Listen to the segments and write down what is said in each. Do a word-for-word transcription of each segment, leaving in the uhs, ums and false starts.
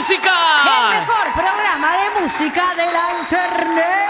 música! El mejor programa de música de la internet.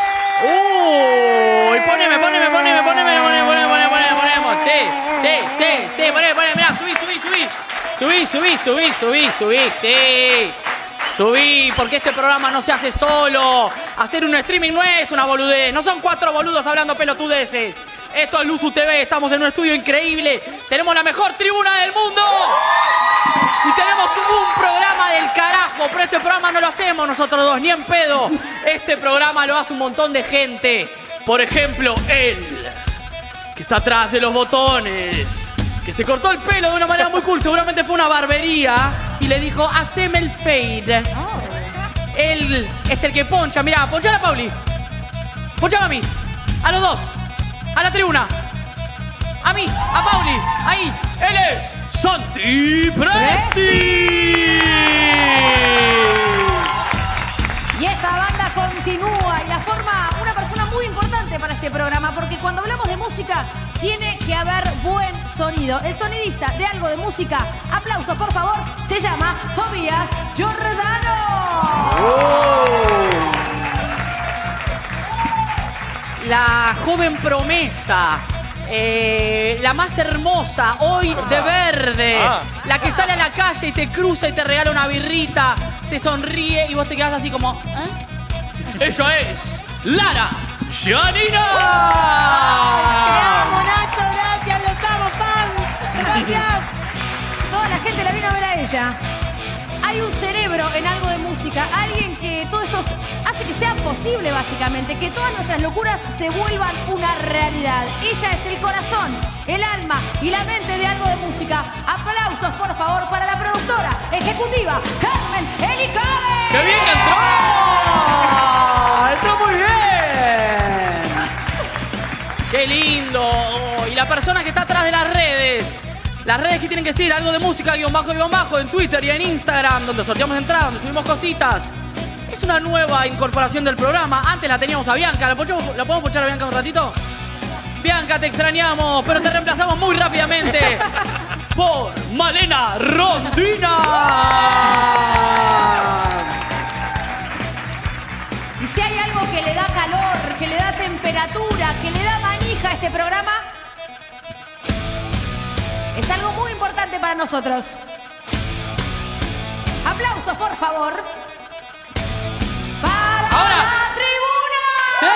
¡Uy! Poneme, poneme, poneme, poneme, poneme, poneme, poneme, poneme, poneme. Sí, sí, sí, sí, poneme, poneme, mirá, subí, subí, subí. Subí, subí, subí, subí, subí, sí. Subí, porque este programa no se hace solo. Hacer un streaming no es una boludez. No son cuatro boludos hablando pelotudeces. Esto es Luzu T V, estamos en un estudio increíble. Tenemos la mejor tribuna del mundo. Y tenemos un programa del carajo, pero este programa no lo hacemos nosotros dos, ni en pedo. Este programa lo hace un montón de gente. Por ejemplo, él, que está atrás de los botones, que se cortó el pelo de una manera muy cool. Seguramente fue una barbería y le dijo, haceme el fade. Oh. Él es el que poncha. Mirá, ponchale a Pauli. Ponchame a mí. A los dos. A la tribuna. A mí, a Pauli. Ahí. Él es Santi Presti. Y esta banda continúa y la forma una persona muy importante para este programa, porque cuando hablamos de música tiene que haber buen sonido. El sonidista de algo de música, aplausos por favor, se llama Tobías Giordano. Oh. La joven promesa. Eh, la más hermosa, hoy de verde. Ah. La que sale a la calle y te cruza y te regala una birrita, te sonríe y vos te quedás así como... ¿eh? Ella es Lara Giannina. Te amo, Nacho, gracias, los amo, fans. Gracias. Toda la gente la vino a ver a ella. Hay un cerebro en algo de música, alguien que todo esto hace que sea posible, básicamente, que todas nuestras locuras se vuelvan una realidad. Ella es el corazón, el alma y la mente de algo de música. Aplausos, por favor, para la productora ejecutiva, Carmen Elicabe. ¡Qué bien que entró! ¡Entró muy bien! ¡Qué lindo! Oh, y la persona que está atrás de las redes. Las redes que tienen que seguir, algo de música, guión bajo, guión bajo, en Twitter y en Instagram, donde sorteamos entradas, donde subimos cositas. Es una nueva incorporación del programa. Antes la teníamos a Bianca. ¿La, ponchamos, ¿la podemos ponchar a Bianca un ratito? Bianca, te extrañamos, pero te reemplazamos muy rápidamente por Malena Rondina. Y si hay algo que le da calor, que le da temperatura, que le da manija a este programa... es algo muy importante para nosotros. Aplausos, por favor. Para Ahora. la tribuna. ¡Sí!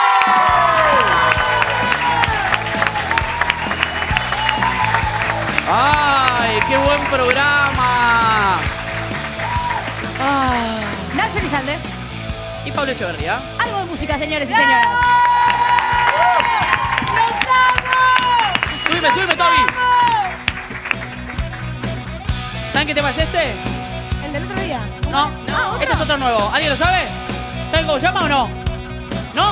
¡Ay, qué buen programa! Ah. Nacho Elizalde. Y Pablo Echeverría. Algo de música, señores y señoras. ¡Los amo! Súbeme, súbeme, Toby. ¿Saben qué tema es este? ¿El del otro día? No, no. Este es otro nuevo. ¿Alguien lo sabe? ¿Saben cómo se llama o no? ¿No?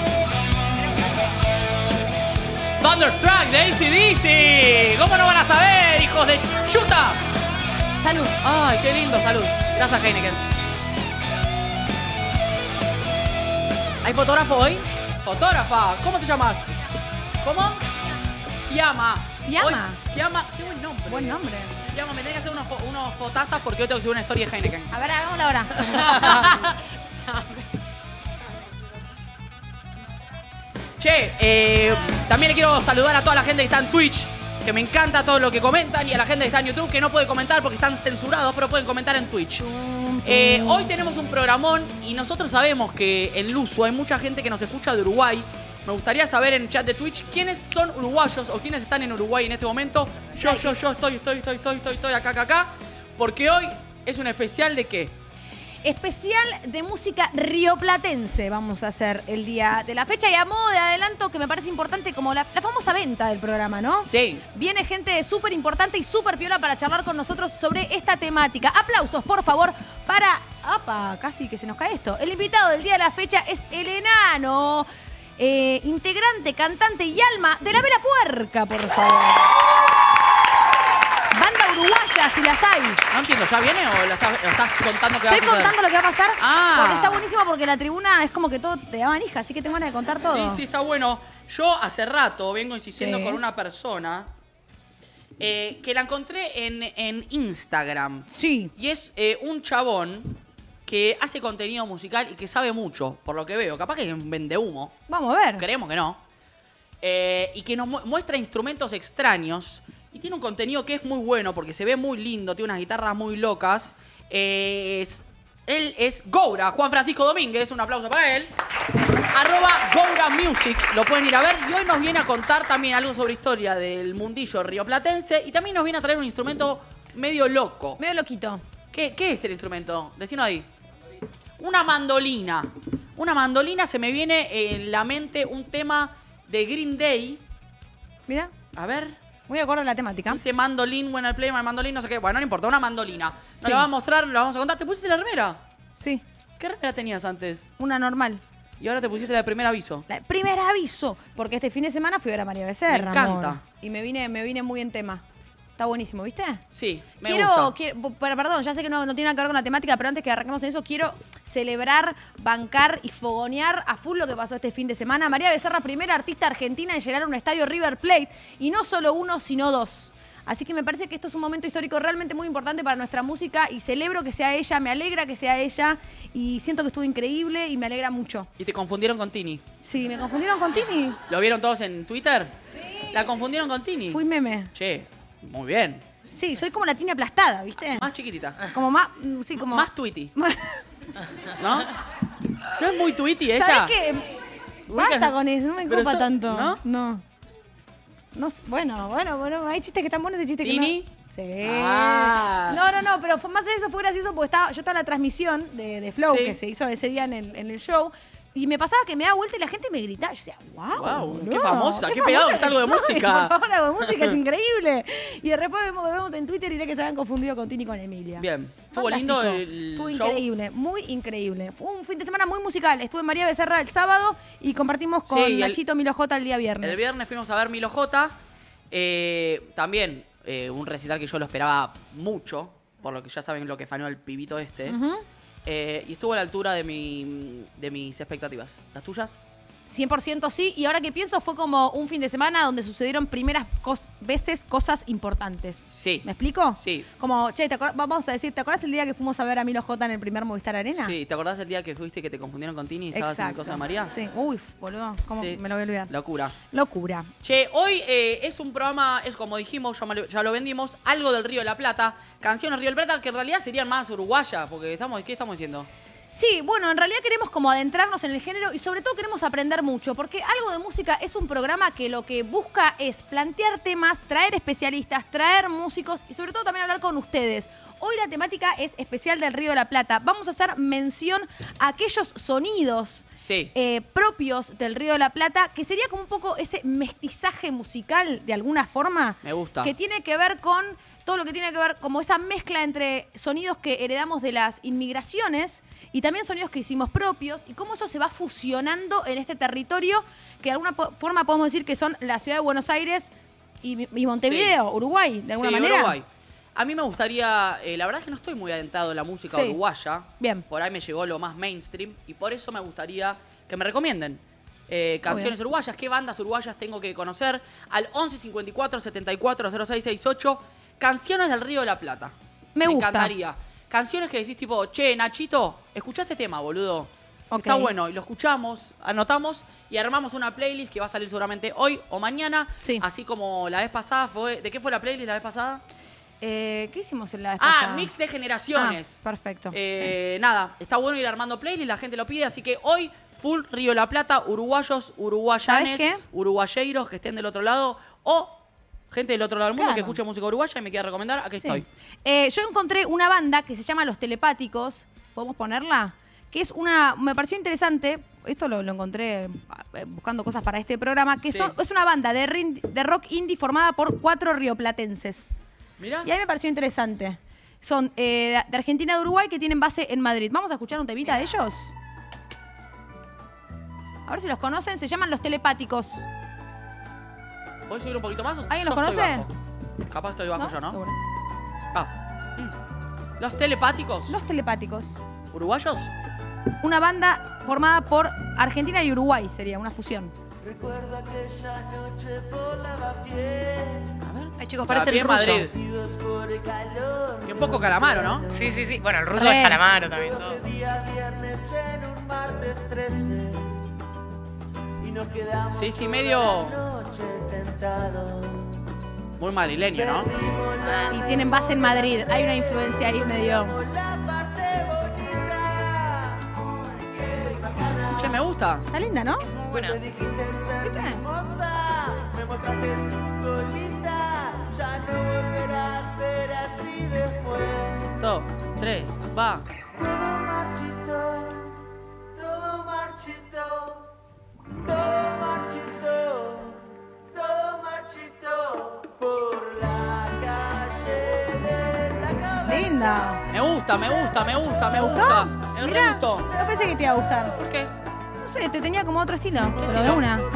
Thunderstruck de A C D C. ¿Cómo no van a saber, hijos de chuta? Salud. Ay, qué lindo, salud. Gracias, Heineken. ¿Hay fotógrafo hoy? Fotógrafa. ¿Cómo te llamas? ¿Cómo? Fiamma. Fiamma. Hoy, Fiamma. Qué buen nombre. Buen nombre. Fiamma, me tenés que hacer unos, fo unos fotazas porque hoy tengo que subir una historia de Heineken. A ver, hagámosla ahora. Che, eh, también le quiero saludar a toda la gente que está en Twitch, que me encanta todo lo que comentan, y a la gente que está en YouTube, que no puede comentar porque están censurados, pero pueden comentar en Twitch. Eh, hoy tenemos un programón y nosotros sabemos que en Luzu hay mucha gente que nos escucha de Uruguay. Me gustaría saber en el chat de Twitch quiénes son uruguayos o quiénes están en Uruguay en este momento. Yo, yo, yo estoy, estoy, estoy, estoy, estoy, estoy acá, acá, acá. Porque hoy es un especial de ¿qué? Especial de música rioplatense vamos a hacer el día de la fecha. Y a modo de adelanto, que me parece importante, como la, la famosa venta del programa, ¿no? Sí. Viene gente súper importante y súper piola para charlar con nosotros sobre esta temática. Aplausos, por favor, para... ¡Apa! Casi que se nos cae esto. El invitado del día de la fecha es el enano, eh, integrante, cantante y alma de La Vela Puerca, por favor. Banda uruguaya, si las hay. No entiendo, ¿ya viene o lo estás, lo estás contando que va a Estoy pasar? contando lo que va a pasar. Ah. Porque está buenísimo, porque la tribuna es como que todo te da manija, así que tengo ganas de contar todo. Sí, sí, está bueno. Yo hace rato vengo insistiendo Sí. con una persona eh, que la encontré en, en Instagram. Sí. Y es eh, un chabón que hace contenido musical y que sabe mucho, por lo que veo. Capaz que es un vendehumo. Vamos a ver. Creemos que no. Eh, y que nos mu muestra instrumentos extraños. Y tiene un contenido que es muy bueno porque se ve muy lindo, tiene unas guitarras muy locas. Eh, es, él es Goura, Juan Francisco Domínguez, un aplauso para él. Arroba Goura Music, lo pueden ir a ver. Y hoy nos viene a contar también algo sobre historia del mundillo rioplatense. Y también nos viene a traer un instrumento medio loco. Medio loquito. ¿Qué, qué es el instrumento? Decinos ahí. Una mandolina. Una mandolina, se me viene en la mente un tema de Green Day. Mira. A ver. Muy acorde a la temática. Dice mandolín, when I play my mandolin, no sé qué. Bueno, no importa, una mandolina. Nos Sí. la vamos a mostrar, la vamos a contar. ¿Te pusiste la remera? Sí. ¿Qué remera tenías antes? Una normal. Y ahora te pusiste la de primer aviso. La- primer aviso. Porque este fin de semana fui a ver a María Becerra. Me encanta. amor. Y me vine, me vine muy en tema. Está buenísimo, ¿viste? Sí, me quiero, gusta. quiero- pero, perdón, ya sé que no, no tiene nada que ver con la temática, pero antes que arranquemos en eso, quiero celebrar, bancar y fogonear a full lo que pasó este fin de semana. María Becerra, primera artista argentina en llenar un estadio River Plate. Y no solo uno, sino dos. Así que me parece que esto es un momento histórico realmente muy importante para nuestra música y celebro que sea ella, me alegra que sea ella y siento que estuvo increíble y me alegra mucho. Y te confundieron con Tini. Sí, ¿me confundieron con Tini? ¿Lo vieron todos en Twitter? Sí. ¿La confundieron con Tini? Fui meme. Che, muy bien. Sí, soy como la Tini aplastada, ¿viste? Más chiquitita. Como más, mm, sí, como... Más Tweety. ¿No? ¿No es muy Tweety ella? ¿Sabes qué? Basta con eso, no me Pero copa so- tanto. ¿no? No. No sé, bueno, bueno, bueno, hay chistes que están buenos y chistes ¿Tini? que no. Sí. Ah. No, no, no, pero fue, más allá de eso fue gracioso porque estaba, yo estaba en la transmisión de, de Flow Sí. que se hizo ese día en el, en el show. Y me pasaba que me daba vuelta y la gente me gritaba. Yo decía, wow. Guau, qué famosa, qué pegado famosa está algo de que soy, música. Por favor, algo de música es increíble. Y después vemos, vemos en Twitter y diré que se habían confundido con Tini y con Emilia. Bien. Estuvo Fantástico. lindo el Estuvo show. increíble, muy increíble. Fue un fin de semana muy musical. Estuve en María Becerra el sábado y compartimos con Sí, y el- Nachito Milo J el día viernes. El viernes fuimos a ver Milo J. Eh, también eh, un recital que yo lo esperaba mucho, por lo que ya saben lo que faneó el pibito este. Ujú. Eh, y estuvo a la altura de, mi, de mis expectativas. ¿Las tuyas? cien por ciento sí, y ahora que pienso fue como un fin de semana donde sucedieron primeras cos- veces cosas importantes. Sí. ¿Me explico? Sí. Como, che, ¿te acuer- vamos a decir, ¿te acuerdas el día que fuimos a ver a Milo J en el primer Movistar Arena? Sí, ¿te acordás el día que fuiste que te confundieron con Tini y estabas en Exacto. Cosa de María? Sí. Uy, boludo, ¿cómo Sí. me lo voy a olvidar? Locura. Locura. Che, hoy eh, es un programa, es como dijimos, ya, me lo- ya lo vendimos, algo del Río de la Plata, canciones Río de la Plata, que en realidad serían más uruguayas, porque estamos, ¿qué estamos diciendo? Sí, bueno, en realidad queremos como adentrarnos en el género y sobre todo queremos aprender mucho, porque Algo de Música es un programa que lo que busca es plantear temas, traer especialistas, traer músicos y sobre todo también hablar con ustedes. Hoy la temática es especial del Río de la Plata. Vamos a hacer mención a aquellos sonidos Sí. eh, propios del Río de la Plata, que sería como un poco ese mestizaje musical de alguna forma. Me gusta. Que tiene que ver con todo lo que tiene que ver como esa mezcla entre sonidos que heredamos de las inmigraciones y también sonidos que hicimos propios y cómo eso se va fusionando en este territorio que de alguna po- forma podemos decir que son la ciudad de Buenos Aires y, y Montevideo, Uruguay, de alguna Sí, manera. Uruguay. A mí me gustaría, eh, la verdad es que no estoy muy adentrado en la música Sí. uruguaya. Bien. Por ahí me llegó lo más mainstream y por eso me gustaría que me recomienden eh, canciones Obvio. uruguayas. ¿Qué bandas uruguayas tengo que conocer? Al once cincuenta y cuatro setenta y cuatro cero seis sesenta y ocho. Canciones del Río de la Plata. Me gusta. encantaría. Canciones que decís tipo, che, Nachito, escuchá este tema, boludo. Ok. Está bueno. Y lo escuchamos, anotamos y armamos una playlist que va a salir seguramente hoy o mañana. Sí. Así como la vez pasada fue... ¿De qué fue la playlist la vez pasada? Eh, ¿Qué hicimos en la vez Ah, pasada? mix de generaciones. Ah, perfecto. Eh, Nada, está bueno ir armando playlist, la gente lo pide, así que hoy, full Río de la Plata, uruguayos, uruguayanes, ¿Sabes qué? uruguayeiros que estén del otro lado, o gente del otro lado del mundo Claro. que escuche música uruguaya y me quiera recomendar, aquí Sí. estoy. Eh, yo encontré una banda que se llama Los Telepáticos. ¿Podemos ponerla? Que es una... Me pareció interesante. Esto lo, lo encontré eh, buscando cosas para este programa. Que Sí. son, es una banda de, rin- de rock indie formada por cuatro rioplatenses. Mirá. Y a mí me pareció interesante. Son eh, de Argentina y de Uruguay que tienen base en Madrid. ¿Vamos a escuchar un temita de ellos? A ver si los conocen. Se llaman Los Telepáticos. ¿Podés subir un poquito más? o ¿Alguien yo los estoy conoce? bajo? Capaz estoy bajo yo, ¿no? Seguro. Ah. Mm. Los telepáticos. Los Telepáticos. ¿Uruguayos? Una banda formada por Argentina y Uruguay. Sería una fusión. Recuerdo aquella noche por Lavapiés. A ver. Ahí Ay, chicos, parece Aquí el en ruso. Madrid. Y un poco Calamaro, ¿no? Sí, sí, sí. Bueno, el ruso Re. es Calamaro también. Todo. Sí, sí, medio... Muy madrileño, ¿no? Y tienen base en Madrid. Hay una influencia ahí medio. Che, me gusta. Está linda, ¿no? Buena. ¿Viste? Dos, tres, va. Linda. Me gusta, me gusta, me gusta, me ¿Gustó? gusta. Me re Mirá, gustó. no pensé que te iba a gustar. ¿Por qué? No sé, te tenía como otro estilo, pero de estilo? una.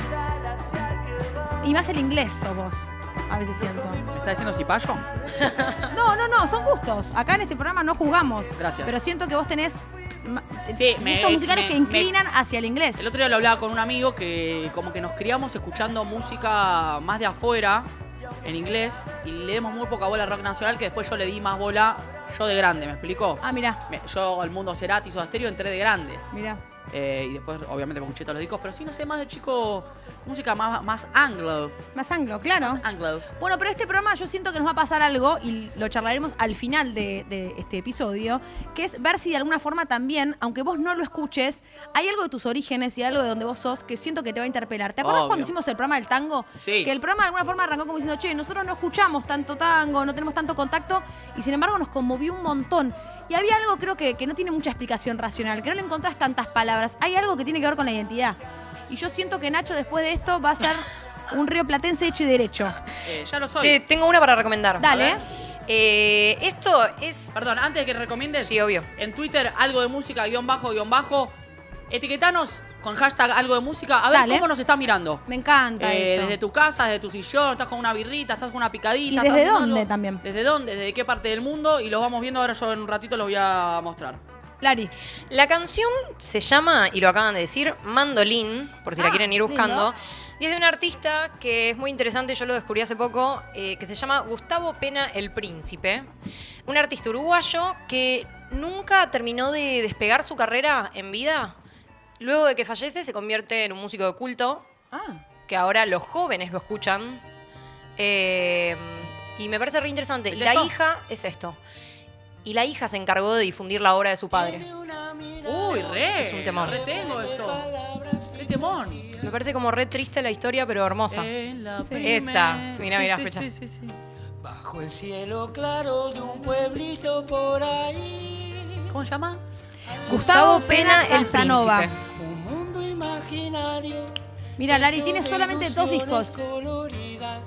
Y más el inglés sos vos, a veces siento. ¿Me está diciendo cipayo? No, no, no, son gustos. Acá en este programa no jugamos. Gracias. Pero siento que vos tenés ma- Sí, me- gustos musicales me- que inclinan hacia el inglés. El otro día lo hablaba con un amigo que como que nos criamos escuchando música más de afuera, en inglés, y le demos muy poca bola al rock nacional, que después yo le di más bola yo de grande, ¿me explico? Ah, mirá, Me- yo al mundo Cerati, Soda Stereo, entré de grande. mirá. Eh, y después, obviamente, me escuché todos los discos, pero sí, no sé, más de chico, música más, más anglo. Más anglo, claro. Anglo. Bueno, pero este programa yo siento que nos va a pasar algo y lo charlaremos al final de, de este episodio, que es ver si de alguna forma también, aunque vos no lo escuches, hay algo de tus orígenes y algo de donde vos sos que siento que te va a interpelar. ¿Te acuerdas Obvio. cuando hicimos el programa del tango? Sí. Que el programa de alguna forma arrancó como diciendo, che, nosotros no escuchamos tanto tango, no tenemos tanto contacto, y sin embargo nos conmovió un montón. Y había algo, creo que, que no tiene mucha explicación racional, que no le encontrás tantas palabras. Hay algo que tiene que ver con la identidad. Y yo siento que Nacho, después de esto, va a ser un rioplatense hecho y derecho. Eh, ya lo soy. Che, tengo una para recomendar. Dale. A ver. Eh, esto es... Perdón, antes de que recomiendes, Sí, obvio. en Twitter, algo de música, guión bajo, guión bajo, etiquetanos con hashtag algo de música, a ver Dale. cómo nos estás mirando. Me encanta Eh, eso. desde tu casa, desde tu sillón, estás con una birrita, estás con una picadita. ¿Y estás desde haciendo dónde algo. también? ¿Desde dónde? ¿Desde qué parte del mundo? Y los vamos viendo, ahora yo en un ratito los voy a mostrar. Lari. La canción se llama, y lo acaban de decir, Mandolín, por si Ah, la quieren ir buscando. lindo. Y es de un artista que es muy interesante, yo lo descubrí hace poco, eh, que se llama Gustavo Pena el Príncipe. Un artista uruguayo que nunca terminó de despegar su carrera en vida. Luego de que fallece se convierte en un músico de culto, Ah. que ahora los jóvenes lo escuchan. Eh, y me parece re interesante. ¿Es Y la esto? hija es esto. Y la hija se encargó de difundir la obra de su padre. Uy, re. Es un temón. Re tengo esto. Qué temón. Me parece como re triste la historia, pero hermosa. En la Sí. primera- Esa. Mirá, mirá, Sí, sí, escucha. sí, sí, sí. Bajo el cielo claro de un pueblito por ahí. ¿Cómo se llama? Gustavo Pena el Casanova. Príncipe. Un mundo imaginario. Mira, Lari, tiene de solamente dos ilusiones discos. coloridas.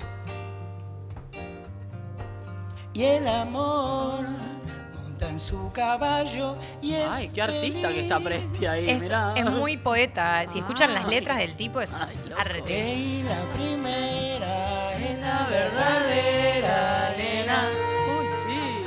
Y el amor monta en su caballo y es Ay, qué artista que está Presti ahí, Es, mirá. es muy poeta. Si escuchan las Ay. letras del tipo, es Ay, loco. arte. Ey, la primera es la verdadera nena. Uy, sí.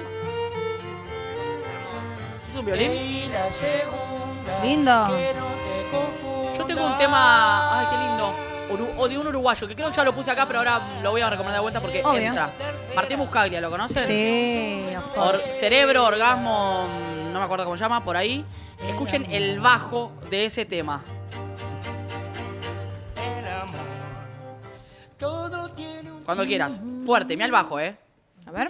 ¿Es un violín? Ey, la segunda. Lindo. Que no te confundas. Yo tengo un tema, ay, qué lindo, Uru- o de un uruguayo, que creo que ya lo puse acá, pero ahora lo voy a recomendar de vuelta porque Obvio. entra. Martín Buscaglia, ¿lo conocen? Sí, of Or- course. cerebro, orgasmo, no me acuerdo cómo se llama, por ahí. Escuchen el bajo de ese tema. El amor. Todo tiene un Cuando quieras. Fuerte, mira el bajo, ¿eh? A ver.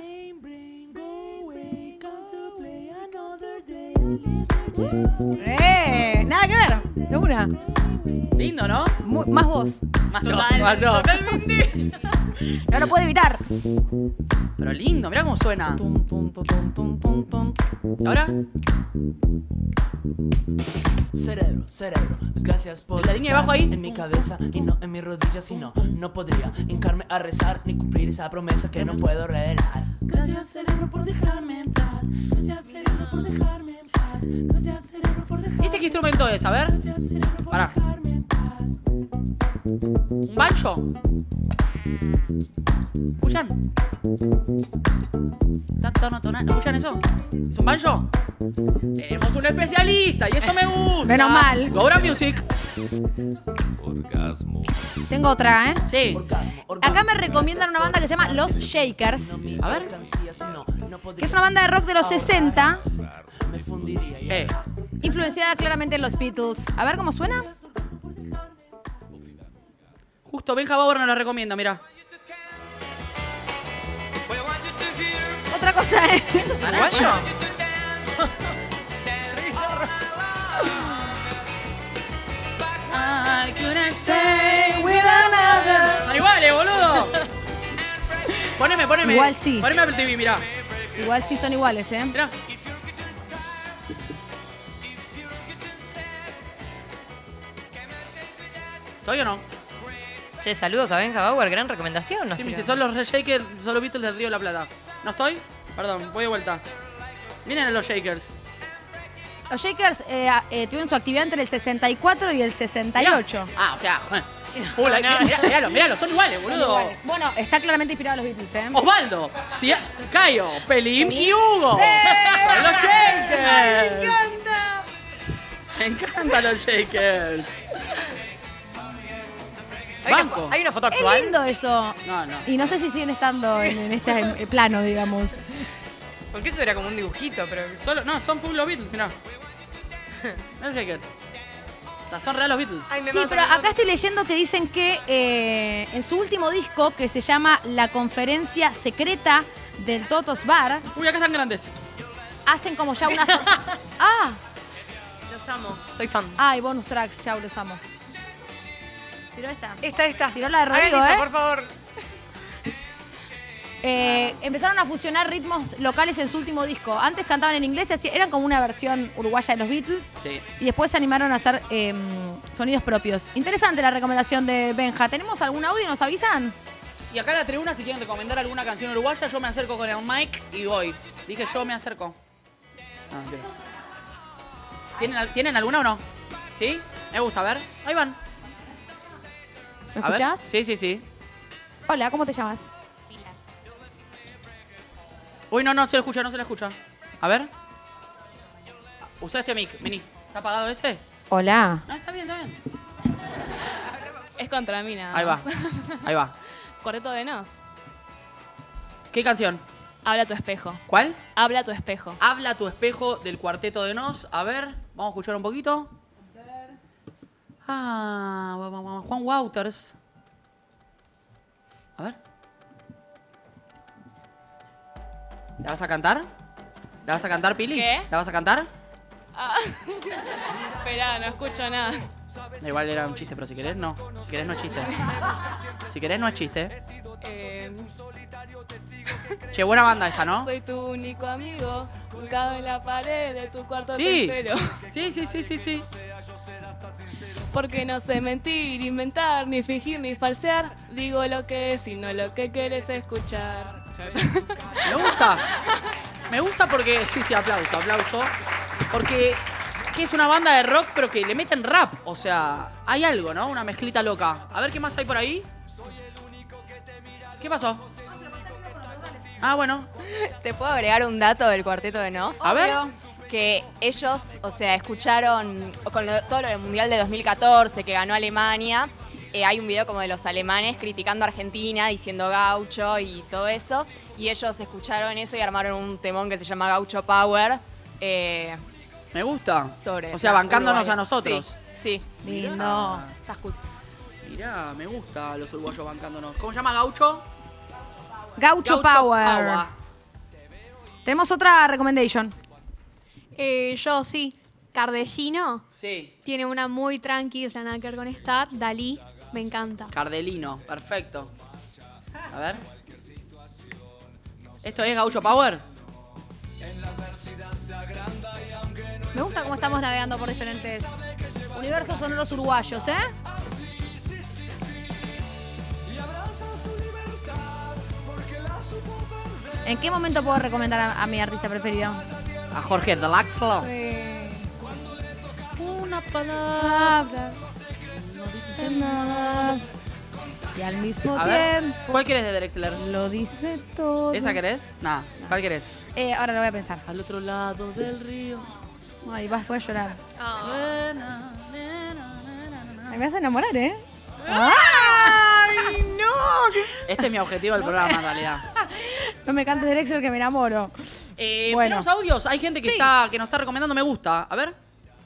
¡Eh! Nada que ver. De una. Lindo, ¿no? Mu- más voz. Más yo, más yo. No lo puedo evitar. Pero lindo, mira cómo suena. Tum, tum, tum, tum, tum, tum, tum. ¿Y ahora? Cerebro, cerebro, gracias por ¿La línea de estar bajo ahí? en mi cabeza y no en mis rodillas, si no, no podría hincarme a rezar ni cumplir esa promesa que no puedo revelar. Gracias cerebro por dejarme en paz, gracias cerebro por dejarme en paz, gracias cerebro por dejarme ¿Y este qué instrumento es? A ver. Gracias cerebro por Pará. dejarme en paz. ¿Un banjo? ¿Escuchan? ¿Escuchan eso? ¿Es un banjo? Tenemos un especialista y eso me gusta. Menos mal. Gora Music. Tengo otra, ¿eh? Sí. Acá me recomiendan una banda que se llama Los Shakers, A ver. que es una banda de rock de los sesenta, Eh. influenciada claramente en los Beatles. A ver cómo suena. Justo Benja Bauer nos la recomienda, mira. Otra cosa, ¿eh? ¿Esto es uruguayo? Son iguales, boludo. Poneme, poneme. Igual sí. Poneme Apple T V, mirá. Igual sí son iguales, ¿eh? Mirá. ¿Estoy o no? Che, saludos a Benja Bauer, gran recomendación. nos Sí, me tiró. dice, son los Shakers, son los Beatles del Río de la Plata. ¿No estoy? Perdón, voy de vuelta. Miren a los Shakers. Los Shakers eh, eh, tuvieron su actividad entre el sesenta y cuatro y el sesenta y ocho. Mirá. Ah, o sea, bueno. Full, mirá, mirá, miralo, miralo, son iguales, boludo. Bueno, está claramente inspirado en los Beatles, ¿eh? Osvaldo, Cia- Cayo, Pelín y Hugo. Son los Shakers. ¡Me encanta! Me encantan los Shakers. Hay una, Banco. fo- hay una foto Es actual. lindo eso. No, no. Y no sé si siguen estando en, en este eh, plano, digamos. Porque eso era como un dibujito, pero. Solo, no, son full los Beatles, mirá. Mirá los Shakers. O sea, son real los Beatles. Ay, me Sí, mato, pero me mato. acá estoy leyendo que dicen que eh, en su último disco, que se llama La Conferencia Secreta del Totos Bar, Uy, acá están grandes. hacen como ya una... ¡Ah! Los amo. Soy fan. Ay, bonus tracks, chau, los amo. Tiró esta. Esta, esta. Tiró la de Rodrigo, Hagan ¿eh? eso, por favor. Eh, empezaron a fusionar ritmos locales en su último disco. Antes cantaban en inglés, y hacía- eran como una versión uruguaya de los Beatles. Sí. Y después se animaron a hacer eh, sonidos propios. Interesante la recomendación de Benja. ¿Tenemos algún audio? ¿Nos avisan? Y acá en la tribuna, si quieren recomendar alguna canción uruguaya, yo me acerco con el mic y voy. Dije yo me acerco. Ah, mentira. ¿Tienen, al- ¿Tienen alguna o no? ¿Sí? Me gusta, a ver. Ahí van. ¿Me A ver. escuchás? Sí, sí, sí. Hola, ¿cómo te llamas? Uy, no, no se lo escucha, no se lo escucha. A ver. Usa este mic, vení. ¿Está apagado ese? Hola. No, está bien, está bien. Es contra mí nada Ahí va. más. Ahí va. Cuarteto de Nos. ¿Qué canción? Habla tu espejo. ¿Cuál? Habla tu espejo. Habla tu espejo del Cuarteto de Nos. A ver, vamos a escuchar un poquito. Ah, va- va- va- Juan Wouters. A ver. ¿La vas a cantar? ¿La vas a cantar, Pili? ¿Qué? ¿La vas a cantar? Ah. Esperá, no escucho nada. Igual era un chiste, pero si querés, no. Si querés, no es chiste. Si querés, no es chiste. Eh, Che, buena banda esta, ¿no? soy tu único amigo. Colgado en la pared de tu cuarto Sí. te espero. Sí, sí, sí, sí, sí. Porque no sé mentir, inventar, ni fingir, ni falsear. Digo lo que es y no lo que quieres escuchar. Me gusta. Me gusta porque. Sí, sí, aplauso, aplauso. Porque. Que es una banda de rock, pero que le meten rap. O sea, hay algo, ¿no? Una mezclita loca. A ver qué más hay por ahí. ¿Qué pasó? Ah, bueno. ¿Te puedo agregar un dato del Cuarteto de Nos? A ver. Que ellos, o sea, escucharon con lo- todo lo del Mundial de dos mil catorce que ganó Alemania. Eh, hay un video como de los alemanes criticando a Argentina, diciendo gaucho y todo eso. Y ellos escucharon eso y armaron un temón que se llama Gaucho Power. eh, Me gusta. sobre O sea, la bancándonos Uruguay. a nosotros. Sí, sí. Lindo. Esas cul- Mirá, me gusta los uruguayos bancándonos. ¿Cómo se llama Gaucho? Gaucho, Power. Tenemos otra recommendation. Eh, yo sí. Cardellino Sí. tiene una muy tranqui, o sea, nada que ver con esta. Dalí, me encanta. Cardelino, perfecto. A ver. ¿Esto es Gaucho Power? Me gusta cómo estamos navegando por diferentes universos sonoros uruguayos, ¿eh? ¿En qué momento puedo recomendar a, a mi artista preferido? A Jorge Delaxlo. Una palabra. No dice nada. Y al mismo A ver, tiempo ¿cuál querés de Drexler? lo dice todo. ¿Esa querés? Nah, ¿cuál querés? Eh, ahora lo voy a pensar. Al otro lado del río. Ay, vas, voy a llorar. Ah. Ay, me vas a enamorar, ¿eh? ¡Ay, no! Este es mi objetivo del programa, en realidad. No me cantes Drexler que me enamoro. Eh, Bueno. ¿Tenemos audios? Hay gente que, Sí. está, que nos está recomendando me gusta. A ver.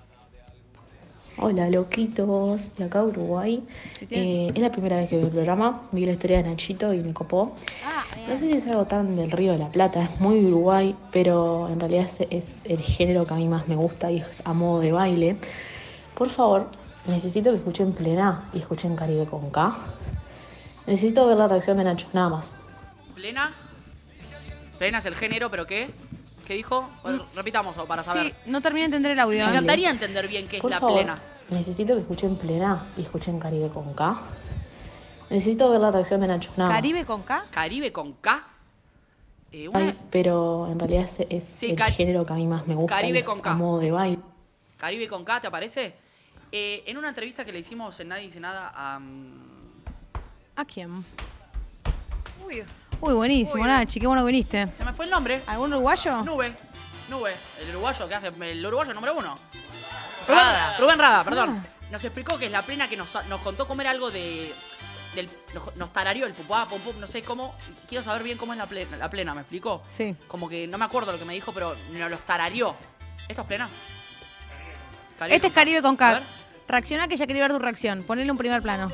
Hola, loquitos, de acá Uruguay. Eh, es la primera vez que veo el programa. Vi la historia de Nachito y me copó. No sé si es algo tan del Río de la Plata, es muy Uruguay, pero en realidad es, es el género que a mí más me gusta y es a modo de baile. Por favor, necesito que escuchen Plena y escuchen Caribe con K. Necesito ver la reacción de Nacho, nada más. Plena. Plena es el género, pero ¿qué? ¿Qué dijo? Pues, repitamos o para saber. Sí, no terminé de entender el audio. Me ¿eh? encantaría entender bien qué es Por la favor, plena. necesito que escuchen Plena y escuchen Caribe con K. Necesito ver la reacción de Nacho, nada más. ¿Caribe con K? Caribe con K. Eh, una- Ay, pero en realidad es, es Sí, el Cari- género que a mí más me gusta Caribe y con es K. a modo de baile. Caribe con K, ¿te aparece? Eh, en una entrevista que le hicimos en Nadie Dice Nada a... mm, ¿A quién? Uy, Uy, buenísimo, Uy, Nachi, qué bueno que viniste. se me fue el nombre. ¿Algún uruguayo? Nube. Nube. El uruguayo que hace... El uruguayo número uno. Rada. Rubén, Rubén Rada, perdón. Ah. Nos explicó que es la plena que nos, nos contó comer algo de... Del, nos, nos tarareó el pupá, pum, pum, no sé cómo. Quiero saber bien cómo es la plena, la plena, ¿me explicó? Sí. Como que no me acuerdo lo que me dijo, pero nos los tarareó. ¿Esto es plena? Caribe Este es con K. Caribe con A K. ver. Reacciona que ya quería ver tu reacción. Ponele un primer plano.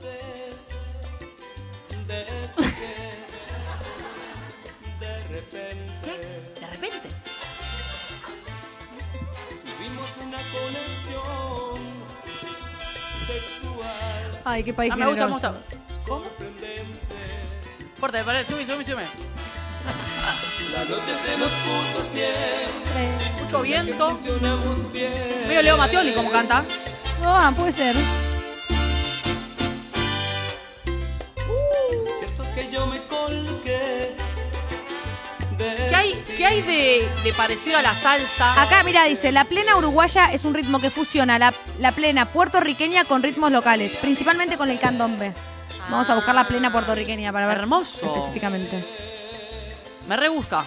¿Qué? ¿De repente? Ay, qué país Ah, me gusta, me generoso. gusta. ¿Cómo? Fuerte, vale, subí, subí, subí. Mucho viento. Medio Leo Mattioli como canta. Ah, puede ser. ¿Qué hay, qué hay de, de parecido a la salsa? Acá, mira, dice, la plena uruguaya es un ritmo que fusiona la, la plena puertorriqueña con ritmos locales, principalmente con el candombe. Vamos a buscar la plena puertorriqueña para ver Hermoso. específicamente. Me re gusta.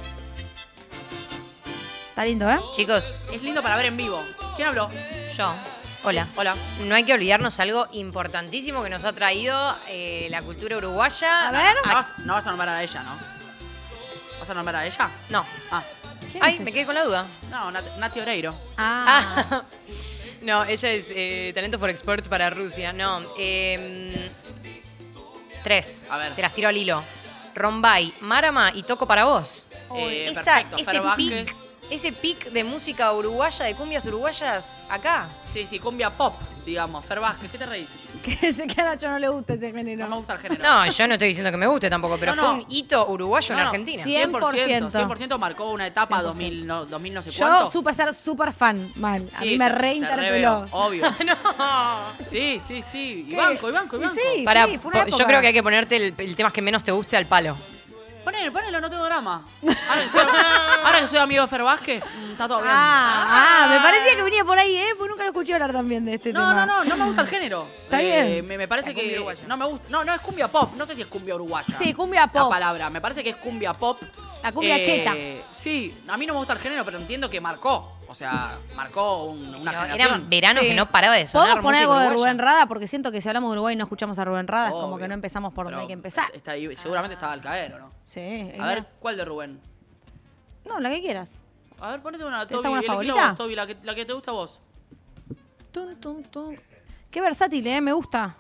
Está lindo, ¿eh? chicos, Es lindo para ver en vivo. ¿Quién habló? yo. Hola. Hola. No hay que olvidarnos algo importantísimo que nos ha traído eh, la cultura uruguaya. A ver. No vas, no vas a nombrar a ella, ¿no? ¿Vas a nombrar a ella? No. Ah. ¿Quién Ay, es me ella? quedé con la duda. No, Nat- Nati Oreiro. Ah. Ah. No, ella es eh, talento por export para Rusia. No. eh, tres. A ver. Te las tiro al hilo. Rombay, Marama y Toco para vos. Eh, Esa, perfecto. ese Fer pic, Vázquez. ese pic de música uruguaya, de cumbias uruguayas, acá. Sí, sí, cumbia pop, digamos. Fer Vázquez, ¿qué te reís? Que sé que a Nacho no le gusta ese género. No me gusta el género. No, yo no estoy diciendo que me guste tampoco, pero No, fue no. un hito uruguayo No, en no, Argentina. Sí. cien por ciento. cien por ciento. cien por ciento marcó una etapa cien por dos mil, no, dos mil no sé Yo cuánto. supe ser súper fan, mal. A Sí, mí me te- te reinterpeló. reveo, Obvio. No. Sí, sí, sí. Y ¿Qué? banco, y banco, y Y banco. sí. Para, fue una po- yo época. creo que hay que ponerte el, el tema que menos te guste al palo. Ponelo, ponelo, no tengo drama. Ahora que soy, ahora que soy amigo de Fer Vázquez, mm, está todo bien. Ah, ah, me parecía que venía por ahí, ¿eh? Porque nunca lo escuché hablar también de este No, tema. no, no, no me gusta el género. Está Eh, bien. Me, me parece La cumbia que uruguaya. no me gusta. No, no es cumbia pop. No sé si es cumbia uruguaya. Sí, cumbia pop. La palabra. Me parece que es cumbia pop. La cumbia Eh, cheta. Sí, a mí no me gusta el género, pero entiendo que marcó. O sea, marcó un- una No, generación. eran veranos Sí. que no paraba de sonar. ¿Podemos poner música algo de uruguaya? Rubén Rada? Porque siento que si hablamos de Uruguay y no escuchamos a Rubén Rada, es como Obvio. que no empezamos por donde Pero hay que empezar. está ahí, seguramente estaba al caer, ¿o no? Sí. A ver, ¿cuál de Rubén? No, la que quieras. A ver, ponete una. ¿Tenés Toby, alguna elegilo favorita? vos, Toby, la que, la que te gusta a vos. Tum, tum, tum. Qué versátil, ¿eh? Me gusta.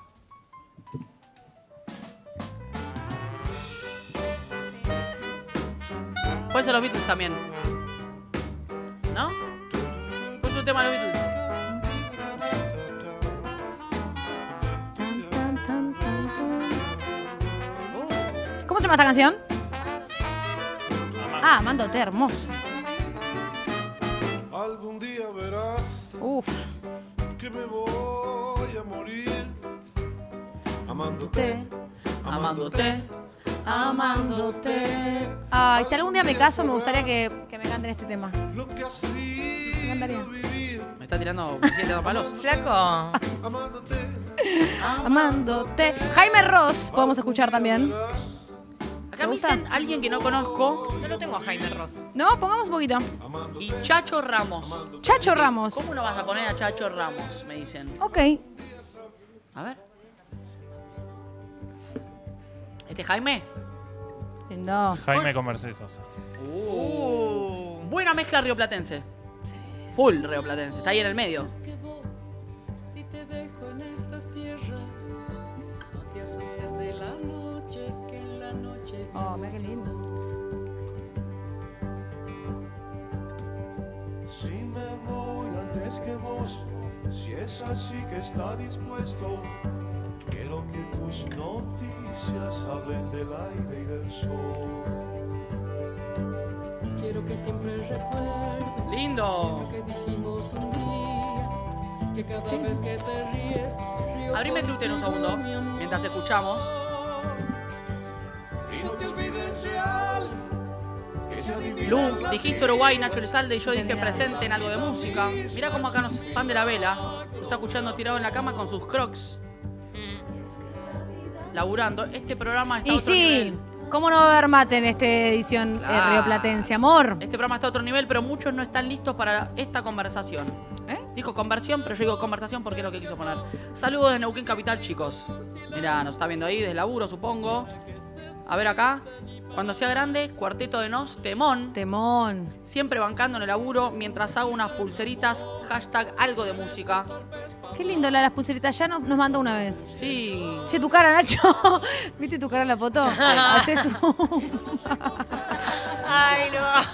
Puede ser los Beatles también. ¿No? Puede ser un tema de los Beatles. Tan, tan, tan, tan, tan. ¿Cómo se llama esta canción? Ah, Amándote, hermoso. Algún día verás Uf. que me voy a morir amándote, Amándote. amándote. Ay, si algún día me caso, me gustaría que, que me canten este tema. Lo que ha sido Me encantaría. vivir Me está tirando, me sigue tirando palos. Flaco. amándote. Amándote. Jaime Ross, podemos escuchar también. Acá me dicen alguien que no conozco. No lo tengo a Jaime Ross. No, pongamos un poquito. Y Chacho Ramos. Chacho Ramos. ¿Cómo no vas a poner a Chacho Ramos? Me dicen. Ok. A ver. ¿Este es Jaime? No. Jaime con Mercedes Sosa. Uh. Buena mezcla rioplatense. Full rioplatense. Está ahí en el medio. Si te dejo en estas tierras, no te asustes de la noche, que en la noche. Oh, mira qué lindo. Si me voy antes que vos, si es así que está dispuesto, quiero que tus noticias hablen del aire y del sol. Quiero que siempre recuerdes Lindo. lo que dijimos un día, que cada vez que te ríes, río Abrime Twitter un segundo mientras escuchamos. Y no te olvides real, que se adivina Lu, dijiste Uruguay, Nacho Elizalde, y yo dije presente en algo de música. Mirá cómo acá nos fan de la vela. Lo está escuchando tirado en la cama con sus crocs. Laburando. Este programa está a Y otro sí, nivel. ¿cómo no va a haber mate en esta edición Claro. eh, rioplatense, amor? Este programa está a otro nivel, pero muchos no están listos para esta conversación. ¿Eh? Dijo conversión, pero yo digo conversación porque es lo que quiso poner. Saludos de Neuquén Capital, chicos. Mirá, nos está viendo ahí, desde laburo, supongo. A ver acá. Cuando sea grande, cuarteto de nos, temón. Temón. Siempre bancando en el laburo mientras hago unas pulseritas. Hashtag algo de música. Qué lindo la de las pulseritas. Ya nos, nos mandó una vez. Sí. Che, tu cara, Nacho. ¿Viste tu cara en la foto? Haces un... Ay, no.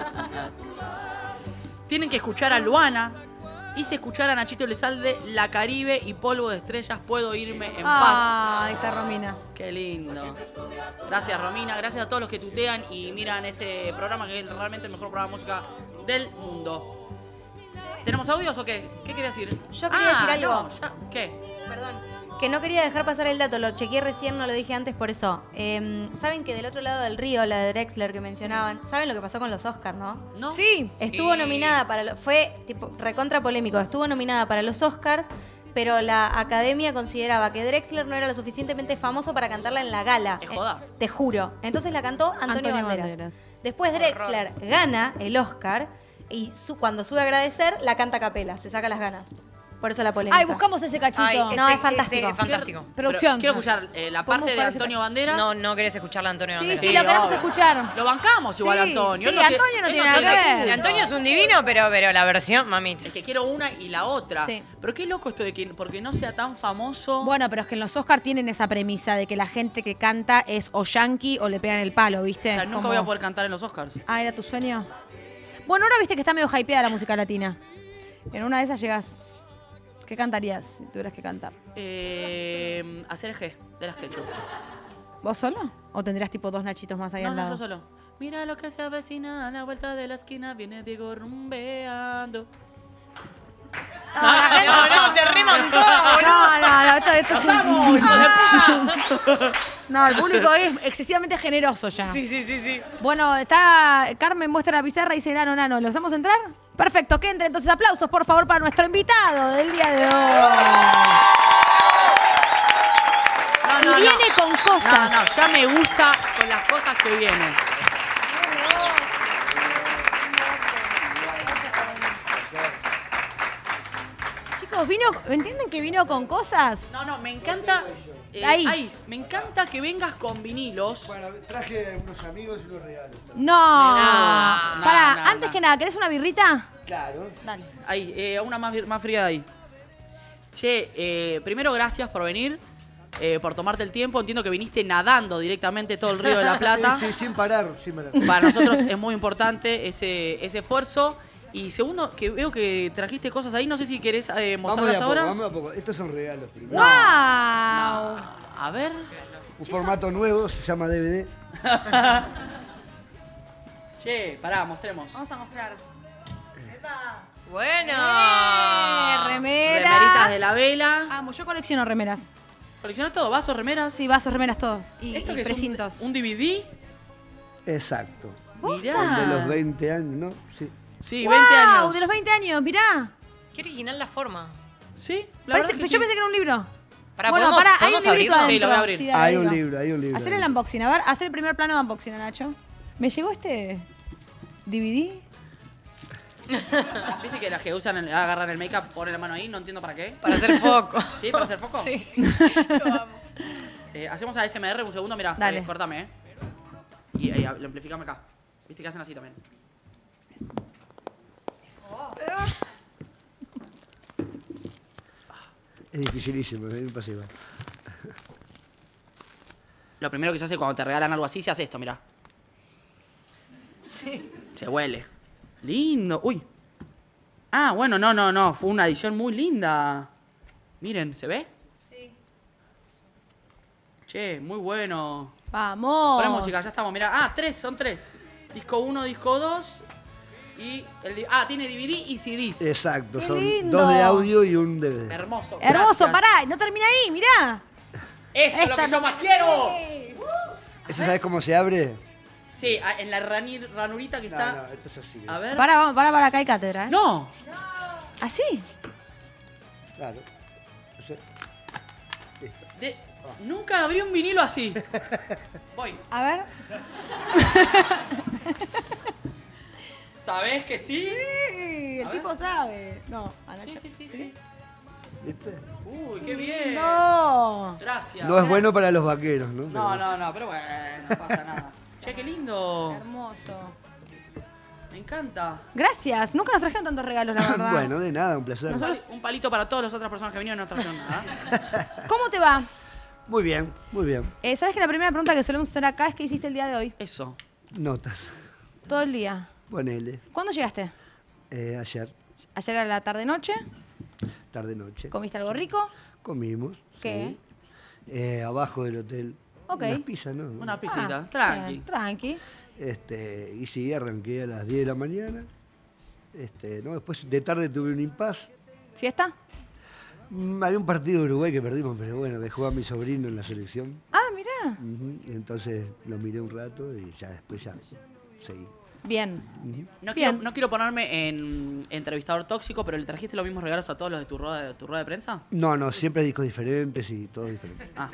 Tienen que escuchar a Luana. Hice escuchar a Nachito Elizalde, La Caribe y Polvo de Estrellas. Puedo irme en paz. Ah, ahí está Romina. Qué lindo. Gracias, Romina. Gracias a todos los que tutean y miran este programa, que es realmente el mejor programa de música del mundo. ¿Tenemos audios o qué? ¿Qué quería decir? Yo quería Ah, decir algo. no, ya- ¿Qué? Perdón. Que no quería dejar pasar el dato, lo chequeé recién, no lo dije antes, por eso. Eh, Saben que del otro lado del río, la de Drexler que mencionaban, ¿saben lo que pasó con los Oscars, no? ¿No? Sí. Estuvo Sí. nominada para... lo- fue tipo recontra polémico. Estuvo nominada para los Oscars, pero la academia consideraba que Drexler no era lo suficientemente famoso para cantarla en la gala. Es joda. Eh, te juro. Entonces la cantó Antonio, Antonio Banderas. Banderas. Después Drexler gana el Oscar y su- cuando sube a agradecer, la canta a capela, se saca las ganas. Por eso la polémica. Ay, buscamos ese cachito. Ay, No, ese- es fantástico. ese es fantástico. Producción. Pero quiero escuchar eh, la Podemos parte de parar ese Antonio Banderas. No, no querés escucharla a Antonio Sí, Banderas. sí, lo queremos obvio. escuchar. Lo bancamos igual, Sí, Antonio. sí, Él no tiene- Antonio no él tiene nada que tiene- ver. Antonio es un divino, pero, pero la versión, mamita. Es que quiero una y la otra. Sí. Pero qué loco esto de que porque no sea tan famoso. Bueno, pero es que en los Oscars tienen esa premisa de que la gente que canta es o yankee o le pegan el palo, ¿viste? O sea, nunca Como- voy a poder cantar en los Oscars. Ah, ¿era tu sueño? Bueno, ahora viste que está medio hypeada la música latina. En una de esas llegás. ¿Qué cantarías si tuvieras que cantar? Eh, hacer G de las Ketchup. ¿Vos solo? ¿O tendrías tipo dos nachitos más ahí No, al no, lado? yo solo. Mira lo que se avecina a la vuelta de la esquina. Viene Diego rumbeando. Ah, no, no, te riman todo, No, no, no, esto, esto es un... ¡Vamos, hijo de puta! No, el público es excesivamente generoso ya. Sí, sí, sí, sí. Bueno, está... Carmen muestra la pizarra y dice, nano, nano, ¿los hacemos entrar? Perfecto, que entre entonces. Aplausos, por favor, para nuestro invitado del día de hoy. No, Y no, no. viene con cosas. No, no, ya me gusta con las cosas que vienen. Chicos, vino... ¿Entienden que vino con cosas? No, no, me encanta. eh, Ahí. ay, me encanta que vengas con vinilos. Bueno, traje unos amigos y unos regalos. No. No, Pará, no, antes no. que nada, ¿querés una birrita? Claro. Dale. Ahí, eh, una más, más fría de ahí. Che, eh, primero gracias por venir, eh, por tomarte el tiempo. Entiendo que viniste nadando directamente todo el Río de la Plata. Sí, sí, sin parar, sin parar. Para nosotros es muy importante ese, ese esfuerzo. Y segundo, que veo que trajiste cosas ahí. No sé si querés eh, Vamos de mostrarlas a poco, ahora. vamos de a poco. Estos son regalos primero. ¡Wow! A ver. Un formato nuevo, se llama D V D. Che, pará, mostremos. Vamos a mostrar. Bueno. Eh, remera. Remeritas de la vela. Amo, yo colecciono remeras. ¿Coleccionás todo? ¿Vasos, remeras? Sí, vasos, remeras, todo. Y, ¿Esto y que es precintos. un, un D V D? Exacto. Mirá. De los veinte años, ¿no? Sí. Sí, Wow, veinte años. de los veinte años, mirá. Qué original la forma. Sí, la Parece- verdad que yo sí. pensé que era un libro. Pará, bueno, ¿podemos- pará, hay un podemos librito abrirlo? adentro. Sí, lo voy a abrir. Sí, dale, Hay un digo. libro, hay un libro. Hacer el unboxing, a ver, hacer el primer plano de unboxing, Nacho. ¿Me llegó este D V D? ¿Viste que las que usan, el- agarran el make-up, ponen la mano ahí? No entiendo para qué. Para hacer foco. ¿Sí? ¿Para hacer foco? Sí. Eh, hacemos a S M R un segundo, mira. Dale. Eh, córtame, ¿eh? Y eh, lo amplificame acá. ¿Viste que hacen así también? Es dificilísimo, es impasivo. Lo primero que se hace cuando te regalan algo así, se hace esto, mirá. Sí. Se huele. Lindo. Uy. Ah, bueno, no, no, no. Fue una edición muy linda. Miren, ¿se ve? Sí. Che, muy bueno. Vamos. Poné música, ya estamos, mirá. Ah, tres, son tres. Disco uno, disco dos. Y el di- Ah, tiene D V D y C Ds. Exacto, Qué son lindo. dos de audio y un D V D. Hermoso. Hermoso, gracias. pará, no termina ahí, mirá. Eso es lo Esta que yo no- más quiero. ¿Eso sabes cómo se abre? Sí, a- en la rani- ranurita que No, está. no, esto es así. A ver. Pará, vamos, pará, pará, acá hay cátedra, ¿eh? No. ¿Así? Claro. No sé. Listo. De- Nunca abrí un vinilo así. Voy. A ver. ¿Sabés que sí? Sí, el A tipo sabe. No, a Nacho. Sí, sí, sí, sí. ¿Viste? Uy, qué bien. No. Gracias. No es bueno para los vaqueros, ¿no? No, no, no, pero bueno, no pasa nada. Che, qué lindo. Hermoso. Me encanta. Gracias. Nunca nos trajeron tantos regalos, la verdad. Bueno, de nada, un placer. Un pali- Un palito para todas las otras personas que vinieron y no trajeron nada. ¿Cómo te va? Muy bien, muy bien. Eh, ¿Sabes que la primera pregunta que solemos hacer acá es qué hiciste el día de hoy? Eso. Notas. Todo el día. Ponele. ¿Cuándo llegaste? Eh, ayer, Ayer a la tarde-noche. tarde-noche. ¿Comiste algo rico? Comimos. ¿Qué? sí. Eh, abajo del hotel. Ok. Unas pizzas, ¿no? Una pisita, Ah, tranqui. bien, tranqui. Este, y sí, arranqué a las diez de la mañana. Este, no, después de tarde tuve un impas. ¿Siesta? Mm, había un partido de Uruguay que perdimos, pero bueno, que jugaba mi sobrino en la selección. Ah, mirá. Ujú, y entonces lo miré un rato y ya después ya seguí. Bien. Ujú. No Bien. quiero, no quiero ponerme en entrevistador tóxico, pero ¿le trajiste los mismos regalos a todos los de tu rueda de, tu rueda de prensa? No, no, siempre discos diferentes y todo diferente. Ah.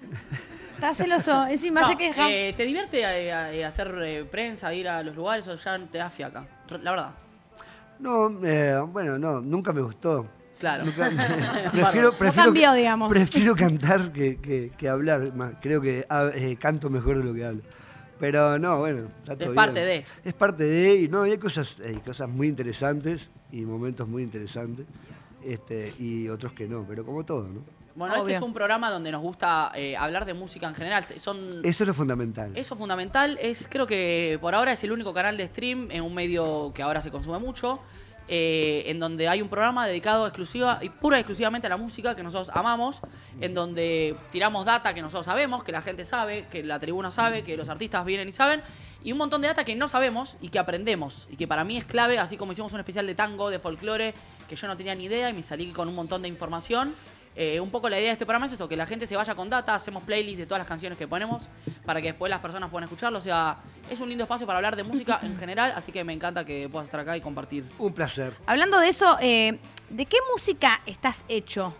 Estás celoso. Encima No, se queja. eh, ¿Te divierte eh, eh, hacer eh, prensa, ir a los lugares o ya te da fiaca? R- La verdad. No, eh, bueno, no, nunca me gustó. Claro. Nunca- Bárbaro. prefiero, No prefiero, cambió, digamos. prefiero cantar que, que- que hablar. Más, creo que ah, eh, canto mejor de lo que hablo. Pero no, bueno, está todo Es bien. parte de. Es parte de, y no, y hay cosas, hay cosas muy interesantes y momentos muy interesantes, este, y otros que no, pero como todo, ¿no? Bueno, este Obvio. es un programa donde nos gusta eh, hablar de música en general. Son Eso es lo fundamental. Eso es fundamental. Es, creo que por ahora es el único canal de stream en un medio que ahora se consume mucho, eh, en donde hay un programa dedicado exclusiva y pura y exclusivamente a la música que nosotros amamos, en donde tiramos data que nosotros sabemos, que la gente sabe, que la tribuna sabe, que los artistas vienen y saben, y un montón de data que no sabemos y que aprendemos, y que para mí es clave, así como hicimos un especial de tango, de folclore, que yo no tenía ni idea y me salí con un montón de información. Eh, un poco la idea de este programa es eso, que la gente se vaya con data, hacemos playlists de todas las canciones que ponemos para que después las personas puedan escucharlo. O sea, es un lindo espacio para hablar de música en general, así que me encanta que puedas estar acá y compartir. Un placer. Hablando de eso, eh, ¿de qué música estás hecho?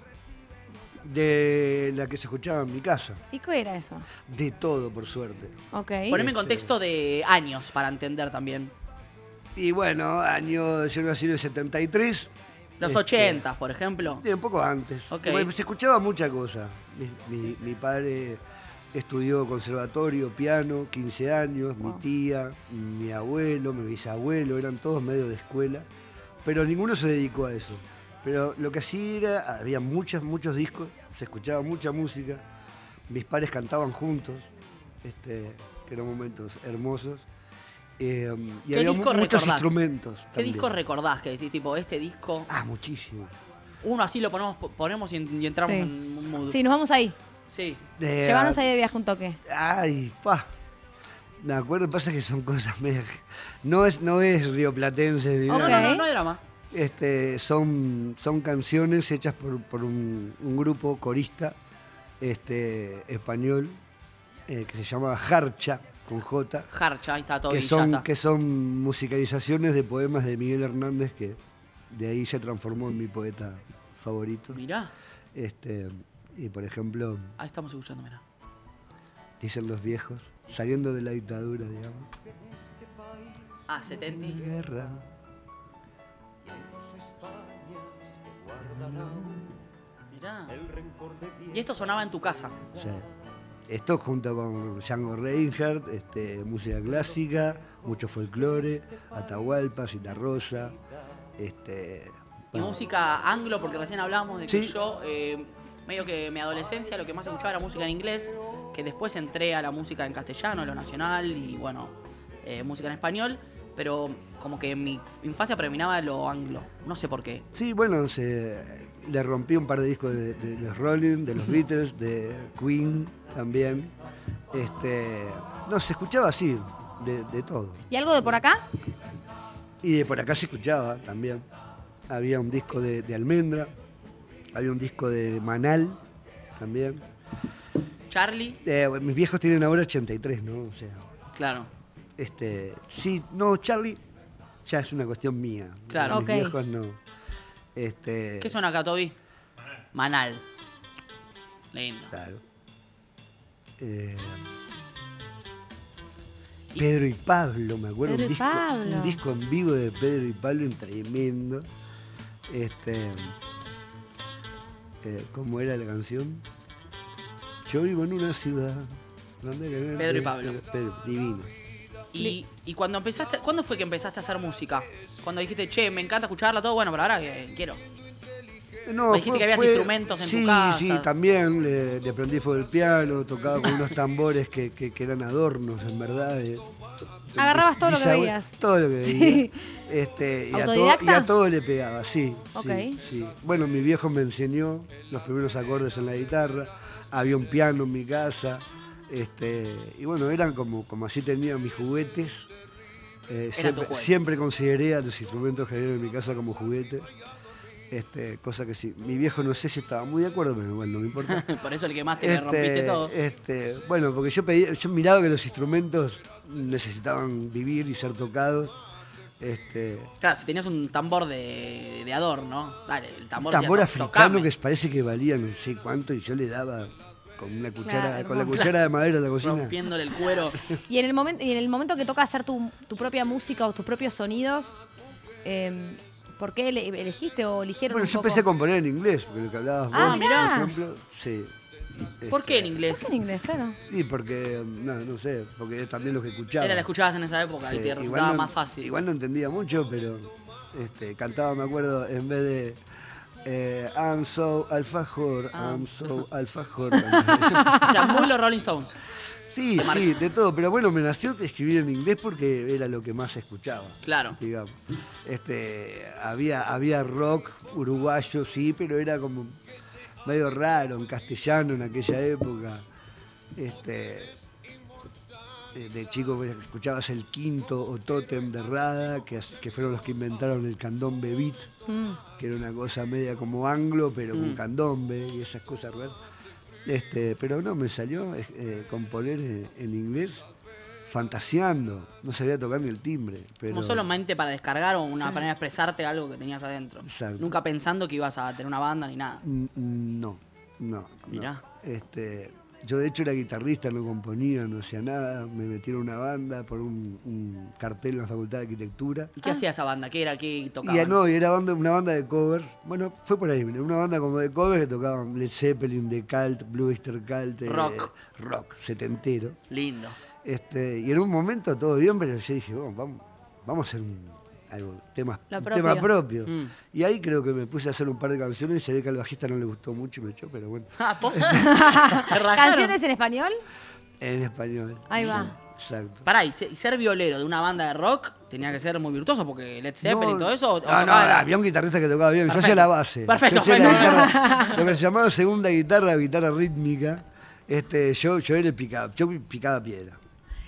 De la que se escuchaba en mi casa. ¿Y qué era eso? De todo, por suerte. Ok. Poneme en Este- contexto de años para entender también. Y bueno, año, yo nací en el setenta y tres. Los este, ochentas, por ejemplo. Sí, un poco antes. Ok. Bueno, se escuchaba mucha cosa. Mi, mi- mi padre estudió conservatorio, piano, quince años, mi tía, mi abuelo, mi bisabuelo, eran todos medio de escuela, pero ninguno se dedicó a eso. Pero lo que hacía era, había muchos, muchos discos, se escuchaba mucha música, mis padres cantaban juntos, este, que eran momentos hermosos. Eh, y ¿Qué había disco mu- muchos recordás? instrumentos. ¿Qué también. disco recordás que decís, tipo, este disco? Ah, muchísimo. Uno así lo ponemos, ponemos y, y entramos Sí. en un mood. Sí, nos vamos ahí. Sí. Eh, Llévanos ahí de viaje un toque. Ay, pa. Me acuerdo, pasa que son cosas medio... No es, no es rioplatense ni Ok. No, nada. no, no, no hay drama. Este, son, son canciones hechas por, por un, un grupo corista este, español, eh, que se llama Jarcha, con J. Jarcha, ahí está todo que bien, son, ya está. que son musicalizaciones de poemas de Miguel Hernández, que de ahí se transformó en mi poeta favorito. Mirá. Este, y por ejemplo, Ahí estamos escuchando, mirá. dicen los viejos, saliendo de la dictadura, digamos. Ah, setenta. Guerra. Mirá. Y esto sonaba en tu casa. O sea, esto junto con Django Reinhardt, este, música clásica, mucho folclore, Atahualpa, Citarrosa, este, Y música anglo, porque recién hablábamos de que Sí. yo, eh, medio que mi adolescencia, lo que más escuchaba era música en inglés, que después entré a la música en castellano, lo nacional, y bueno, eh, música en español, pero como que en mi infancia predominaba lo anglo, no sé por qué. Sí, bueno, se, le rompí un par de discos de, de los Rolling, de los Beatles, de Queen también. Este, no, se escuchaba así, de, de todo. ¿Y algo de por acá? Y de por acá se escuchaba también. Había un disco de, de Almendra, había un disco de Manal también. Charlie. Eh, mis viejos tienen ahora ochenta y tres, ¿no? O sea, Claro. este, sí, no, Charlie ya es una cuestión mía. Claro. Mis Ok. viejos no. Este, ¿Qué suena acá, Toby? Manal. Lindo. Claro. Eh, Pedro y Pablo, me acuerdo, Pedro un y disco, Pablo. un disco en vivo de Pedro y Pablo en tremendo. Este, eh, ¿cómo era la canción? Yo vivo en una ciudad donde Pedro y Pablo. Pedro, divino. Y, y cuando empezaste, ¿cuándo fue que empezaste a hacer música? Cuando dijiste, che, me encanta escucharla todo, bueno, pero ahora que quiero. No, Me dijiste fue- que habías fue- instrumentos en sí, tu casa. Sí, también le, le aprendí fue el piano, tocaba con unos tambores que, que- que eran adornos, en verdad. eh. Agarrabas todo lo que Bisabue- veías. Todo lo que veía. Este, y, a todo, ¿Autodidacta? y a todo le pegaba, sí. Ok. sí, sí. Bueno, mi viejo me enseñó los primeros acordes en la guitarra, había un piano en mi casa, este, y bueno, eran como, como así tenía mis juguetes. Eh, Eran siempre, tus juguetes. siempre consideré a los instrumentos que había en mi casa como juguetes. Este, cosa que sí, mi viejo no sé si estaba muy de acuerdo, pero bueno, no me importa. Por eso el que más te le rompiste todo. Este, bueno, porque yo pedía, yo miraba que los instrumentos necesitaban vivir y ser tocados. Este, Claro, si tenías un tambor de, de adorno, dale, el tambor. tambor decía, africano "Tocame". que parece que valía no sé cuánto y yo le daba con una cuchara, Claro, con la hermoso. cuchara de madera a la cocina. Rompiéndole el cuero. Y en el momento, y en el momento que toca hacer tu, tu propia música o tus propios sonidos, eh, ¿por qué ele- elegiste o eligieron Bueno, un yo poco? empecé a componer en inglés, porque lo que hablabas Ah, vos, mirá. por ejemplo, sí. ¿Por qué en inglés? ¿Por qué en inglés? Claro. Sí, porque, no, no sé, porque también los que escuchaba. Era la escuchabas en esa época y Sí, te igual resultaba no- más fácil. Igual no entendía mucho, pero este, cantaba, me acuerdo, en vez de eh, I'm so alfajor, Ah. I'm so alfajor. O sea, muy los Rolling Stones. Sí, Te marca. sí, de todo. Pero bueno, me nació escribir en inglés porque era lo que más escuchaba. Claro. Digamos. Este, había, había rock uruguayo, sí, pero era como medio raro, en castellano en aquella época. Este, eh, de chico pues, escuchabas el Quinto o Tótem de Rada, que, as- que fueron los que inventaron el candombe beat, Mm. que era una cosa media como anglo, pero con Mm. candombe y esas cosas raras. Este, pero no, me salió eh, eh, componer en, en inglés fantaseando. No sabía tocar ni el timbre. Pero... Como solamente para descargar o una Sí. manera de expresarte algo que tenías adentro. Exacto. Nunca pensando que ibas a tener una banda ni nada. Mm, mm, No, no. Mirá. no. Este, yo de hecho era guitarrista, no componía, no hacía nada. Me metí en una banda por un, un cartel en la Facultad de Arquitectura. ¿Y qué hacía esa banda? ¿Qué era? ¿Qué tocaban? Y ah, no, y era banda- una banda de covers. Bueno, fue por ahí, mira, una banda como de covers que tocaban Led Zeppelin, The Cult, Blue Oyster Cult, eh, Rock. rock setentero. Lindo. Este, y en un momento todo bien, pero yo dije, bueno, vamos, vamos a hacer un, algo, tema, Lo un propio. tema propio. Mm. Y ahí creo que me puse a hacer un par de canciones y se ve que al bajista no le gustó mucho y me echó, pero bueno, Ah, ¿posta? ¿Te rajaron? ¿Canciones en español? en español. Ahí Sí, va. Exacto. Pará, y se- y ser violero de una banda de rock tenía que ser muy virtuoso porque Led Zeppelin y No, todo eso. o- o No, no, tocaba- había un guitarrista que tocaba bien. Yo Perfecto. hacía la base. Perfecto, Yo hacía la perfecto. guitarra- lo que se llamaba segunda guitarra, guitarra rítmica. Este, yo, yo era el picaba, yo picaba piedra.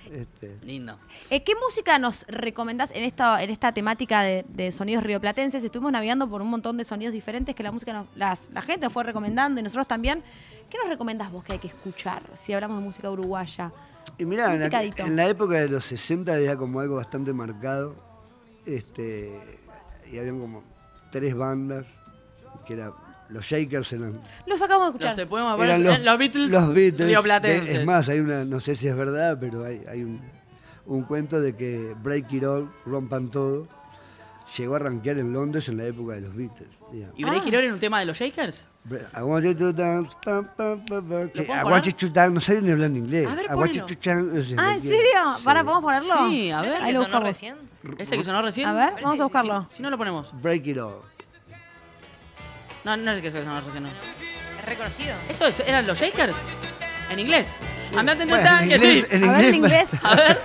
Este, Lindo. Eh, ¿Qué música nos recomendás en esta, en esta temática de, de sonidos rioplatenses? Estuvimos navegando por un montón de sonidos diferentes que la música nos- las- la gente nos fue recomendando y nosotros también. ¿Qué nos recomendás vos que hay que escuchar si hablamos de música uruguaya? Y mirá, Un en la, picadito. en la época de los sesenta era como algo bastante marcado. Este, y habían como tres bandas, que eran los Shakers, eran, Los acabamos de No escuchar. sé, podemos eran ver los, Beatles. los Beatles. rioplatenses. De- es más, hay una, no sé si es verdad, pero hay, hay un, un cuento de que Break It All, Rompan Todo, llegó a rankear en Londres en la época de los Beatles. digamos. ¿Y Break It All era un tema de los Shakers? I want you to dance, pam, pam, pam, pam, que puedo I poner? want you to dance, no sabía ni hablar en inglés. A ver, I want you ponelo. to dance, o sea, Ah, ¿en cualquiera. serio? Sí. ¿Para, podemos ponerlo? Sí, a ¿No es ver. el Ahí que lo sonó buscamos. recién? ¿Ese que sonó recién? A ver, vamos a buscarlo. Si no lo ponemos. Break It All. No, no es el que sonó recién, no. ¿Es reconocido? ¿Esto es- eran los Shakers? ¿En inglés? Andate en Bueno, total, en que inglés- sí. en A ver en inglés- inglés. A ver.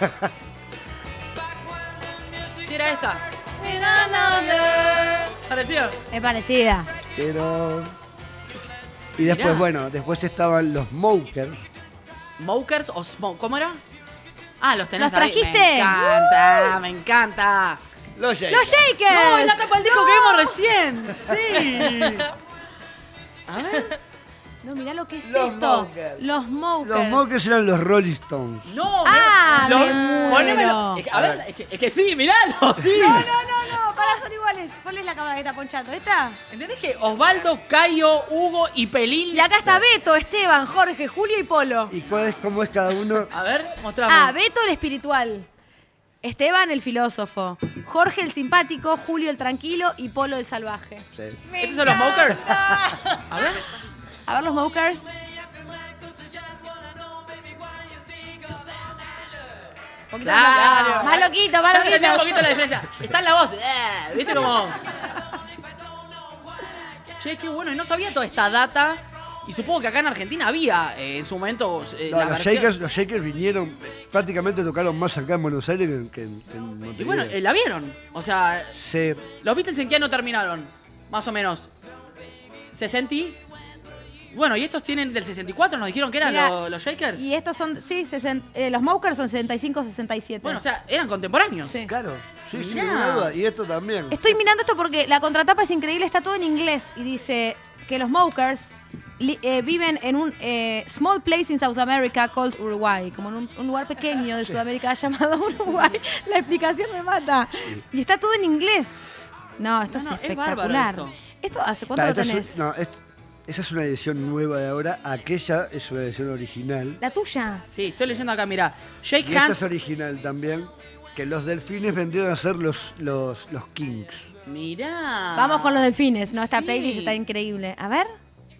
¿Sí era esta? ¿Parecía? Es parecida. Pero. Y después, Mirá. bueno, después estaban los Mokers. ¿Mokers o Smoke? ¿Cómo era? Ah, los tenés ¿Los ahí. trajiste? Me encanta, me encanta. Los Shakers. ¡Los Shakers! No, es la tapa del disco que vimos recién. Sí. A ver. No, mirá lo que es Los esto. Mokers. Los Mokers. Los Mokers eran los Rolling Stones. No, Ah, lo- me muero. ponémelo. Es que, a ver, es que, es que sí, miralo, sí. No, no, no, no. Pará, son iguales. ¿Cuál es la cámara que está ponchando? ¿Esta? ¿Entendés que Osvaldo, Cayo, Hugo y Pelín? Y acá está Beto, Esteban, Jorge, Julio y Polo. ¿Y cuál es, cómo es cada uno? A ver, mostrame. Ah, Beto el espiritual. Esteban el filósofo. Jorge el simpático, Julio el tranquilo y Polo el salvaje. Sí. ¿Estos son los Mokers? A ver. A ver los Mokers. Poquito Claro. más, más loquito, más Ya entendí loquito. un poquito la diferencia. Está en la voz. Eh, ¿Viste cómo? Che, qué bueno. Y no sabía toda esta data. Y supongo que acá en Argentina había eh, en su momento eh, No, la los, versión- Shakers, los Shakers vinieron, prácticamente tocaron más acá en Buenos Aires que, que en, que en Y Montevideo. bueno, eh, la vieron. O sea, Sí, los Beatles en qué año terminaron. Más o menos. ¿sesenta? Bueno, y estos tienen del sesenta y cuatro, nos dijeron que eran Mira, los, los Shakers. Y estos son, sí, sesen- eh, los Mokers son sesenta y cinco, sesenta y siete. Bueno, o sea, eran contemporáneos. Sí. claro. Sí, sí, Mirá. ninguna duda. Y esto también. Estoy mirando esto porque la contratapa es increíble, está todo en inglés y dice que los Mokers li- eh, viven en un eh, small place in South America called Uruguay, como en un, un lugar pequeño de Sudamérica llamado Uruguay. La explicación me mata. Y está todo en inglés. No, esto No, es no, es espectacular. bárbaro esto. ¿Hace cuánto Ah, lo esta es un- tenés? no, esto- esa es una edición nueva de ahora. Aquella es una edición original. La tuya. Sí, estoy leyendo acá, mira. Shake Y esta hands. es original también. Que los delfines vendrían a ser los, los, los Kings. Mirá. Vamos con los delfines, ¿no? Esta Sí. playlist está increíble. A ver.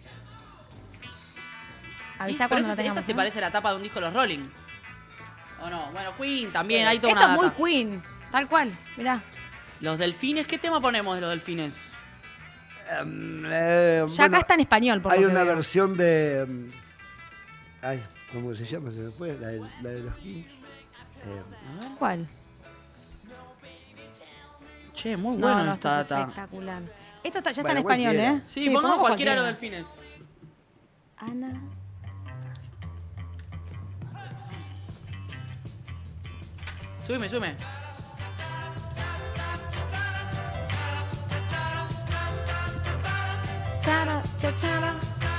Y- Avisa pero cuando esa, lo tengamos. esa se ¿no? parece a la tapa de un disco de los Rolling. ¿O no? Bueno, Queen también, hay toda Esto una es muy data. Queen, tal cual. Mirá. Los delfines, ¿qué tema ponemos de los delfines? Em, eh, Ya bueno, acá está en español, por hay lo que una veo. versión de. em, Ay, ¿cómo se llama? Se me fue. La de, la de los Kings. Eh, ¿Cuál? Che, muy No, bueno no, esto esta es data. espectacular. Esto está- ya Bueno, está en español, cualquiera. ¿eh? Sí, pongamos cualquiera de los cualquiera. delfines. Ana. Súbeme, súbeme. Chara, cha, chara.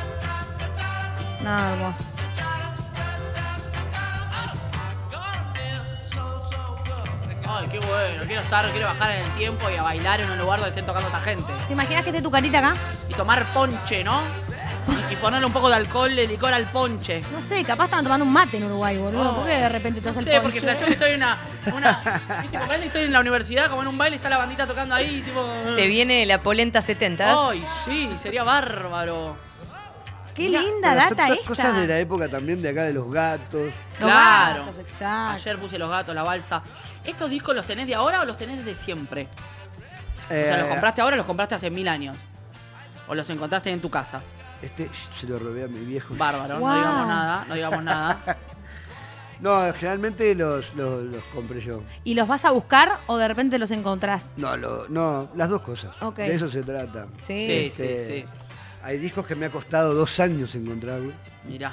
No, hermoso. Ay, qué bueno. Quiero estar, quiero bajar en el tiempo y a bailar en un lugar donde estén tocando esta gente. ¿Te imaginas que esté tu carita acá? Y tomar ponche, ¿no? Y, y ponerle un poco de alcohol, de licor al ponche. No sé, capaz estaban tomando un mate en Uruguay, boludo. Oh. ¿Por qué de repente te hace No el sé, ponche? porque flasheo que estoy en una. una ¿viste? Parece que estoy en la universidad, como en un baile, está la bandita tocando ahí, tipo. Se viene la polenta setentas. Ay, sí, sería bárbaro. Qué linda bueno, son data todas esta. cosas de la época también de acá de los gatos. Los Claro. gatos, exacto. Ayer puse los gatos, la balsa. ¿Estos discos los tenés de ahora o los tenés desde siempre? O sea, Eh, ¿los compraste ahora o los compraste hace mil años? ¿O los encontraste en tu casa? Este se lo robé a mi viejo. Bárbaro, Wow. no digamos nada, no digamos nada. No, generalmente los, los, los compré yo. ¿Y los vas a buscar o de repente los encontrás? No, lo, no, las dos cosas. Ok. De eso se trata. Sí. Sí, sí, Este, sí. Hay discos que me ha costado dos años encontrarlos. Mirá.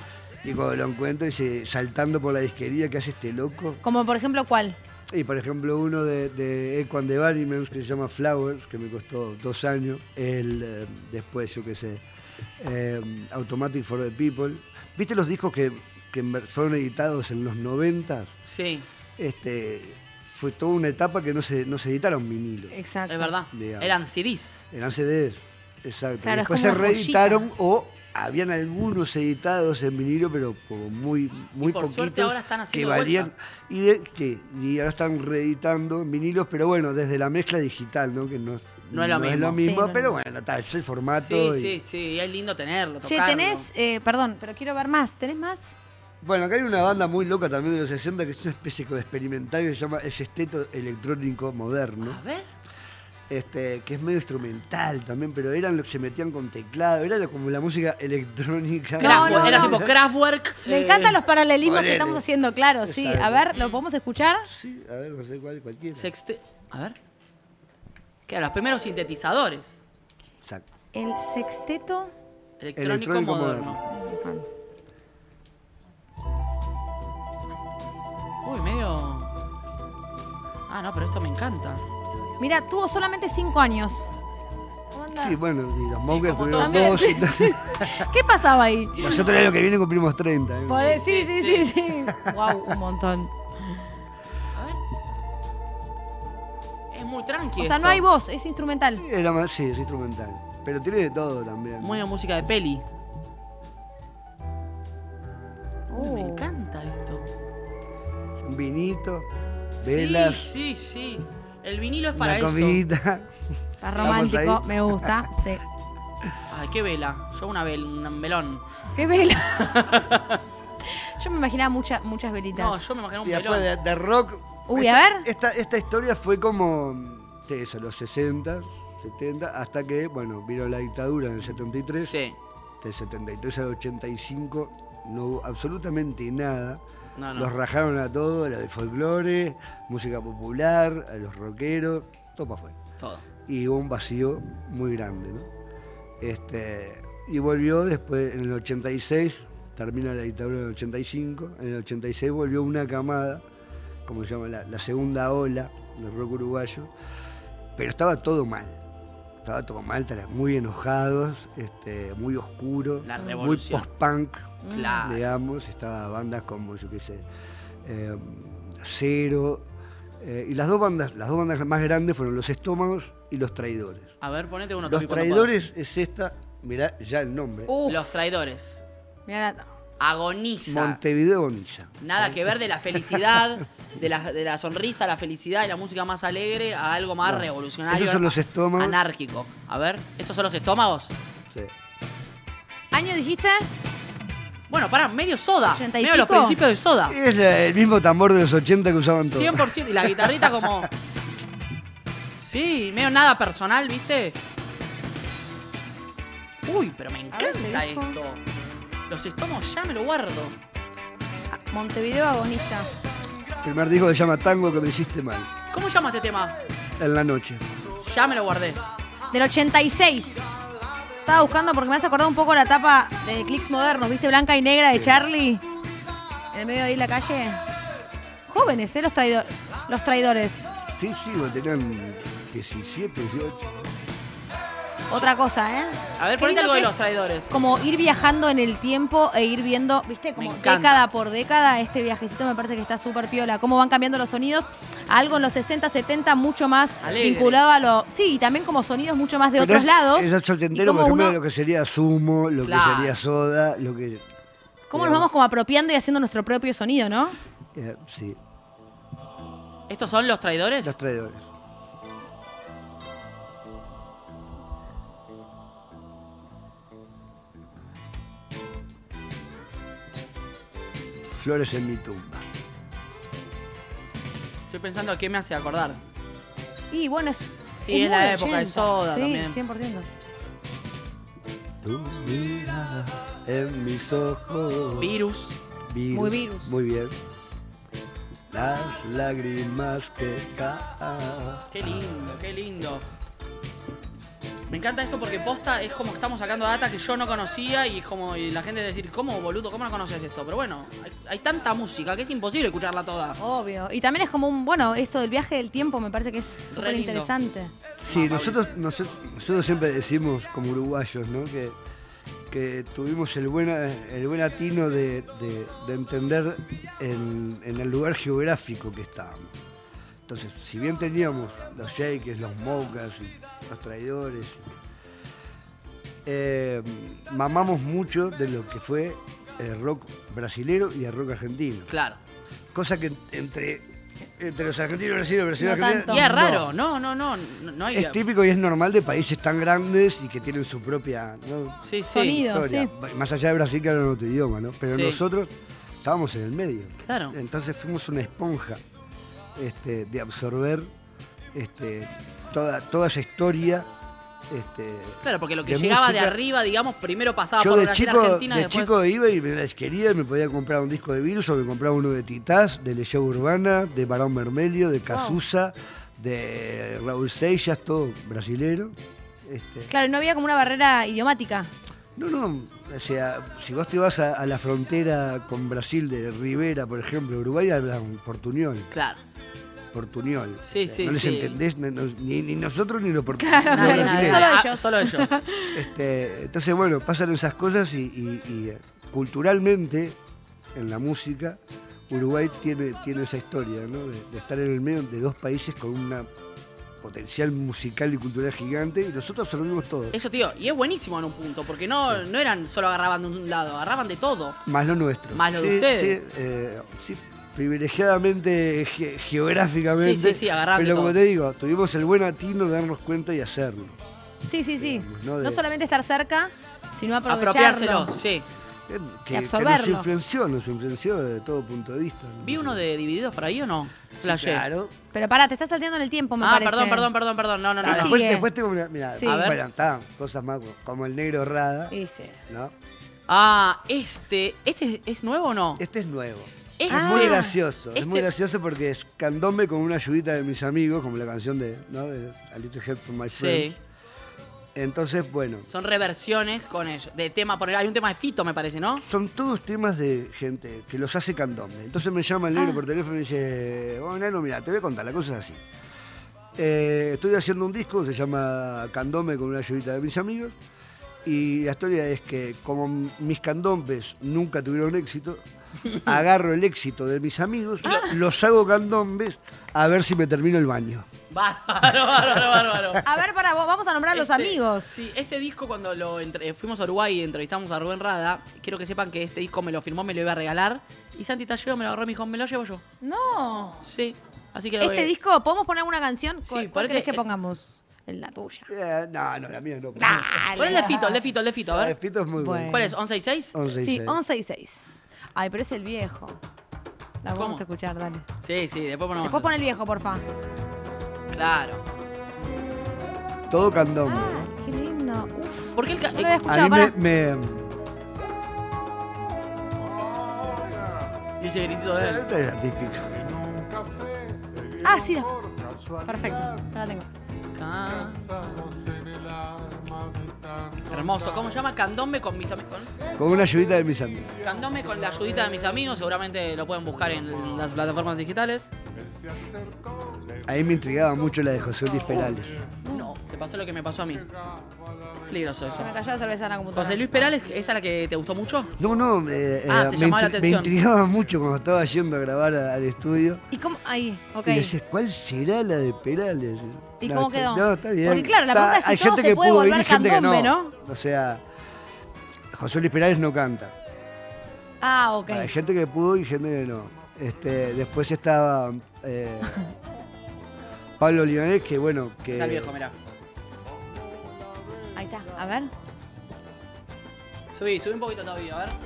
Y cuando lo encuentro, dice, saltando por la disquería, ¿qué hace este loco? Como por ejemplo, ¿cuál? Y por ejemplo, uno de, de Echo and the Bunnymen que se llama Flowers, que me costó dos años. El, eh, después, yo qué sé, eh, Automatic for the People. ¿Viste los discos que, que fueron editados en los noventas? Sí. Este, fue toda una etapa que no se, no se editaron vinilos. Exacto. Es verdad. Digamos. Eran C Ds. Eran C Ds, exacto. Claro, Después es se como reeditaron o habían algunos editados en vinilo, pero como muy, muy Y por poquitos suerte ahora están que haciendo de valían. vuelta. Y, de, que, y ahora están reeditando en vinilos, pero bueno, desde la mezcla digital, ¿no? Que no, No es lo mismo. mismo, Sí, pero no. bueno, está, es el formato. Sí, y- sí, sí. Y es lindo tenerlo, Che, tocarlo. tenés, eh, perdón, pero quiero ver más. ¿Tenés más? Bueno, acá hay una banda muy loca también de los sesenta que es una especie de experimental que se llama El Sexteto Electrónico Moderno. A ver. Este, que es medio instrumental también, pero eran los que se metían con teclado, era como la música electrónica. No, no, Era no. tipo Kraftwerk. Me eh, encantan los paralelismos ponele. que estamos haciendo, claro, sí. Exacto. A ver, ¿lo podemos escuchar? Sí, a ver, no sé cuál, cualquiera. Sexte... A ver. ¿Qué? Los primeros sintetizadores. Exacto. El sexteto. Electrónico, Electrónico moderno. Uy, medio... Ah, no, pero esto me encanta. Mira, tuvo solamente cinco años. Sí, bueno, y los Mokers como tuvieron todos. dos. y tal. ¿Qué pasaba ahí? Nosotros el año que viene cumplimos treinta. ¿eh? Por- sí, sí, sí, sí. Wow, un montón. A ver. Es muy tranqui O sea, esto. no hay voz, es instrumental. Era más, sí, es instrumental. Pero tiene de todo también. Muy de música de peli. Uy, me Uh. encanta esto. Un vinito, velas, Sí, sí, sí. El vinilo es para una eso. comidita. Está Estamos romántico, ahí. me gusta. Sí. Ay, qué vela. Yo una vel, un velón. Qué vela. Yo me imaginaba mucha, muchas velitas. No, yo me imagino un Y después velón. de, de rock. Uy, esta, a ver. Esta, esta historia fue como. sí, eso, los sesenta, setenta, hasta que, bueno, vino la dictadura en el setenta y tres. Sí. Del setenta y tres al ochenta y cinco no hubo absolutamente nada. No, no. Los rajaron a todos, a la de folclore, música popular, a los rockeros, todo para afuera. Todo. Y hubo un vacío muy grande, ¿no? Este, y volvió después, en el ochenta y seis, termina la dictadura en el ochenta y cinco, en el ochenta y seis volvió una camada, como se llama, la, la segunda ola del rock uruguayo, pero estaba todo mal. Estaba todo mal, estaban muy enojados, este, muy oscuro, La muy revolución. post-punk, Claro. digamos. Estaba bandas como, yo qué sé, eh, Cero. eh, y las dos bandas, las dos bandas más grandes fueron Los Estómagos y Los Traidores. A ver, ponete uno Los Topi, cuando Traidores es esta, mirá ya el nombre, Uf. puedas. Los traidores. Mirá la- Agoniza. Montevideo Bonilla. Nada que ver de la felicidad, de la, de la sonrisa, la felicidad y la música más alegre a algo más No. revolucionario. Esos son los estómagos. Anárquico. A ver, ¿estos son los estómagos? Sí. ¿Año dijiste? Bueno, pará, medio soda. ¿ochenta y Medio los pico? principios de soda. Es la- el mismo tambor de los ochenta que usaban todos. cien por ciento. Y la guitarrita como... Sí, medio nada personal, ¿viste? Uy, pero me A ver, encanta ¿qué dijo? esto. Los estómagos ya me lo guardo. Ah, Montevideo agoniza. El primer disco se llama Tango que me hiciste mal. ¿Cómo llama este tema? En la noche. Ya me lo guardé. Del ochenta y seis. Estaba buscando porque me hace acordar un poco la tapa de Clicks Modernos, ¿viste? Blanca y negra de Charlie. En el medio de ahí la calle. Jóvenes, ¿eh? Los, traido- los traidores. Sí, sí, bueno, tenían diecisiete, dieciocho. Otra cosa, ¿eh? A ver, Qué ponete lindo algo de que los es traidores. Como ir viajando en el tiempo e ir viendo, ¿viste? Como encanta. década por década. Este viajecito me parece que está súper piola. Cómo van cambiando los sonidos. A algo en los sesenta, setenta mucho más Alegre. vinculado a lo... Sí, y también como sonidos mucho más de Pero otros es- lados. Es Y ochentero, cómo por ejemplo, uno- lo que sería Sumo, lo Claro. que sería Soda, lo que... Cómo nos vamos como apropiando y haciendo nuestro propio sonido, ¿no? Eh, sí, ¿Estos son los traidores? los traidores. Flores en mi tumba. Estoy pensando a qué me hace acordar. Y bueno, es... Sí, es la muy época de ochenta. Soda sí, también. cien por ciento. Tu mirada en mis ojos. Virus. Virus. Muy virus. Muy bien. Las lágrimas que caen. Qué lindo, qué lindo. Me encanta esto porque posta es como que estamos sacando data que yo no conocía y es como y la gente decir, ¿cómo, boludo? ¿Cómo no conoces esto? Pero bueno, hay, hay tanta música que es imposible escucharla toda. Obvio. Y también es como un, bueno, esto del viaje del tiempo me parece que es súper interesante. Sí, nosotros, nosotros, nosotros siempre decimos como uruguayos, ¿no? Que, que tuvimos el buen, el buen atino de, de, de entender en, en el lugar geográfico que estábamos. Entonces, si bien teníamos los Shakers, los Moukas y los Traidores, eh, mamamos mucho de lo que fue el rock brasilero y el rock argentino. Claro. Cosa que entre, entre los argentinos brasileños, brasileños no argentinos... Y es raro, no, no, no, no, no hay... Es típico y es normal de países tan grandes y que tienen su propia, ¿no? sí, sí. Sonido, sí. Más allá de Brasil, que era otro idioma, ¿no? Pero Sí. nosotros estábamos en el medio. Claro. Entonces fuimos una esponja este, de absorber este, toda, toda esa historia. Este, Claro, porque lo que de llegaba música. de arriba, digamos, primero pasaba Yo por de Brasil, chico, Argentina, de después... chico iba y me las quería y me podía comprar un disco de Virus o me compraba uno de Titás, de Legión Urbana, de Barón Vermelho, de Cazuza, de Raúl Seixas, todo brasilero. Este, Claro, no había como una barrera idiomática. No, no, o sea, si vos te vas a, a la frontera con Brasil de Rivera, por ejemplo, Uruguay hablan portuñol. Claro. Portuñol. Sí, sí, no les sí. entendés no, no, ni, ni nosotros ni los portugueses. Claro, Nadie, claro, nadie. solo Ah, ellos. solo ellos. Este, entonces, bueno, pasan esas cosas y, y- y, eh, culturalmente, en la música, Uruguay tiene, tiene esa historia, ¿no? De, de estar en el medio de dos países con una potencial musical y cultural gigante y nosotros absorbimos todo. Eso, tío, y es buenísimo en un punto, porque no, no eran solo agarraban de un lado, agarraban de todo. Más lo nuestro. Más lo de Sí, ustedes. Sí, eh, sí, privilegiadamente ge- geográficamente. Sí, sí, sí, agarraban de Pero como todo. te digo, tuvimos el buen atino de darnos cuenta y hacerlo. Sí, sí, sí. ¿no? No, De- solamente estar cerca, sino aprovecharlo. Apropiárselo, sí. Que, Y que nos absorberlo. influenció, nos influenció desde todo punto de vista. ¿no? ¿Vi uno de Divididos por ahí o no? Flashé. Claro. Pero pará, te estás salteando en el tiempo, me Ah, parece. perdón, perdón, perdón, perdón. No, no, no. ¿Qué no. Después, sigue? después tengo, mira, mira, Sí. A ver. bueno, está, cosas más como el negro Rada, Sí, sí. ¿no? Ah, este. ¿Este es nuevo o no? Este es nuevo. Es Es Ah. muy gracioso, es Este- muy gracioso porque es candombe con una ayudita de mis amigos, como la canción de, ¿no? de A Little Help from My Friends. Sí. Entonces, bueno, Son reversiones con ellos. De tema, por hay un tema de Fito, me parece, ¿no? son todos temas de gente que los hace candombe. Entonces me llama el negro Ah. por teléfono y dice, bueno, negro, mira, te voy a contar, la cosa es así. Eh, estoy haciendo un disco, se llama Candombe con una ayudita de mis amigos. Y la historia es que como m- mis candombes nunca tuvieron éxito, agarro el éxito de mis amigos, los hago candombes a ver si me termino el baño. Bárbaro, bárbaro, bárbaro. A ver, pará, vos- vamos a nombrar a los Este- amigos. Sí, este disco cuando lo entre- fuimos a Uruguay y entrevistamos a Rubén Rada, quiero que sepan que este disco me lo firmó, me lo iba a regalar. Y Santi Tallego me lo agarró y me dijo, me lo llevo yo. No. Sí, así que lo Este voy- disco, ¿podemos poner alguna canción? Sí, ¿Cuál, cuál ponete- querés que pongamos? En la tuya. Eh, no, no, la mía no. Dale. Pon el de Fito, el de Fito, el de Fito, a La de ver. Fito es muy Bueno. bueno. ¿Cuál es? ¿once y seis? once y Sí, seis. once y seis. Ay, pero es el viejo. La vamos ¿Cómo? a escuchar, dale. Sí, sí, después ponemos. Después pon el viejo, porfa. Claro. Todo candombe. Ah, qué lindo. Uf. ¿Por qué el ca- No lo había A escuchado, mí pará. me... me Y ese gritito de él. esta es la típica. Ah, sí. la- Perfecto, ya la tengo. Ah. Hermoso. ¿Cómo se llama? Candombe con mis amigos. Con una ayudita de mis amigos. Candombe con la ayudita de mis amigos. Seguramente lo pueden buscar en las plataformas digitales. Ahí me intrigaba mucho la de José Luis Perales. No, te pasó lo que me pasó a mí. Peligroso eso. Se me cayó la cerveza en la computadora. José Luis Perales, ¿esa es la que te gustó mucho? No, no, eh, Ah, eh, te me, llamaba la intri- me atención. intrigaba mucho cuando estaba yendo a grabar a- al estudio. ¿Y cómo? Ahí, ok. Y decía, ¿cuál será la de Perales? ¿Y No, cómo está- quedó? No, está bien. Porque claro, la Está- pregunta es si hay todo gente se que puede pudo ir volver y gente que candombe, no. ¿no? O sea, José Luis Perales no canta. Ah, ok. Hay gente que pudo y gente que no. Este, después estaba eh, Pablo Libanés, que bueno, que... Está el viejo, mirá. Ahí está, a ver. Subí, subí un poquito todavía, a ver.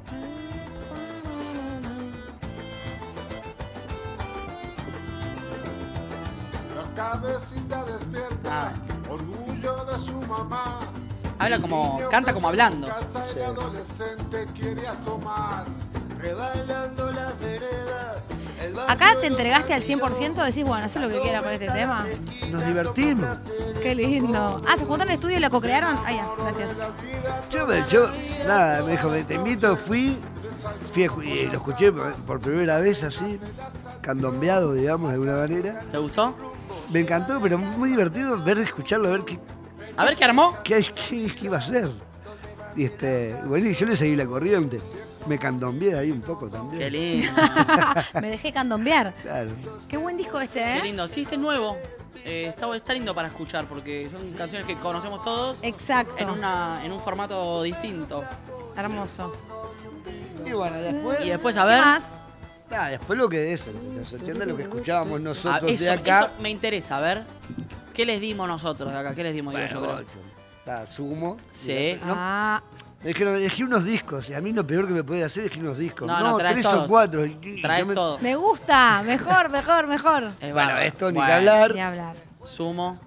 La cabecita despierta, orgullo de su mamá. Habla como, canta como hablando. Casa el adolescente quiere asomar, rebailando las veredas. Acá te entregaste al cien por ciento, decís, bueno, haz lo que quieras con este tema. Nos divertimos. Qué lindo. Ah, se juntaron en el estudio y lo co-crearon. Ah, ya, gracias. Yo, me- yo, nada, me dijo, te invito, fui, fui a escu- y lo escuché por, por primera vez así, candombeado, digamos, de alguna manera. ¿Te gustó? Me encantó, pero muy divertido ver, escucharlo, ver qué, A ver qué armó. qué, qué, qué iba a hacer. Y este, bueno, y yo le seguí la corriente. Me candombeé ahí un poco también. Qué lindo. Me dejé candombear. Claro. Qué buen disco este, Qué ¿eh? lindo. Sí, este es nuevo. Eh, está, está lindo para escuchar porque son canciones que conocemos todos. Exacto. En, una, en un formato distinto. Hermoso. Y bueno, después. Y después, a ver. ¿Qué más? Ah, después lo que es, en los ochenta lo que escuchábamos Ah, nosotros eso, de acá. eso me interesa, a ver. ¿Qué les dimos nosotros de acá? ¿Qué les dimos Bueno, yo creo? ocho. Está, Sumo. Sí. No, Ah, me dijeron, elegí unos discos. Y a mí lo peor que me puede hacer es elegir unos discos. No, No, no, traes tres todos. o cuatro. Y- y Traes yo me- todo. me gusta. Mejor, mejor, mejor. Es Bueno, bárbaro. esto ni Bueno, que hablar. Ni hablar. Sumo.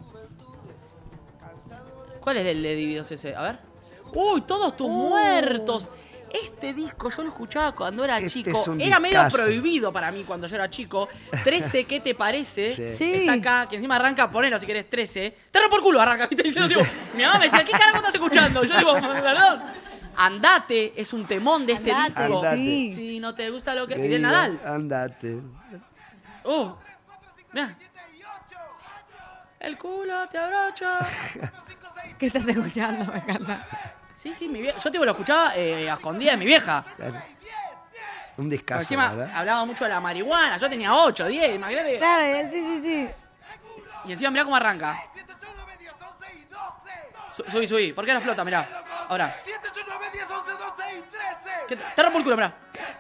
¿Cuál es el de Divididos ese? A ver. ¡Uy, todos tus Uh. muertos! Este disco yo lo escuchaba cuando era Este chico. es un Era medio discazo. prohibido para mí cuando yo era chico. trece, ¿qué te parece? Sí. Sí. Está acá, que encima arranca, ponelo si querés, trece. Te rompo el culo, arranca. ¿Viste? Diciendo, tipo, mi mamá me decía, ¿qué carajo estás escuchando? Yo digo, perdón. Andate es un temón de este Andate, disco. Andate. sí. Si no te gusta lo que... Que Fidel diga, Nadal. Andate. Uh. Mirá. El culo te abrocha. ¿Qué estás escuchando? Me encanta. Sí, sí, mi vieja. Yo tipo lo escuchaba eh, a escondidas de mi vieja. Claro. Un Pero descaso, encima ¿verdad? hablaba mucho de la marihuana. Yo tenía ocho, diez, imagínate. Claro, eh, sí, sí, sí. Y encima mirá cómo arranca. Su- subí, subí. ¿Por qué no explota? Mirá. Ahora. ¿Qué te, te rompo el culo, mirá.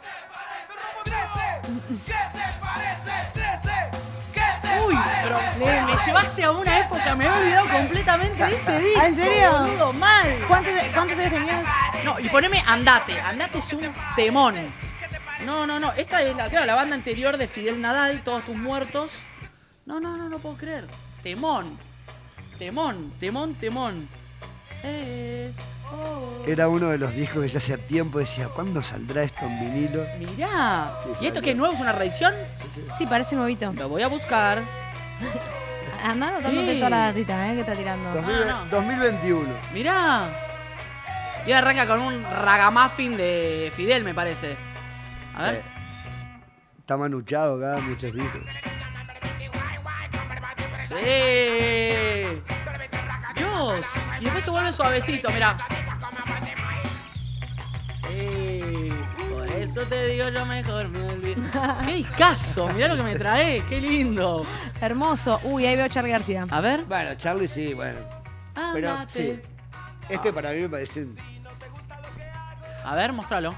Uy, pero me, me llevaste a una época, me había olvidado completamente de este disco. ¿Ah, en serio? Boludo, mal. ¿Cuántos, cuántos años tenías? No, y poneme Andate. Andate es un temón. No, no, no. Esta es la, claro, la banda anterior de Fidel Nadal, Todos tus muertos. No, no, no, no puedo creer. Temón. Temón, temón, temón. Eh, oh. Era uno de los discos que ya hacía tiempo decía, ¿cuándo saldrá esto en vinilo? Mirá. Sí, ¿Y esto salió. qué es nuevo? ¿Es una reedición? Sí, parece nuevito. Lo voy a buscar. Andá anotándote Sí. toda la datita, ¿eh? Que está tirando. dos mil, no. dos mil veintiuno. Mirá. Y arranca con un ragamuffin de Fidel, me parece. A ver. Sí. Está manuchado acá, muchos discos. Sí. Dios. Y después se vuelve suavecito, mirá. Sí. Por eso te digo yo mejor me olvido. Qué discazo, mirá lo que me trae, qué lindo. Hermoso. Uy, ahí veo a Charlie García. A ver. Bueno, Charlie sí, bueno. Pero Andate. sí. Este para mí me parece... A ver, mostralo.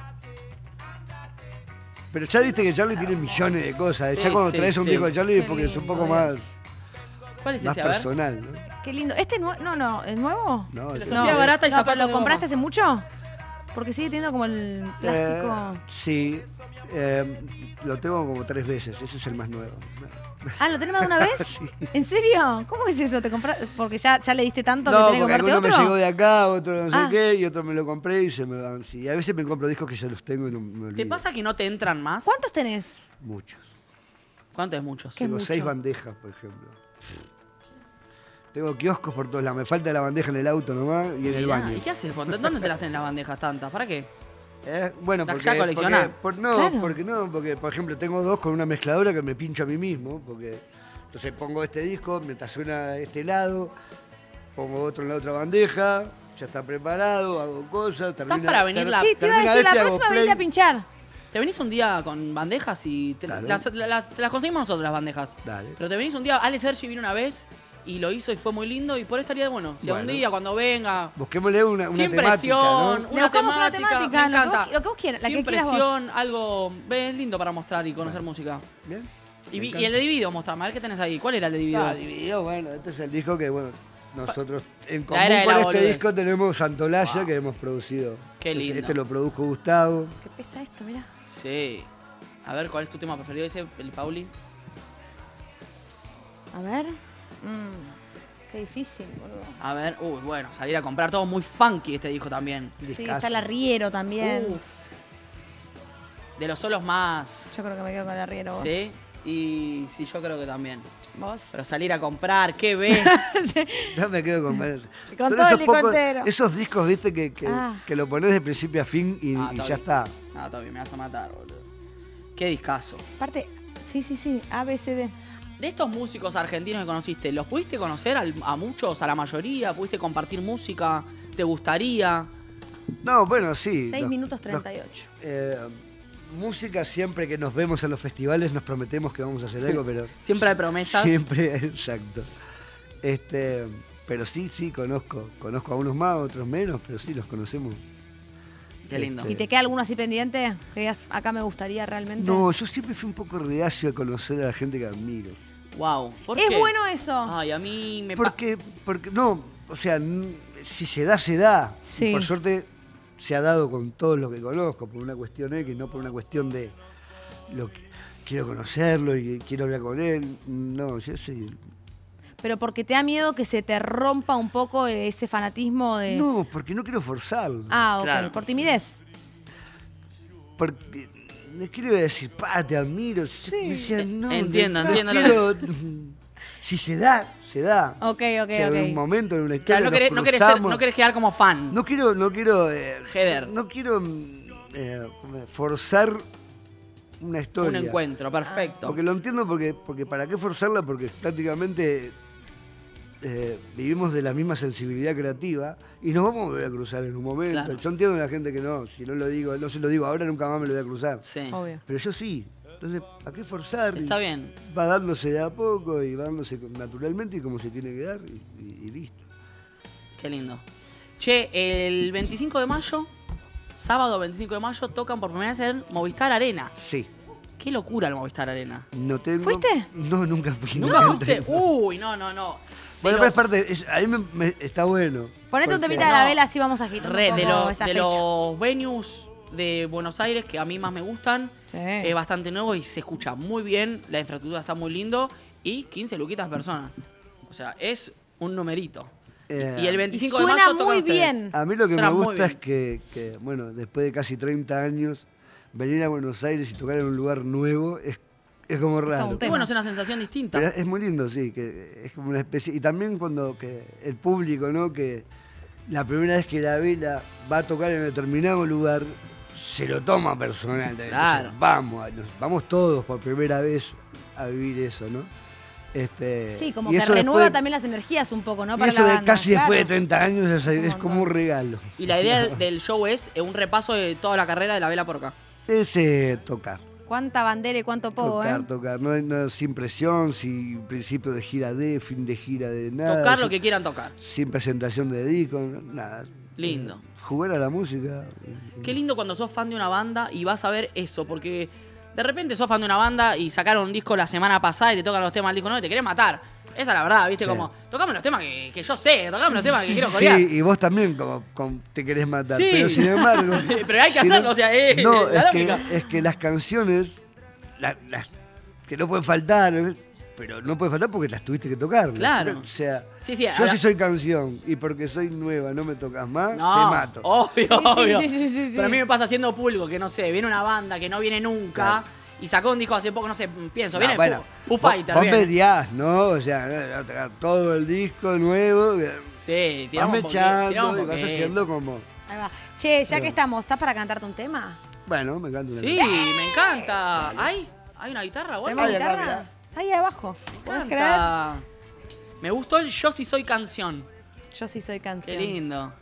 Pero ya viste que Charlie tiene millones de cosas. Sí, ya cuando sí, traes un sí. disco de Charlie es Qué porque es un poco lindo, más, ¿Cuál es más ese? A ver. personal, ¿no? Qué lindo. ¿Este es nuevo? No, no, ¿es nuevo? No, Filosofía este- No, barata y no, zapatos pero de ¿lo compraste goma. hace mucho? Porque sigue teniendo como el plástico. Eh, sí. Eh, lo tengo como tres veces. Ese es el más nuevo. Ah, ¿lo tenés más de una vez? Sí. ¿En serio? ¿Cómo es eso? ¿Te compras? Porque ya, ya le diste tanto No, que tenés que porque comprarte alguno otro. me llegó de acá, otro no sé Ah. qué, y otro me lo compré y se me van. Sí, a veces me compro discos que ya los tengo y no me olvido. ¿Te pasa que no te entran más? ¿Cuántos tenés? Muchos. ¿Cuántos es muchos? ¿Qué es Tengo mucho? seis bandejas, por ejemplo. Tengo kioscos por todos lados. Me falta la bandeja en el auto nomás y en el Mirá, baño. ¿y qué haces? ¿Dónde te las tenés las bandejas tantas? ¿Para qué? Eh, bueno, Las porque, ya coleccionás. porque- por- no, Claro. porque no, porque por ejemplo tengo dos con una mezcladora que me pincho a mí mismo, porque entonces pongo este disco, mientras suena este lado, pongo otro en la otra bandeja, ya está preparado, hago cosas, termina, para venir ter- la- Sí, te iba a termina decir, la este, hago próxima play. venite a pinchar. ¿Te venís un día con bandejas y te, Claro. las, las- te las conseguimos nosotros las bandejas? Dale. Pero te venís un día, Ale Sergi vino una vez y lo hizo y fue muy lindo y por ahí estaría bueno. Si Bueno. un día cuando venga, Busquémosle una, una sin temática, presión, ¿no? Le buscamos una temática, me lo que encanta. vos- lo que vos quieras, la sin que quieras vos. presión, algo ven, lindo para mostrar y conocer música. Bien. Y, Me vi- encanta. y el de Dividido, mostrame, a ver qué tenés ahí. ¿Cuál era el de Dividido? Ah, dividido, bueno, este es el disco que, bueno, nosotros en La común era de con la este boludez. disco tenemos Santolaya que hemos producido. Qué lindo. Este lo produjo Gustavo. ¿Qué pesa esto? Mirá. Sí. A ver, ¿cuál es tu tema preferido ese, el Pauli? A ver. Mm, qué difícil, boludo. A ver, uy, bueno, salir a comprar todo muy funky este disco también. Sí, Discazo. está el arriero también. Uf. De los solos más... Yo creo que me quedo con el arriero vos. Sí, y sí, yo creo que también. ¿Vos? Pero salir a comprar, ¿qué ves? Yo me quedo con... Con Son todo el esos disco pocos- entero. Esos discos, viste, que, que, Ah. que lo pones de principio a fin y, Ah, y está ya bien. está. No, está bien, me vas a matar, boludo. Qué discazo. Aparte, sí, sí, sí, A, B, C, D. De estos músicos argentinos que conociste, ¿los pudiste conocer al- a muchos, a la mayoría? ¿Pudiste compartir música? ¿Te gustaría? No, bueno, sí. seis los- minutos los- treinta y ocho. eh, música, siempre que nos vemos en los festivales nos prometemos que vamos a hacer algo, pero... Siempre hay promesas. Siempre, exacto. Este, pero sí, sí, conozco. Conozco a unos más, a otros menos, pero sí, los conocemos. Qué lindo. Este, ¿Y te queda alguno así pendiente? Que digas, acá me gustaría realmente. No, yo siempre fui un poco reacio a conocer a la gente que admiro. Wow. ¿Por Es qué? bueno eso. Ay, a mí me pa- Porque, porque no, o sea, n- si se da, se da. Sí. Y por suerte se ha dado con todos los que conozco, por una cuestión X, no por una cuestión de lo que quiero conocerlo y quiero hablar con él. No, yo sí. Pero porque te da miedo que se te rompa un poco ese fanatismo de... No, porque no quiero forzarlo. Ah, ok. Claro. Por timidez. Porque no quiero decir, pa, te admiro. Sí. Yo decía, no, Entiendo, no entiendo lo quiero- Si se da, se da. Ok, ok, O sea, ok. En un momento, en una historia. Claro, no nos querés, no, querés ser- cruzamos. no querés quedar como fan. No quiero, no quiero, eh, Heather. no quiero mm, eh, forzar una historia. Un encuentro, perfecto. Porque lo entiendo, porque, porque ¿para qué forzarla? Porque prácticamente eh, vivimos de la misma sensibilidad creativa y nos vamos a volver a cruzar en un momento. Claro. Yo entiendo a la gente que no, si no lo digo, no se lo digo ahora, nunca más me lo voy a cruzar. Sí. Obvio. Pero yo sí. Entonces, ¿para qué forzar? Está Y bien. Va dándose de a poco y va dándose naturalmente y como se tiene que dar y, y- y listo. Qué lindo. Che, el veinticinco de mayo, sábado veinticinco de mayo, tocan por primera vez en Movistar Arena. Sí. Qué locura el Movistar Arena. No tengo... ¿Fuiste? No, nunca fui. ¿Nunca nunca fuiste? entré. Uy, no, no, no. Bueno, De pero es parte, es- ahí me, me- está bueno. Ponete un Porque- temita de la No. vela, así vamos agitando Re, un de, poco lo- esa de fecha. los venues de Buenos Aires que a mí más me gustan, Sí. es bastante nuevo y se escucha muy bien, la infraestructura está muy lindo y quince luquitas personas. O sea, es un numerito. Eh, Y el Y veinticinco de suena mayo tocan muy ustedes. bien. A mí lo que Suena me muy gusta bien. es que, que, bueno, después de casi treinta años, venir a Buenos Aires y tocar en un lugar nuevo es, es como raro. un Y tema. bueno, es una sensación distinta. Pero es muy lindo, sí, que es como una especie... Y también cuando que el público, ¿no? Que la primera vez que la vela va a tocar en determinado lugar, se lo toma personal. Entonces, Claro. vamos, a- nos- vamos todos por primera vez a vivir eso, ¿no? Este, Sí, como y que eso renueva después- también las energías un poco, ¿no? Y Para eso la de banda. casi después de Claro. treinta años es, Es un es como un regalo. Y la idea del show es eh, un repaso de toda la carrera de la vela por acá. Es eh, tocar. Cuánta bandera y cuánto pogo, Tocar, ¿eh? tocar, no, no, sin presión, sin principio de gira de, fin de gira de nada. Tocar lo sin- que quieran tocar. Sin presentación de disco, nada. Lindo. Jugar a la música. Qué lindo cuando sos fan de una banda y vas a ver eso, porque de repente sos fan de una banda y sacaron un disco la semana pasada y te tocan los temas del disco nuevo y te querés matar. Esa es la verdad, ¿viste? Sí. Como, tocame los temas que, que yo sé, tocame los temas que quiero Sí, corear. y vos también como, como te querés matar. Sí. Pero sin embargo. Pero hay que si no- hacerlo, o sea, es No, la es que, lógica. es que las canciones, la- las que no pueden faltar, ¿eh? Pero no pueden faltar porque las tuviste que tocar. Claro. O sea, Sí, sí, yo ahora- si soy canción y porque soy nueva no me tocas más, No, te mato. obvio, sí, obvio. sí, sí, sí, sí. Pero a mí me pasa haciendo público, que no sé, viene una banda que no viene nunca Claro. y sacó un disco hace poco, no sé, pienso, No, viene bueno, Foo, Foo vos- Fighter, Vos viene. mediás, ¿no? O sea, no, no, tocar todo el disco nuevo. Sí, Vas tiramos un poquito, mechando tiramos un y vas poquito. haciendo como. Ahí va. Che, ya Pero- que estamos, ¿estás para cantarte un tema? Bueno, me encanta. una Sí, canción. me encanta. ¿Hay? ¿Hay una guitarra o algo? ¿Tenemos Ay, acá, guitarra? mirá. Ahí abajo. Me ¿Puedes creer? encanta. Me gustó el Yo sí soy canción. Yo sí soy Qué canción. lindo.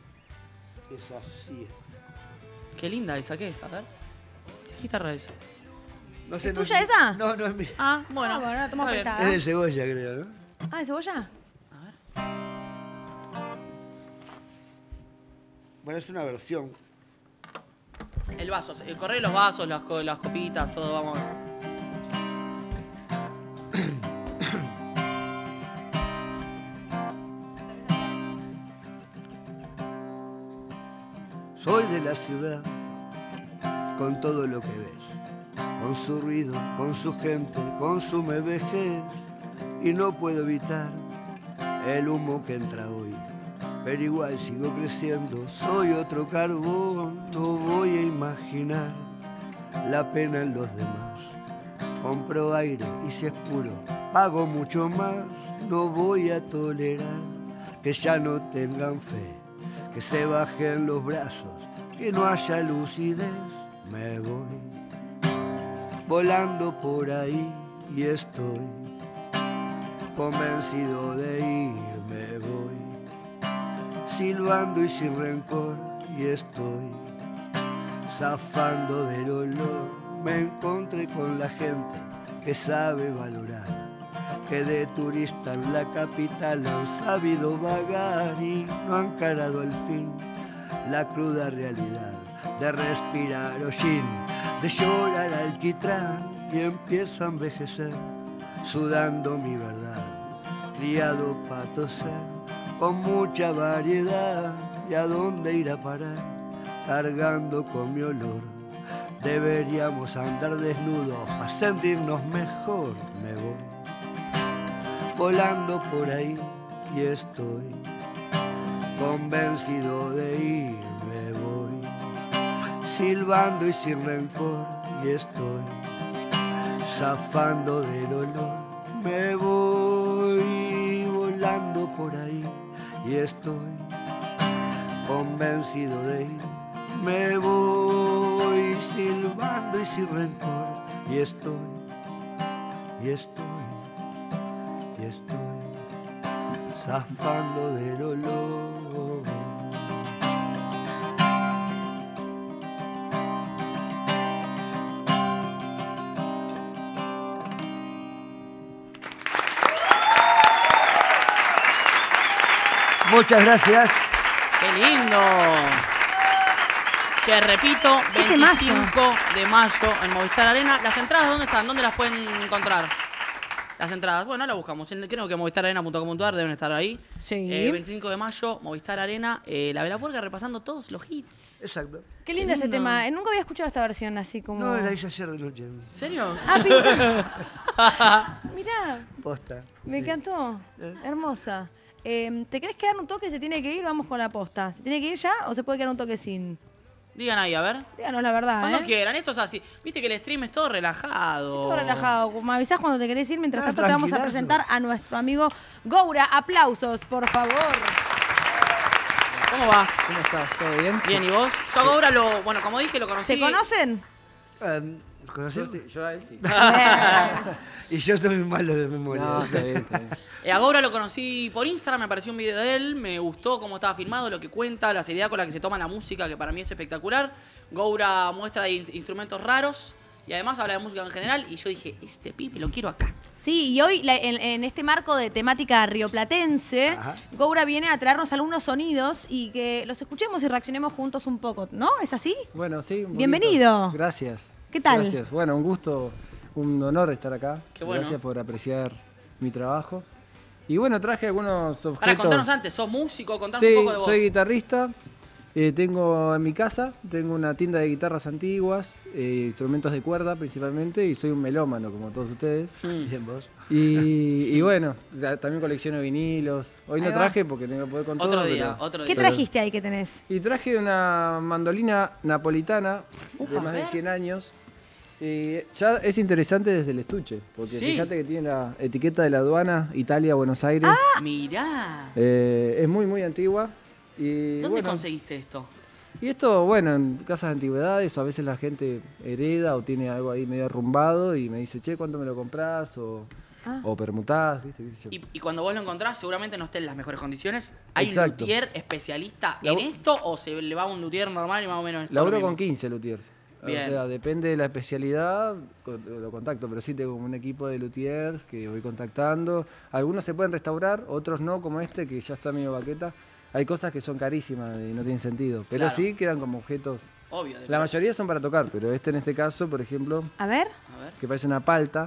Es así. Qué linda esa, ¿qué es? A ver. ¿Qué guitarra es? No sé, ¿Es no- tuya esa? No, no es mía. Ah, bueno. Ah, bueno, la tomamos Está bien. prestada. Es de cebolla, creo, ¿no? Ah, ¿de cebolla? Bueno, es una versión. El vaso, el correr los vasos, las, co- las copitas, todo, vamos. Soy de la ciudad, con todo lo que ves, con su ruido, con su gente, con su me vejez, y no puedo evitar el humo que entra hoy. Pero igual sigo creciendo, soy otro carbón, no voy a imaginar la pena en los demás. Compro aire y si es puro, pago mucho más. No voy a tolerar que ya no tengan fe, que se bajen los brazos, que no haya lucidez. Me voy volando por ahí y estoy convencido de ir. Me voy silbando y sin rencor y estoy zafando del olor. Me encontré con la gente que sabe valorar, que de turista en la capital han sabido vagar y no han encarado al fin la cruda realidad de respirar hollín, de llorar alquitrán y empieza a envejecer sudando mi verdad, criado pa' toser con mucha variedad. ¿Y a dónde ir a parar? Cargando con mi olor. Deberíamos andar desnudos para sentirnos mejor. Me voy volando por ahí y estoy convencido de ir. Me voy silbando y sin rencor y estoy zafando del olor. Me voy volando por ahí y estoy convencido de ir. Me voy silbando y sin rencor y estoy, y estoy, y estoy zafando del olor. Muchas gracias. ¡Qué lindo! Che, repito, veinticinco de mayo en Movistar Arena. ¿Las entradas dónde están? ¿Dónde las pueden encontrar? Las entradas, bueno, las buscamos. Creo que movistar arena punto com punto ar deben estar ahí. Sí. Eh, veinticinco de mayo, Movistar Arena. Eh, la Vela Puerca repasando todos los hits. Exacto. Qué lindo este tema. Eh, Nunca había escuchado esta versión así como... No, la hice ayer de noche. ¿En serio? Ah, pinta. Mirá, Posta. me Sí. encantó. Hermosa. Eh, ¿Te querés quedar un toque? ¿Se tiene que ir? Vamos con la posta. ¿Se tiene que ir ya o se puede quedar un toque sin? Digan ahí, a ver. Díganos la verdad, Cuando ¿eh? quieran, esto es así. Viste que el stream es todo relajado. Todo relajado. Me avisás cuando te querés ir. Mientras Ah, tanto te vamos a tranquilazo. presentar a nuestro amigo Goura. Aplausos, por favor. ¿Cómo va? ¿Cómo estás? ¿Todo bien? Bien, ¿y vos? Yo ahora lo, bueno, como dije, lo conocí. ¿Se conocen? Ah, ¿Conocés? Yo, sí, yo a él sí. Y yo estoy muy malo de memoria. No, está bien, está bien. Eh, a Goura lo conocí por Instagram, me apareció un video de él, me gustó cómo estaba filmado, lo que cuenta, la seriedad con la que se toma la música, que para mí es espectacular. Goura muestra in- instrumentos raros y además habla de música en general y yo dije, este pibe lo quiero acá. Sí, y hoy la- en, en este marco de temática rioplatense, Ajá. Goura viene a traernos algunos sonidos y que los escuchemos y reaccionemos juntos un poco, ¿no? ¿Es así? Bueno, sí. un Bienvenido. poquito. Gracias. ¿Qué tal? Gracias. Bueno, un gusto, un honor estar acá. Qué bueno. Gracias por apreciar mi trabajo. Y bueno, traje algunos objetos. Para contarnos antes, ¿sos músico? Contanos Sí, un poco de vos. soy guitarrista. Eh, tengo en mi casa, tengo una tienda de guitarras antiguas, eh, instrumentos de cuerda principalmente, y soy un melómano como todos ustedes. Bien, vos. Y, y bueno, ya- también colecciono vinilos. Hoy no Ahí va. traje porque no iba a poder con Otro todo. día, pero- otro ¿Qué día. trajiste ahí que tenés? Y traje una mandolina napolitana Uh, de a más de ver. cien años. Y ya es interesante desde el estuche, porque Sí. fíjate que tiene la etiqueta de la aduana Italia, Buenos Aires. Mirá. Eh, es muy, muy antigua. Y, ¿Dónde bueno, conseguiste esto? y esto, bueno, en casas de antigüedades, o a veces la gente hereda o tiene algo ahí medio arrumbado y me dice, che, ¿cuánto me lo comprás? O, Ah. o permutás, ¿viste? ¿Qué sé yo? Y, y cuando vos lo encontrás, seguramente no esté en las mejores condiciones. ¿Hay Exacto. un luthier especialista La- en esto o se le va a un luthier normal y más o menos esto Laburo lo mismo? con quince luthiers. Bien. O sea, depende de la especialidad, con- lo contacto, pero sí tengo un equipo de luthiers que voy contactando. Algunos se pueden restaurar, otros no, como este que ya está medio baqueta. Hay cosas que son carísimas y no tienen sentido, pero Claro. sí quedan como objetos. Obvio. de La verdad. mayoría son para tocar, pero este en este caso, por ejemplo, A ver. A ver. que parece una palta,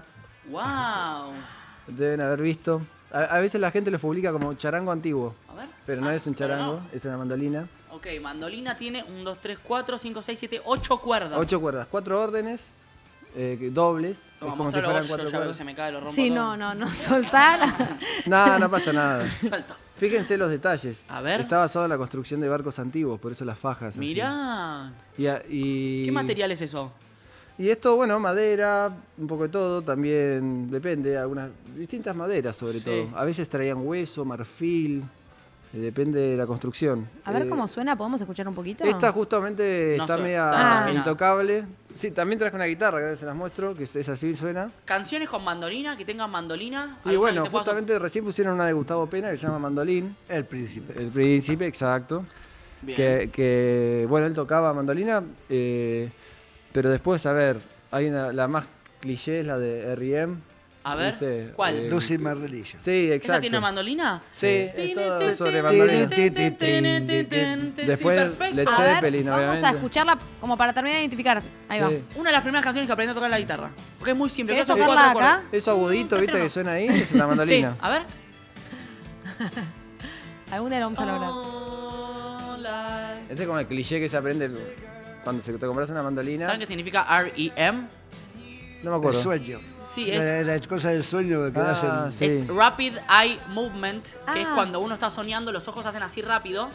¡Wow! deben haber visto. A, a veces la gente los publica como charango antiguo, A ver. pero no Ah, es un pero charango, no. es una mandolina. Ok, mandolina tiene un, dos, tres, cuatro, cinco, seis, siete, ocho cuerdas. Ocho cuerdas, cuatro órdenes, eh, que- dobles, Toma, es como si mostralo fueran vos, yo cuatro ya veo que cuerdas. se me cae, lo rompo Sí, todo. no, no, no, soltar. No, no pasa nada. Suelto. Fíjense los detalles. A ver. Está basado en la construcción de barcos antiguos, por eso las fajas. así. Mirá. Y, a- y- ¿Qué material es eso? Y esto, bueno, madera, un poco de todo, también depende, algunas distintas maderas sobre Sí. todo. A veces traían hueso, marfil, eh, depende de la construcción. A ver Eh, cómo suena, ¿podemos escuchar un poquito? Esta justamente No está suena, media está desafinada. intocable. Sí, también traje una guitarra, que a veces se las muestro, que es, es así, suena. Canciones con mandolina, que tengan mandolina. Y ¿Alguna bueno, que te puedas- justamente recién pusieron una de Gustavo Pena que se llama Mandolín. El Príncipe. El Príncipe, exacto. Bien. Que, que, bueno, él tocaba mandolina, eh, pero después, a ver, hay una, la más cliché es la de R E M. A ver, ¿viste? ¿cuál? Eh, Lucy Marlillo. Sí, exacto. ¿Esa tiene mandolina? Sí, es todo sobre mandolina. Después Led A ver, Zeppelin, vamos obviamente. a escucharla como para terminar de identificar. Ahí va. Sí. Una de las primeras canciones que aprendí a tocar la guitarra. Porque es muy simple. ¿Querés son tocarla cuatro acá? acordes. Eso agudito, ¿viste? Que suena ahí, es la mandolina. Sí, a ver. Algún día lo vamos a lograr. Este es como el cliché que se aprende cuando se te compras una mandolina. ¿Saben qué significa R E M? No me acuerdo. El sueño. Sí, es- La, la cosa del sueño que Ah, hacen. sí. Es Rapid Eye Movement, que es Ah. cuando uno está soñando, los ojos hacen así rápido.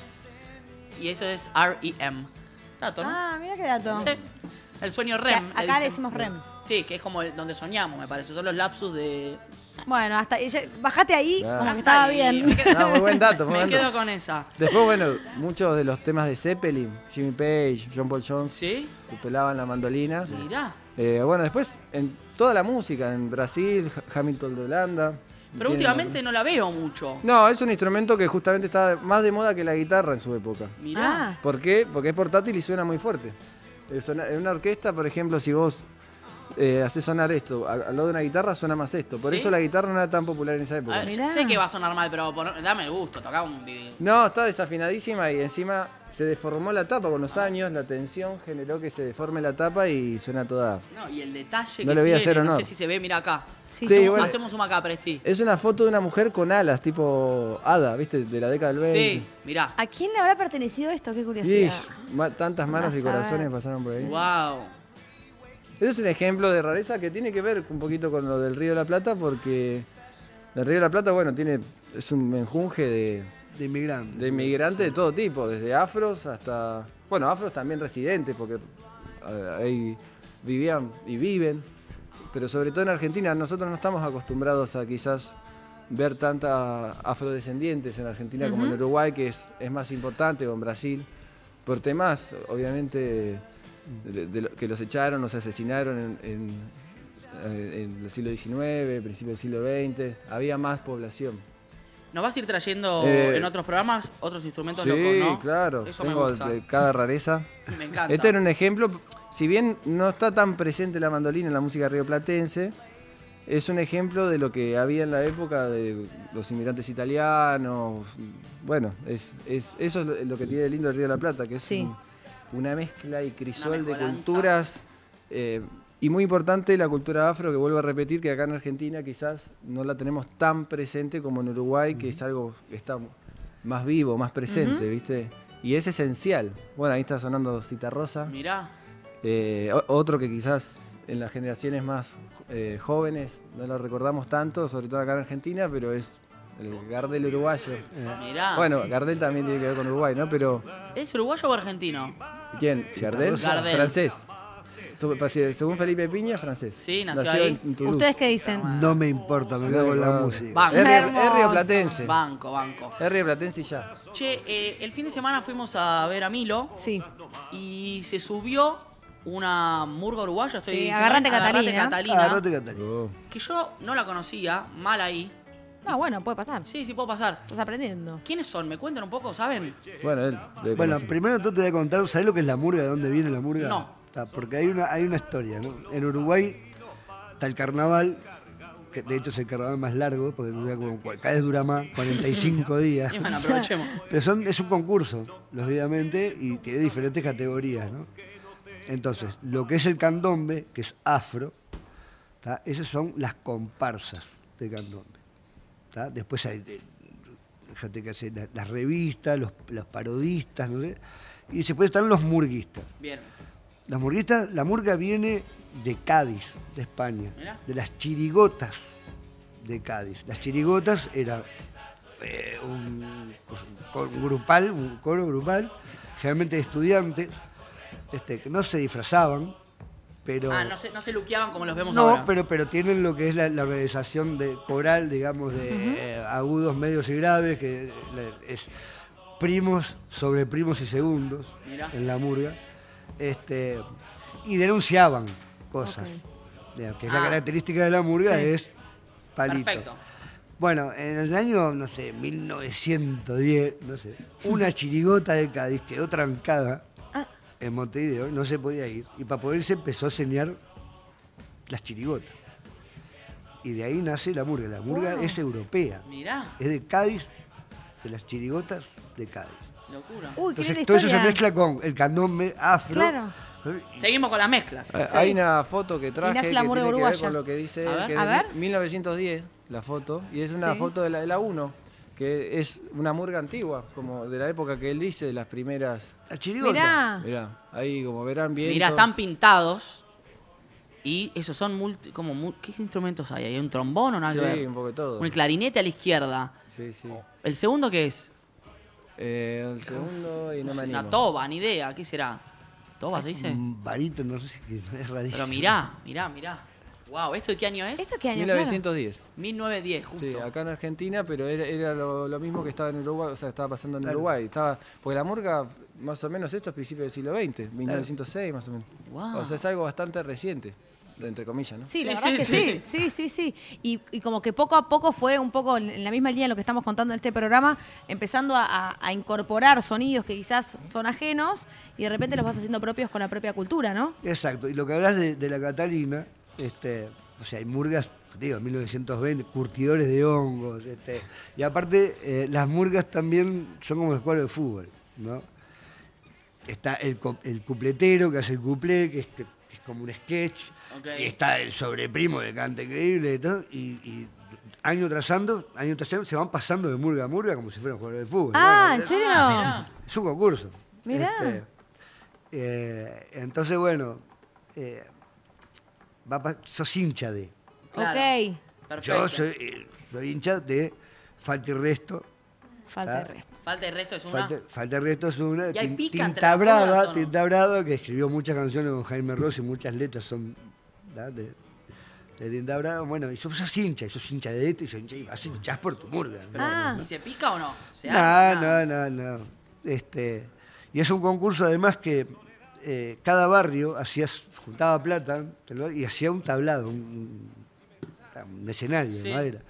Y eso es R E M. Dato, ¿no? Ah, mira qué dato. Sí. El sueño Que R E M. acá le dicen. decimos R E M. Sí, que es como el- donde soñamos, me parece. Son los lapsus de. Bueno, hasta ya- bajate ahí Ah. como que Hasta estaba ahí. bien. Me quedo, No, muy buen dato, muy me buen quedo dato. con esa. Después, bueno, muchos de los temas de Zeppelin, Jimmy Page, John Paul Jones, ¿Sí? que pelaban la mandolina. Mirá. Eh, bueno, después en toda la música, en Brasil, Ha- Hamilton de Holanda. Pero Tiene- últimamente no la veo mucho. No, es un instrumento que justamente está más de moda que la guitarra en su época. Mirá. Ah, ¿Por qué? Porque es portátil y suena muy fuerte. Eh, suena- En una orquesta, por ejemplo, si vos eh, haces sonar esto, a- al lado de una guitarra suena más esto. Por ¿Sí? eso la guitarra no era tan popular en esa A época. ver, Mirá. sé que va a sonar mal, pero por- dame el gusto, toca un video. No, está desafinadísima y encima se deformó la tapa con los años, la tensión generó que se deforme la tapa y suena toda... No, y el detalle No que le voy a tiene, hacer no honor. sé si se ve, mira acá. sí, Sí, sí, bueno. Hacemos un acá, Presti. Es una foto de una mujer con alas, tipo hada, ¿viste? De la década del veinte. Sí, mirá. ¿A quién le habrá pertenecido esto? Qué Y curiosidad. ma- tantas manos y Vas a ver. corazones pasaron por ahí. Wow. Ese es un ejemplo de rareza que tiene que ver un poquito con lo del Río de la Plata, porque el Río de la Plata, bueno, tiene es un menjunje de, De inmigrantes. de inmigrantes de todo tipo, desde afros hasta... Bueno, afros también residentes, porque eh, ahí vivían y viven, pero sobre todo en Argentina nosotros no estamos acostumbrados a quizás ver tantas afrodescendientes en Argentina como en Ujú. Uruguay, que es, es más importante, o en Brasil, por temas, obviamente, de- de lo- que los echaron, los asesinaron en, en, eh, en el siglo diecinueve, principio del siglo veinte, había más población. ¿Nos vas a ir trayendo Eh, en otros programas otros instrumentos Sí, locos, no? claro, Eso me tengo gusta. de cada rareza. Me encanta. Este era un ejemplo, si bien no está tan presente la mandolina en la música rioplatense, es un ejemplo de lo que había en la época de los inmigrantes italianos. Bueno, es, es- eso es lo, lo que tiene de lindo el Río de la Plata, que es Sí. un- una mezcla y crisol de mezcolanza. culturas. eh, y muy importante la cultura afro, que vuelvo a repetir, que acá en Argentina quizás no la tenemos tan presente como en Uruguay, que es algo que está más vivo, más presente, Ujú. ¿viste? Y es esencial. Bueno, ahí está sonando Citarrosa. Mirá. Eh, o- otro que quizás en las generaciones más eh, jóvenes no lo recordamos tanto, sobre todo acá en Argentina, pero es el Gardel uruguayo. Mirá. Bueno, Gardel también tiene que ver con Uruguay, ¿no? Pero, ¿Es uruguayo o argentino? ¿quién? ¿Gardel? Gardel. Francés. Su- pa- Según Felipe Piña, francés. Sí, nació ahí. en Toulouse. ¿Ustedes qué dicen? No me importa, me quedo con la música. Banco. Es rio- Hermoso. es rioplatense. Banco, banco. Es rioplatense y ya. Che, eh, el fin de semana fuimos a ver a Milo Sí. y se subió una murga uruguaya. Estoy Sí, diciendo Agarrate bien, Agarrate Catalina. Catalina, Agarrate, Catalina. Oh. que yo no la conocía, mal ahí. Ah, bueno, puede pasar. Sí, sí puedo pasar. Estás aprendiendo. ¿Quiénes son? ¿Me cuentan un poco? ¿Saben? Bueno, él debe Bueno, conocer. primero todo te voy a contar, ¿sabés lo que es la murga? ¿De dónde viene la murga? No. Está, porque hay una, hay una historia, ¿no? En Uruguay está el carnaval, que de hecho es el carnaval más largo, porque dura como, cua- cada vez dura más, cuarenta y cinco días. Y bueno, aprovechemos. Pero son, es un concurso, lógicamente, y tiene diferentes categorías, ¿no? Entonces, lo que es el candombe, que es afro, ¿tá? Esas son las comparsas del candombe. ¿Tá? Después hay, eh, fíjate que hace la- las revistas, los, los parodistas, no sé. Y después están los murguistas. Bien. Los murguistas, la murga viene de Cádiz, de España, Mirá. de las chirigotas de Cádiz. Las chirigotas era eh, un, pues, un coro grupal, un coro grupal, generalmente de estudiantes, este, que no se disfrazaban, Pero, Ah, no se, no se luqueaban como los vemos no, ahora. pero, pero tienen lo que es la, la organización de coral, digamos, de Ujú. eh, agudos, medios y graves, que le- es primos sobre primos y segundos Mirá. en la murga. Este, y denunciaban cosas. Digamos, que es la Ah. característica de la murga, Sí. es palito. Perfecto. Bueno, en el año, no sé, mil novecientos diez, no sé, una chirigota de Cádiz quedó trancada en Montevideo, no se podía ir. Y para poder irse empezó a enseñar las chirigotas. Y de ahí nace la murga. La murga Wow. es europea. Mirá, Es de Cádiz, de las chirigotas de Cádiz. locura. Uy, qué Entonces linda todo eso se historia. mezcla con el candombe afro. Claro. Seguimos con las mezclas. Hay- Sí. Hay una foto que traje nace que la tiene murga que ver uruguaya. con lo que dice A él, ver. que A es de ver. mil novecientos diez, la foto, y es una Sí. foto de la, de la uno, que es una murga antigua, como de la época que él dice, de las primeras. La chirigota. Mirá. Mirá, ahí como verán bien. Mirá, están pintados. Y esos son multi, como mu- ¿qué instrumentos hay? ¿Hay un trombón o nada que Sí, ver? un poco de todo. Un clarinete a la izquierda. Sí, sí. ¿El segundo qué es? Eh, el segundo y no me animo. Una toba, ni idea. ¿Qué será? ¿Toba se dice? Un varito, no sé si es rarísimo. Pero mirá, mirá, mirá. Wow, ¿esto de qué año es? ¿Esto qué año? mil novecientos diez. mil novecientos diez, justo. Sí, acá en Argentina, pero era, era lo, lo mismo que estaba en Uruguay, o sea, estaba pasando en Claro. Uruguay. Estaba, porque la murga, más o menos esto es principio del siglo veinte, mil novecientos seis más o menos. Wow. O sea, es algo bastante reciente, entre comillas, ¿no? Sí, la Sí, verdad sí, que sí, sí, sí, sí. Y, y como que poco a poco fue un poco en la misma línea de lo que estamos contando en este programa, empezando a, a- a incorporar sonidos que quizás son ajenos y de repente los vas haciendo propios con la propia cultura, ¿no? Exacto, y lo que hablas de, de la Catalina, este, o sea, hay murgas, digo, mil novecientos veinte, curtidores de hongos, este, y aparte eh, las murgas también son como el cuadro de fútbol, ¿no? Está el, co- el cupletero que hace el cuplé, que es, que es como un sketch, Ok. y está el sobreprimo que canta increíble y todo, y, y año tras año, año tras año se van pasando de murga a murga como si fuera un jugador de fútbol. Ah, ¿no? ¿en serio? mirá. Es un concurso. Mirá. Este, eh, entonces, bueno, eh, va pa- sos hincha de. Claro. Ok, Perfecto. Yo soy, eh, soy hincha de Falta y Resto. falta de Ah. resto. Falta de resto es una. Falta, Falta y Resto es una. ¿Y hay Tin- pica entre Tinta las murgas, Brava, o no? Tinta Brava, que escribió muchas canciones con Jaime Ross y muchas letras son ¿verdad? de, de Tinta Brava. Bueno, y sos, sos hincha, y sos hincha de esto, y sos hincha, y vas hinchás por tu murga. ¿no? Ah. ¿Y se pica o no? ¿Se No, arma? no, no, no. Este, y es un concurso además que eh, cada barrio hacía, juntaba plata y hacía un tablado, un, un escenario Sí. de madera.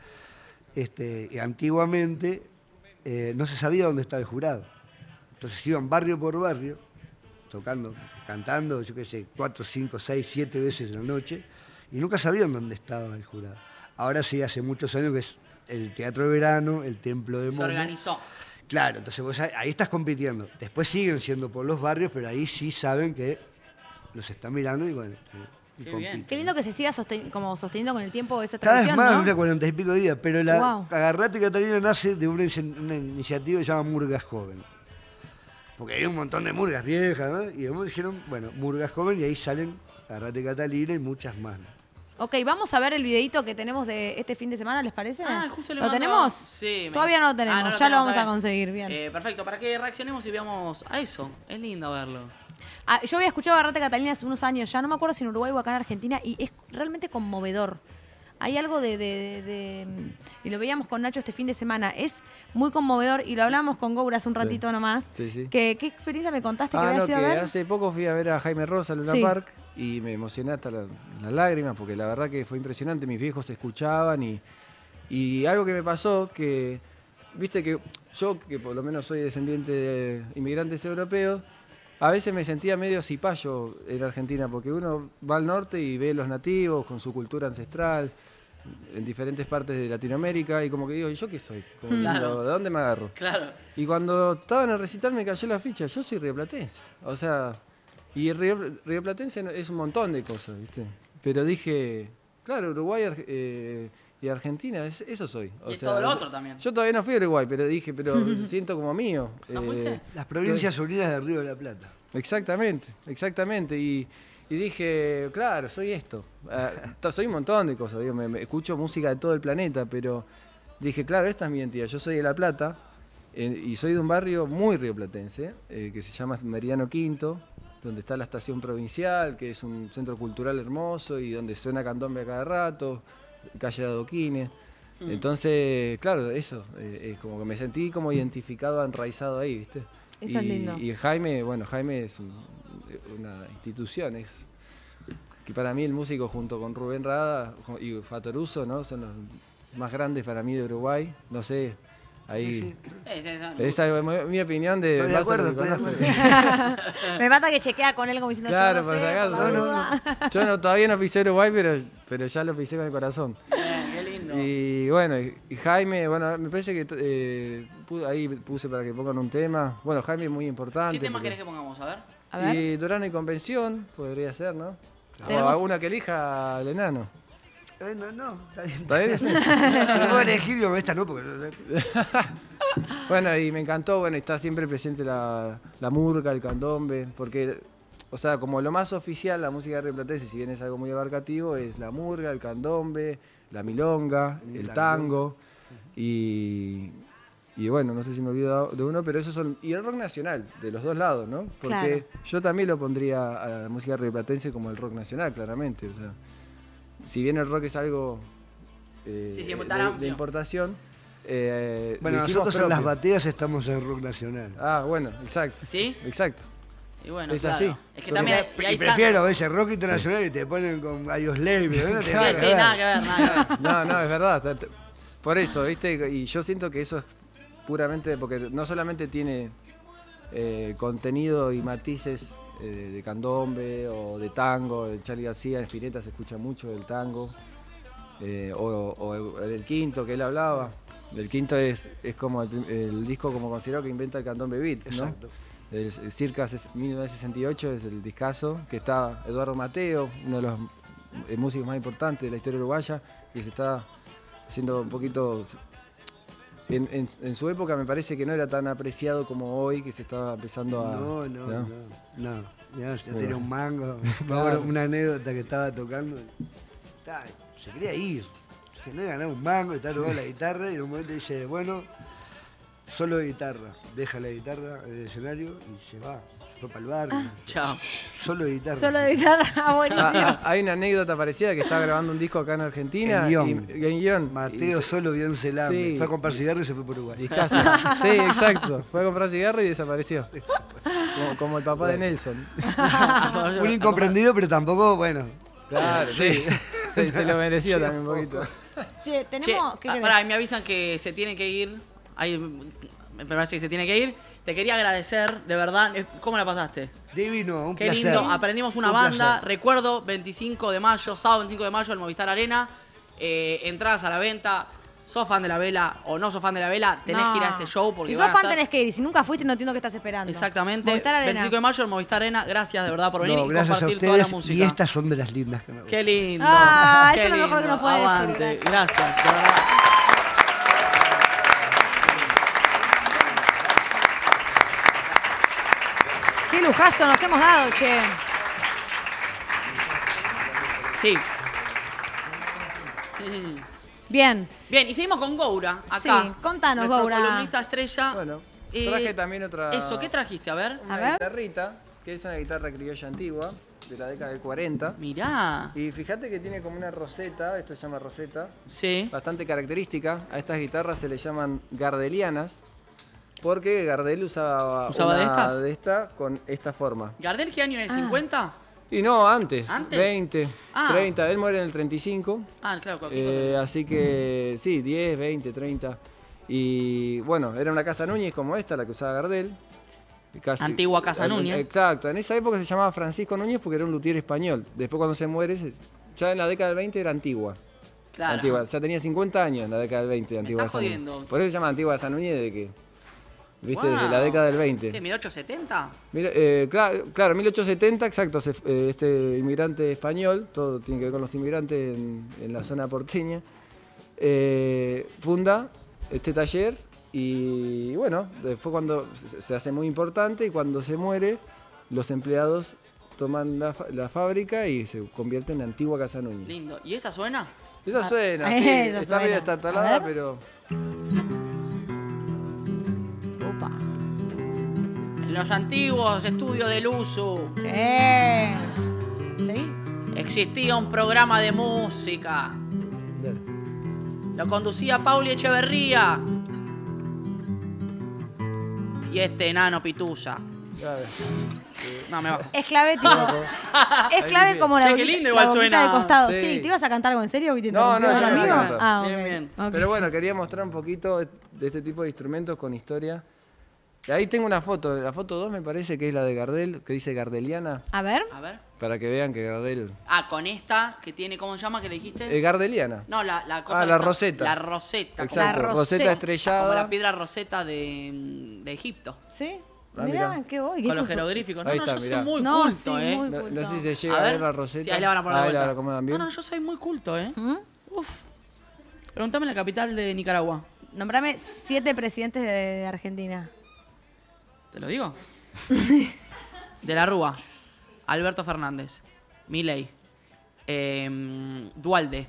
Este, y antiguamente eh, no se sabía dónde estaba el jurado. Entonces iban barrio por barrio, tocando, cantando, yo qué sé, cuatro, cinco, seis, siete veces en la noche, y nunca sabían dónde estaba el jurado. Ahora sí, hace muchos años que es el Teatro de Verano, el Templo de Se Momo. organizó. Claro, entonces vos ahí ahí estás compitiendo. Después siguen siendo por los barrios, pero ahí sí saben que los están mirando y bueno, y Qué compiten. bien. Qué lindo que se siga sosten- como sosteniendo con el tiempo esa Cada vez tradición, más, ¿no? mira, cuarenta y pico días, pero la Wow. Agarrate Catalina nace de una, inici- una iniciativa que se llama Murgas Joven. Porque hay un montón de murgas viejas, ¿no? Y después dijeron, bueno, Murgas Joven, y ahí salen Agarrate Catalina y muchas más. ¿no? Ok, vamos a ver el videito que tenemos de este fin de semana, ¿les parece? Ah, justo le ¿Lo mando- tenemos? Sí. me- Todavía no lo tenemos, Ah, no ya lo tenemos, vamos a está bien. conseguir, bien. Eh, perfecto, para que reaccionemos y veamos a eso. Es lindo verlo. Ah, yo había escuchado Agarrate Catalina hace unos años ya, no me acuerdo si en Uruguay o acá en Argentina, y es realmente conmovedor. Hay algo de, de- de- de- y lo veíamos con Nacho este fin de semana, es muy conmovedor, y lo hablamos con Goura hace un ratito nomás. Sí, sí. Que, ¿Qué experiencia me contaste que Ah, habías no, que ido a ver? hace poco fui a ver a Jaime Ross al Luna Sí. Park y me emocioné hasta la- las lágrimas porque la verdad que fue impresionante. Mis viejos escuchaban y, y algo que me pasó que, viste que yo, que por lo menos soy descendiente de inmigrantes europeos, a veces me sentía medio cipayo en Argentina porque uno va al norte y ve los nativos con su cultura ancestral en diferentes partes de Latinoamérica y como que digo, ¿y yo qué soy? Como Claro. diciendo, ¿de dónde me agarro? Claro. Y cuando estaba en el recital me cayó la ficha, yo soy rioplatense. O sea, y río, rioplatense no- es un montón de cosas, ¿viste? Pero dije, claro, Uruguay Ar- eh, y Argentina, es- eso soy. O Y es sea, todo lo yo- otro también. Yo todavía no fui a Uruguay, pero dije, pero siento como mío. ¿No eh, fuiste? Las provincias unidas del Río de la Plata. Exactamente, exactamente. Y, y dije, claro, soy esto. Ah, ta- soy un montón de cosas. Digo, me, me escucho música de todo el planeta, pero dije, claro, esta es mi identidad. Yo soy de La Plata eh, y soy de un barrio muy rioplatense, eh, que se llama Meridiano Quinto. donde está la estación provincial, que es un centro cultural hermoso y donde suena candombe a cada rato, calle de Adoquines. Mm. Entonces, claro, eso, eh, es como que me sentí como identificado, enraizado ahí, ¿viste? Eso y, es lindo. Y Jaime, bueno, Jaime es un, una institución, es que para mí el músico junto con Rubén Rada y Fatoruso, ¿no? Son los más grandes para mí de Uruguay, no sé. Ahí. Sí, sí. Esa es mi opinión de. Estoy de acuerdo, estoy de acuerdo. Me mata que chequea con él como diciendo claro, yo no sé, acá, por la no, duda. no. Yo no, todavía no pisé Uruguay, pero, pero ya lo pisé con el corazón. Bien, qué lindo. Y bueno, y, y Jaime, bueno, me parece que eh, pu- ahí puse para que pongan un tema. Bueno, Jaime es muy importante. ¿Qué tema porque... querés que pongamos? A ver. A ver. Y Durano y Convención, podría ser, ¿no? Tenemos- O alguna que elija el enano. Eh, no, no, está bien. ¿Está bien? No puedo elegir, digo, esta no, porque... Bueno, y me encantó, bueno, está siempre presente la, la murga, el candombe, porque, o sea, como lo más oficial, la música rioplatense, si bien es algo muy abarcativo, es la murga, el candombe, la milonga, el, el tango, y, y bueno, no sé si me olvido de uno, pero esos son, y el rock nacional, de los dos lados, ¿no? Porque Claro. yo también lo pondría a la música rioplatense como el rock nacional, claramente, o sea, si bien el rock es algo eh, Sí, sí, de, tan de amplio. importación, eh, Bueno, lo hicimos nosotros en las propio. bateas estamos en rock nacional. Ah, bueno, exacto. ¿Sí? Exacto. Y bueno, es claro. así. Es que también Y, hay, hay prefiero ese rock internacional y te ponen con Ayoslave, ¿no? Sí, sí, nada que ver, nada que ver. No, no, es verdad. Por eso, ¿viste? Y yo siento que eso es puramente porque no solamente tiene eh, contenido y matices eh, de candombe o de tango, de Charly García, en Spinetta se escucha mucho del tango, eh, o, o del Quinto que él hablaba. El Quinto es, es como el, el disco como considerado que inventa el candombe beat, ¿no? Exacto. El, el Circa mil novecientos sesenta y ocho es el discazo, que está Eduardo Mateo, uno de los eh, músicos más importantes de la historia uruguaya, y se está haciendo un poquito... En, en, en su época me parece que no era tan apreciado como hoy, que se estaba empezando a... No, no, no. No, no. Ya, yo Bueno. tenía un mango. Claro. Una anécdota que estaba tocando. Estaba- se quería ir. Se le ganaba un mango, estaba tocando la guitarra y en un momento dice, bueno, solo de guitarra. Deja la guitarra en el escenario y se va. Se fue para el bar. Chao. Solo de guitarra. Solo de guitarra, buenísimo. Ah, hay una anécdota parecida que estaba grabando un disco acá en Argentina. En Lyon. y- en Lyon. Mateo Y se- solo vio un celame. Sí. Fue a comprar cigarro y se fue por Uruguay. Discazo. Sí, exacto. Fue a comprar cigarro y desapareció. Como, como el papá de Nelson. Un incomprendido, pero tampoco, bueno. Claro, sí. Se, se lo mereció Sí, también un poquito. Che, Che, tenemos... ¿qué ah, querés? pará, me avisan que se tiene que ir. Ahí, me parece que se tiene que ir. Te quería agradecer, de verdad. Eh, ¿Cómo la pasaste? Divino, un Qué placer. lindo, aprendimos una Un banda. placer. Recuerdo, veinticinco de mayo, sábado veinticinco de mayo, el Movistar Arena. Eh, entradas a la venta. ¿Sos fan de la vela o no sos fan de la vela? Tenés No. que ir a este show porque Si van sos a fan estar- tenés que ir. Y si nunca fuiste no entiendo qué estás esperando. Exactamente. Movistar Arena. veinticinco de mayo, el Movistar Arena. Gracias de verdad por venir No, y gracias a compartir toda la ustedes. música. Y estas son de las lindas que me gustan. Qué lindo. Ah, qué esto es lo mejor que lindo. nos puede decir, Aguante. gracias. Gracias, de verdad. Qué lujazo nos hemos dado, che. Sí. Bien. Bien, y seguimos con Goura, acá. Sí, contanos, Nuestro Goura. columnista estrella. Bueno, Eh, traje también otra... Eso, ¿qué trajiste? A ver. Una A ver. guitarrita, que es una guitarra criolla antigua, de la década del cuarenta. Mirá. Y fíjate que tiene como una roseta, esto se llama roseta, Sí. bastante característica. A estas guitarras se le llaman gardelianas, porque Gardel usaba, ¿Usaba una de estas? de esta con esta forma. ¿Gardel qué año es? Ah. ¿cincuenta? Y no, antes, ¿Antes? veinte, Ah. treinta, él muere en el treinta y cinco. Ah, claro, cualquier Eh, así que sí, diez, veinte, treinta. Y bueno, era una casa Núñez como esta, la que usaba Gardel. Casi- Antigua Casa eh, Núñez. Exacto, en esa época se llamaba Francisco Núñez porque era un luthier español. Después cuando se muere, se- ya en la década del veinte era antigua. Claro. Antigua, o sea, tenía cincuenta años en la década del veinte, Antigua estás Casa Núñez. jodiendo. Por eso se llama Antigua Casa Núñez desde que, viste, Wow. desde la década del veinte. ¿Qué, mil ochocientos setenta? Mira, eh, claro, claro, mil ochocientos setenta, exacto, se- eh, este inmigrante español, todo tiene que ver con los inmigrantes en, en la zona porteña, eh, funda este taller y bueno, después cuando se- se hace muy importante y cuando se muere, los empleados toman la, fa- la fábrica y se convierte en Antigua Casa Núñez. Lindo. ¿Y esa suena? Esa suena, Ah, sí, esa está medio suena. estatalada, A ver. pero... Opa. En los antiguos estudios del Usu. Sí. ¿Sí? Existía un programa de música. Lo conducía Pauli Echeverría. Y este enano pitusa. No, me bajo. Es clave, tipo. Es clave como la Che, qué boquita, lindo igual la boquita suena. de costado. Sí. Sí. ¿Te ibas a cantar algo en serio? ¿Te No, no, interrumpió yo el no iba a amigo? cantar. Ah, Bien, ok. bien. Ok. Pero bueno, quería mostrar un poquito de este tipo de instrumentos con historia. Y ahí tengo una foto, la foto dos me parece que es la de Gardel, que dice Gardeliana, A ver. A ver. para que vean que Gardel... Ah, con esta que tiene, ¿cómo se llama que le dijiste? Eh, Gardeliana. No, la, la cosa. Ah, la esta- roseta. La roseta. Exacto, La roseta, roseta. estrellada. Como la piedra roseta de, de Egipto. ¿Sí? Ah, mirá, mirá. qué voy. Con los jeroglíficos. No, Ahí no, está, yo soy mirá. muy No, culto, sí, ¿eh? muy No, culto. no sé si se llega A a ver, ver la roseta. sí, ahí la van a poner de Ahí la vuelta. acomodan bien. No, no, yo soy muy culto, ¿eh? ¿Mm? Uf. Pregúntame la capital de Nicaragua. Nombrame siete presidentes de, de Argentina. ¿Te lo digo? De la Rúa. Alberto Fernández. Milei. Eh, Dualde.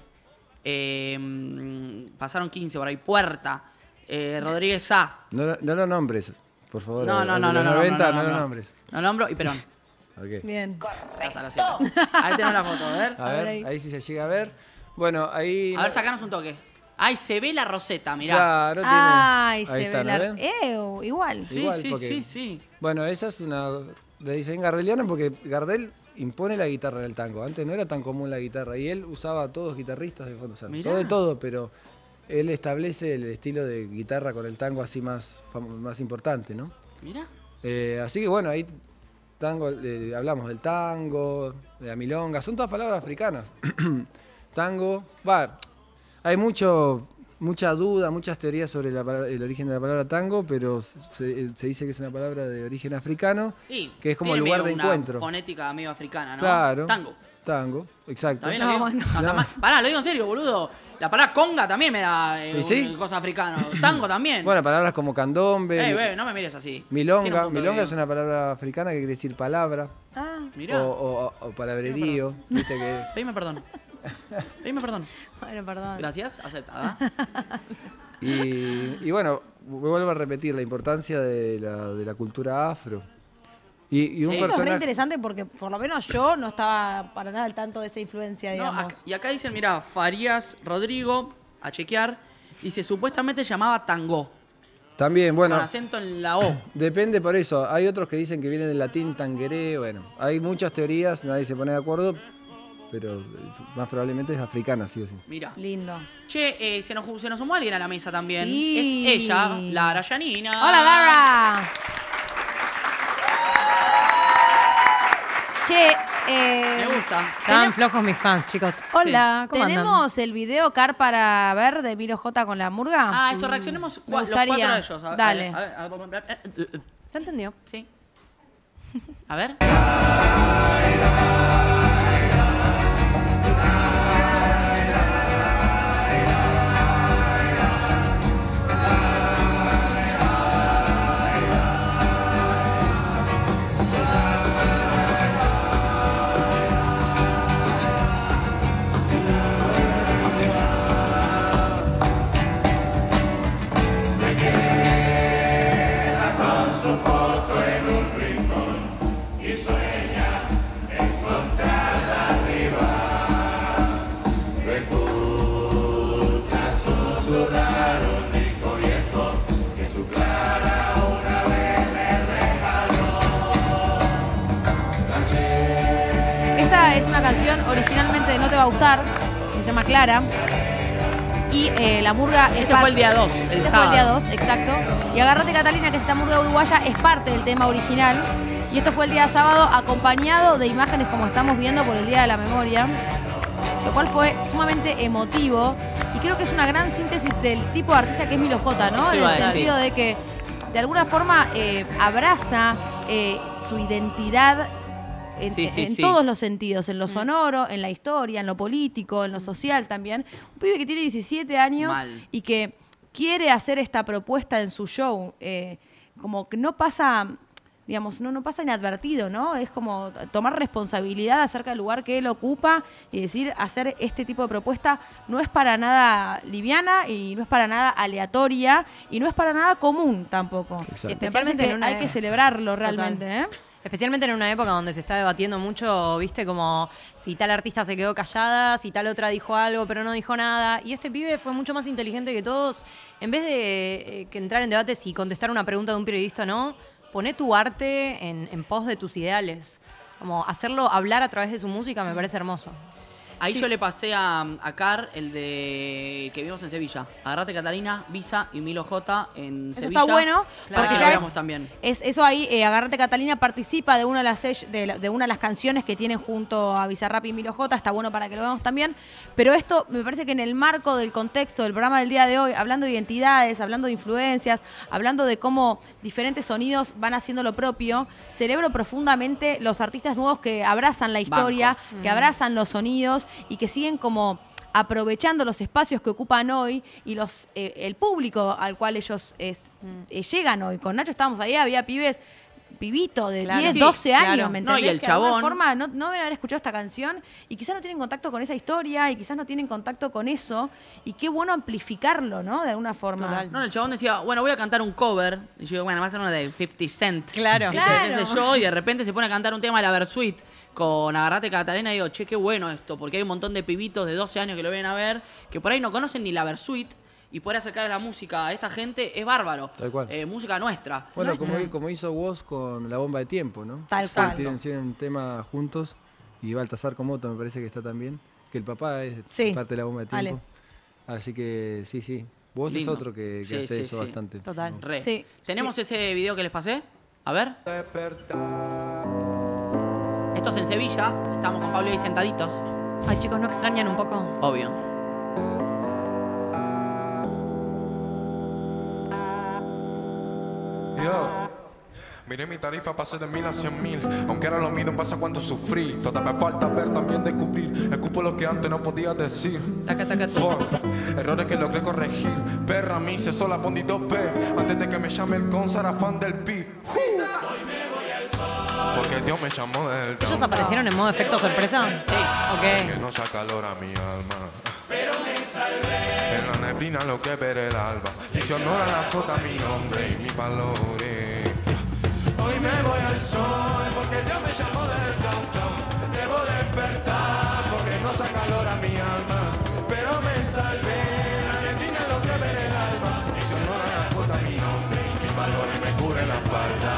Eh, pasaron quince por ahí. Puerta. Eh, Rodríguez Sá. No, no lo nombres, por favor. No, no, al no, de no, los no, noventa, no, no, no no. lo nombres. No nombro y Perón. Ok. Bien. Hasta los siete. Ahí tenemos la foto, a ver. A ver, ahí. ahí sí se llega a ver. Bueno, ahí... A ver, sacanos un toque. Ay, se ve la roseta, mirá. Claro, tiene... Ay, ahí se está, ve ¿no la... ven? Ew, igual. Sí, Igual, sí, porque- sí, sí. Bueno, esa es una... Le dicen Gardeliana porque Gardel impone la guitarra en el tango. Antes no era tan común la guitarra y él usaba a todos guitarristas de fondo. O sea, Mirá. usó de todo, pero él establece el estilo de guitarra con el tango así más, fam- más importante, ¿no? Mirá. Eh, así que bueno, ahí tango, eh, hablamos del tango, de la milonga, son todas palabras africanas. Tango, va, hay mucho, mucha duda, muchas teorías sobre la palabra- el origen de la palabra tango, pero se, se dice que es una palabra de origen africano, Y que es como tiene lugar medio de una encuentro. fonética medio africana, ¿no? Claro. Tango. Tango, exacto. ¿Está bien lo No, que digo? bueno. No, está mal. Pará, lo digo en serio, boludo. La palabra conga también me da eh, ¿Y sí? un- cosa africana. Tango también. Bueno, palabras como candombe, Eh, ve, no me mires así. Tiene un milonga. punto Milonga de- es una palabra africana que quiere decir palabra Ah, o, Mirá. o- o palabrerío. Viste que... Pedime perdón. Pedime perdón. bueno, perdón. Gracias, aceptada. Y, y bueno, vuelvo a repetir la importancia de la, de la cultura afro. Y, y un Sí. Eso es re personaje... interesante porque por lo menos yo no estaba para nada al tanto de esa influencia, No, digamos. ac- y acá dicen, mira, Farías Rodrigo, a chequear, dice, supuestamente llamaba tango, También, bueno, con acento en la O. depende por eso. Hay otros que dicen que viene del latín tangueré. Bueno, hay muchas teorías, nadie se pone de acuerdo, pero eh, más probablemente es africana, sí o sí. Mira. Lindo. Che, eh, se, nos, se nos sumó alguien a la mesa también. Sí. Es ella, Lara Yanina. Hola, Lara. Che, eh, Me gusta. Estaban flojos mis fans, chicos. Hola, ¿cómo andan? ¿tenemos el video Car para ver de Miro J con la murga? Ah, eso, reaccionemos Me cua- los gustaría. cuatro de ellos. A ver, Dale. a ver, a ver, a ver, a ver. ¿Se entendió? Sí. A ver. Esta es una canción originalmente de No Te Va a Gustar, que se llama Clara. Y eh, la murga es Este par- fue el día dos, el Este fue el sábado. día dos, exacto. Y Agárrate Catalina, que es esta murga uruguaya, es parte del tema original. Y esto fue el día sábado, acompañado de imágenes como estamos viendo por el Día de la Memoria, lo cual fue sumamente emotivo. Y creo que es una gran síntesis del tipo de artista que es Milo J, ¿no? Eso En iba el a decir. sentido de que de alguna forma eh, abraza eh, su identidad en, Sí, sí, en sí. todos los sentidos, en lo sonoro, en la historia, en lo político, en lo social también. Un pibe que tiene diecisiete años Mal. y que quiere hacer esta propuesta en su show. eh, como que no pasa, digamos, no, no pasa inadvertido, ¿no? Es como tomar responsabilidad acerca del lugar que él ocupa y decir, hacer este tipo de propuesta no es para nada liviana y no es para nada aleatoria y no es para nada común tampoco. Especialmente en una hay que celebrarlo Total. realmente, ¿eh? Especialmente en una época donde se está debatiendo mucho, viste, como si tal artista se quedó callada, si tal otra dijo algo pero no dijo nada. Y este pibe fue mucho más inteligente que todos. En vez de eh, que entrar en debates y contestar una pregunta de un periodista, no, poné tu arte en, en pos de tus ideales. Como hacerlo hablar a través de su música me parece hermoso. Ahí Sí. yo le pasé a, a Car el de que vimos en Sevilla. Agarrate Catalina, Visa y Milo J en Eso Sevilla. está bueno, Claro, porque que ya lo es, veamos también. es eso ahí, eh, Agarrate Catalina participa de una de las sell- de, la- de una de las canciones que tienen junto a Bizarrap y Milo J, está bueno para que lo veamos también, pero esto me parece que en el marco del contexto del programa del día de hoy, hablando de identidades, hablando de influencias, hablando de cómo diferentes sonidos van haciendo lo propio, celebro profundamente los artistas nuevos que abrazan la historia, Banco. que Mm. abrazan los sonidos y que siguen como aprovechando los espacios que ocupan hoy y los eh, el público al cual ellos es, eh, llegan hoy. Con Nacho estábamos ahí, había pibes, pibito de Claro. diez, Sí, doce años, claro. ¿me No, entendés? y el Que de alguna chabón- forma no, no deben haber escuchado esta canción y quizás no tienen contacto con esa historia y quizás no tienen contacto con eso y qué bueno amplificarlo, ¿no? De alguna forma. No, el chabón decía, bueno, voy a cantar un cover. Y yo digo, bueno, va a ser una de fifty Cent. Claro. ¿Viste? Claro. Qué sé yo, y de repente se pone a cantar un tema de la Versuit con Agarrate Catalina y digo, che, qué bueno esto, porque hay un montón de pibitos de doce años que lo vienen a ver, que por ahí no conocen ni la Versuit, y poder acercar la música a esta gente es bárbaro. Tal cual. Eh, música nuestra. Bueno, Nuestra. como, como hizo Woz con La Bomba de Tiempo, ¿no? Tal Sí, cual. Tienen, tienen un tema juntos y Baltasar Comoto me parece que está también, que el papá es Sí. parte de La Bomba de Ale. Tiempo. Así que sí, sí. Woz es Lindo. otro que, que Sí, hace sí, eso sí. bastante. Total. ¿no? Re. Sí, ¿Tenemos sí. ese video que les pasé? A ver. Esto es en Sevilla. Estamos con Pablo ahí sentaditos. Ay, chicos, ¿no extrañan un poco? Obvio. Yo. Miré mi tarifa, pasé de mil a cien mil. Aunque ahora lo mido en base a cuánto sufrí. Todavía me falta ver, también descubrir. Escupo lo que antes no podía decir. Taca, taca, taca. For, errores que logré corregir. Perra, me hice sola, pondí dos P. Antes de que me llame el Consara, fan del pi. Porque Dios me llamó del ¿Ellos downtown. aparecieron en modo efecto sorpresa? Sí. Que Ok. no saca calor a mi alma. Pero me salvé. En la neblina lo que ver el alba. Hice honor a la jota, mi nombre y mi valores. Hoy me voy al sol porque Dios me llamó del downtown. Debo despertar porque no saca calor a mi alma. Pero me salvé. En la neblina lo que ver el alba. Hice honor a la jota, mi nombre y mi valores me cubre la espalda.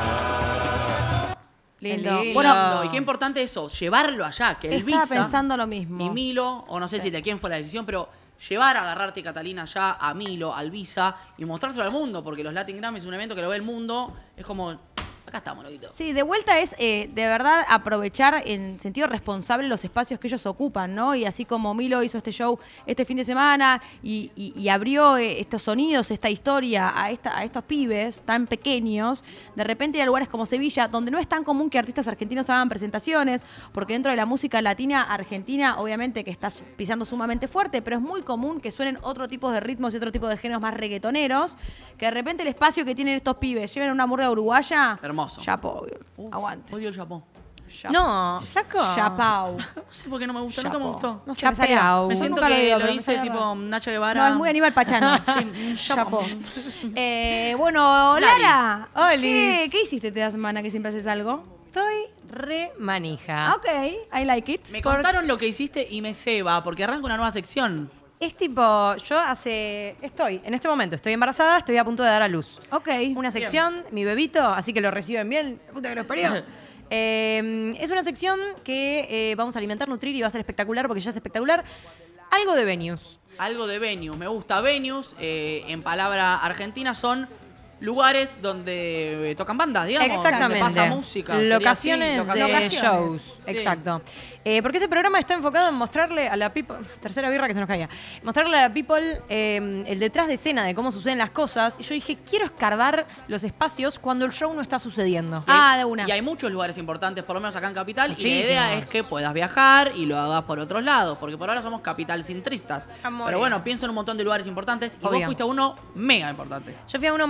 Lindo. Qué lindo. Bueno, Y qué importante eso, llevarlo allá, que el estaba Visa pensando lo mismo. y Milo, o no sé si de quién fue la decisión, pero llevar a Agarrarte Catalina allá, a Milo, al Visa, y mostrárselo al mundo, porque los Latin Grammy es un evento que lo ve el mundo, es como, acá estamos, loquito. Sí, de vuelta es eh, de verdad aprovechar en sentido responsable los espacios que ellos ocupan, ¿no? Y así como Milo hizo este show este fin de semana y, y- y abrió eh, estos sonidos, esta historia a, esta, a estos pibes tan pequeños, de repente ir a lugares como Sevilla, donde no es tan común que artistas argentinos hagan presentaciones, porque dentro de la música latina argentina, obviamente que está su- pisando sumamente fuerte, pero es muy común que suenen otro tipo de ritmos y otro tipo de géneros más reggaetoneros, que de repente el espacio que tienen estos pibes lleven una murga uruguaya. Hermoso. Chapo, aguante. Odio el Japón. Chapo. No, flaco. Chapao. No sé por qué no me gusta, nunca me Chapo. gustó. No sé, me salió. Chapeao. Me Yo siento nunca que digo, lo pero me hice sale tipo raro. Nacho Guevara. No, es muy Aníbal Pachano. Sí, Chapo. Eh, bueno, Lari. Lara. Olis. ¿Qué, ¿Qué hiciste esta semana que siempre haces algo? Estoy re manija. Ok, I like it. Me Por- contaron lo que hiciste y me ceba, porque arranca una nueva sección. Es tipo, yo hace, estoy, en este momento, estoy embarazada, estoy a punto de dar a luz. Ok. Una sección, mi bebito, así que lo reciben bien, la puta que los parió. Eh, es una sección que eh, vamos a alimentar, nutrir y va a ser espectacular porque ya es espectacular. Algo de venues. Algo de venues. Me gusta venues. eh, en palabra argentina son lugares donde eh, tocan bandas, digamos. Exactamente. Donde pasa música. sería Locaciones así, de locaciones. shows. Sí. Exacto. Eh, porque este programa está enfocado en mostrarle a la people. Tercera birra que se nos caía. Mostrarle a la people eh, el detrás de escena de cómo suceden las cosas. Y yo dije, quiero escarbar los espacios cuando el show no está sucediendo. Ah, de una. Y hay muchos lugares importantes, por lo menos acá en Capital. Y Muchísimos. la idea es que puedas viajar y lo hagas por otros lados. Porque por ahora somos capital centristas. Amore. Pero bueno, pienso en un montón de lugares importantes. Y Obvio. vos fuiste a uno mega importante. Yo fui a uno mega importante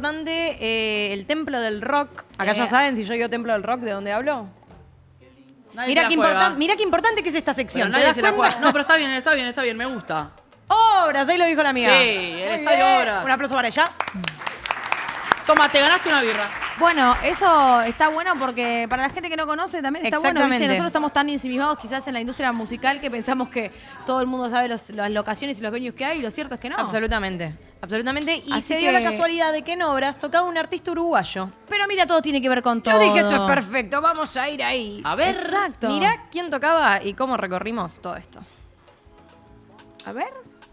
importante eh, el Templo del Rock. Acá Eh. ya saben, si yo digo Templo del Rock, ¿de dónde hablo? Nadie Mira se qué, la juega. importan- mirá qué importante que es esta sección. Pero ¿Te nadie das se la cuenta? juega. No, pero está bien, está bien, está bien, me gusta. Obras, ahí lo dijo la amiga. Sí, el Muy Estadio bien. Obras. Un aplauso para ella. Toma, te ganaste una birra. Bueno, eso está bueno porque para la gente que no conoce también está bueno. ¿viste? Exactamente. Nosotros estamos tan ensimismados quizás en la industria musical que pensamos que todo el mundo sabe los- las locaciones y los venues que hay y lo cierto es que no. Absolutamente. Absolutamente. Y Así se dio que- la casualidad de que en Obras tocaba un artista uruguayo. Pero mira, todo tiene que ver con todo. Yo dije, esto es perfecto, vamos a ir ahí. A ver. Exacto. Mirá quién tocaba y cómo recorrimos todo esto. A ver.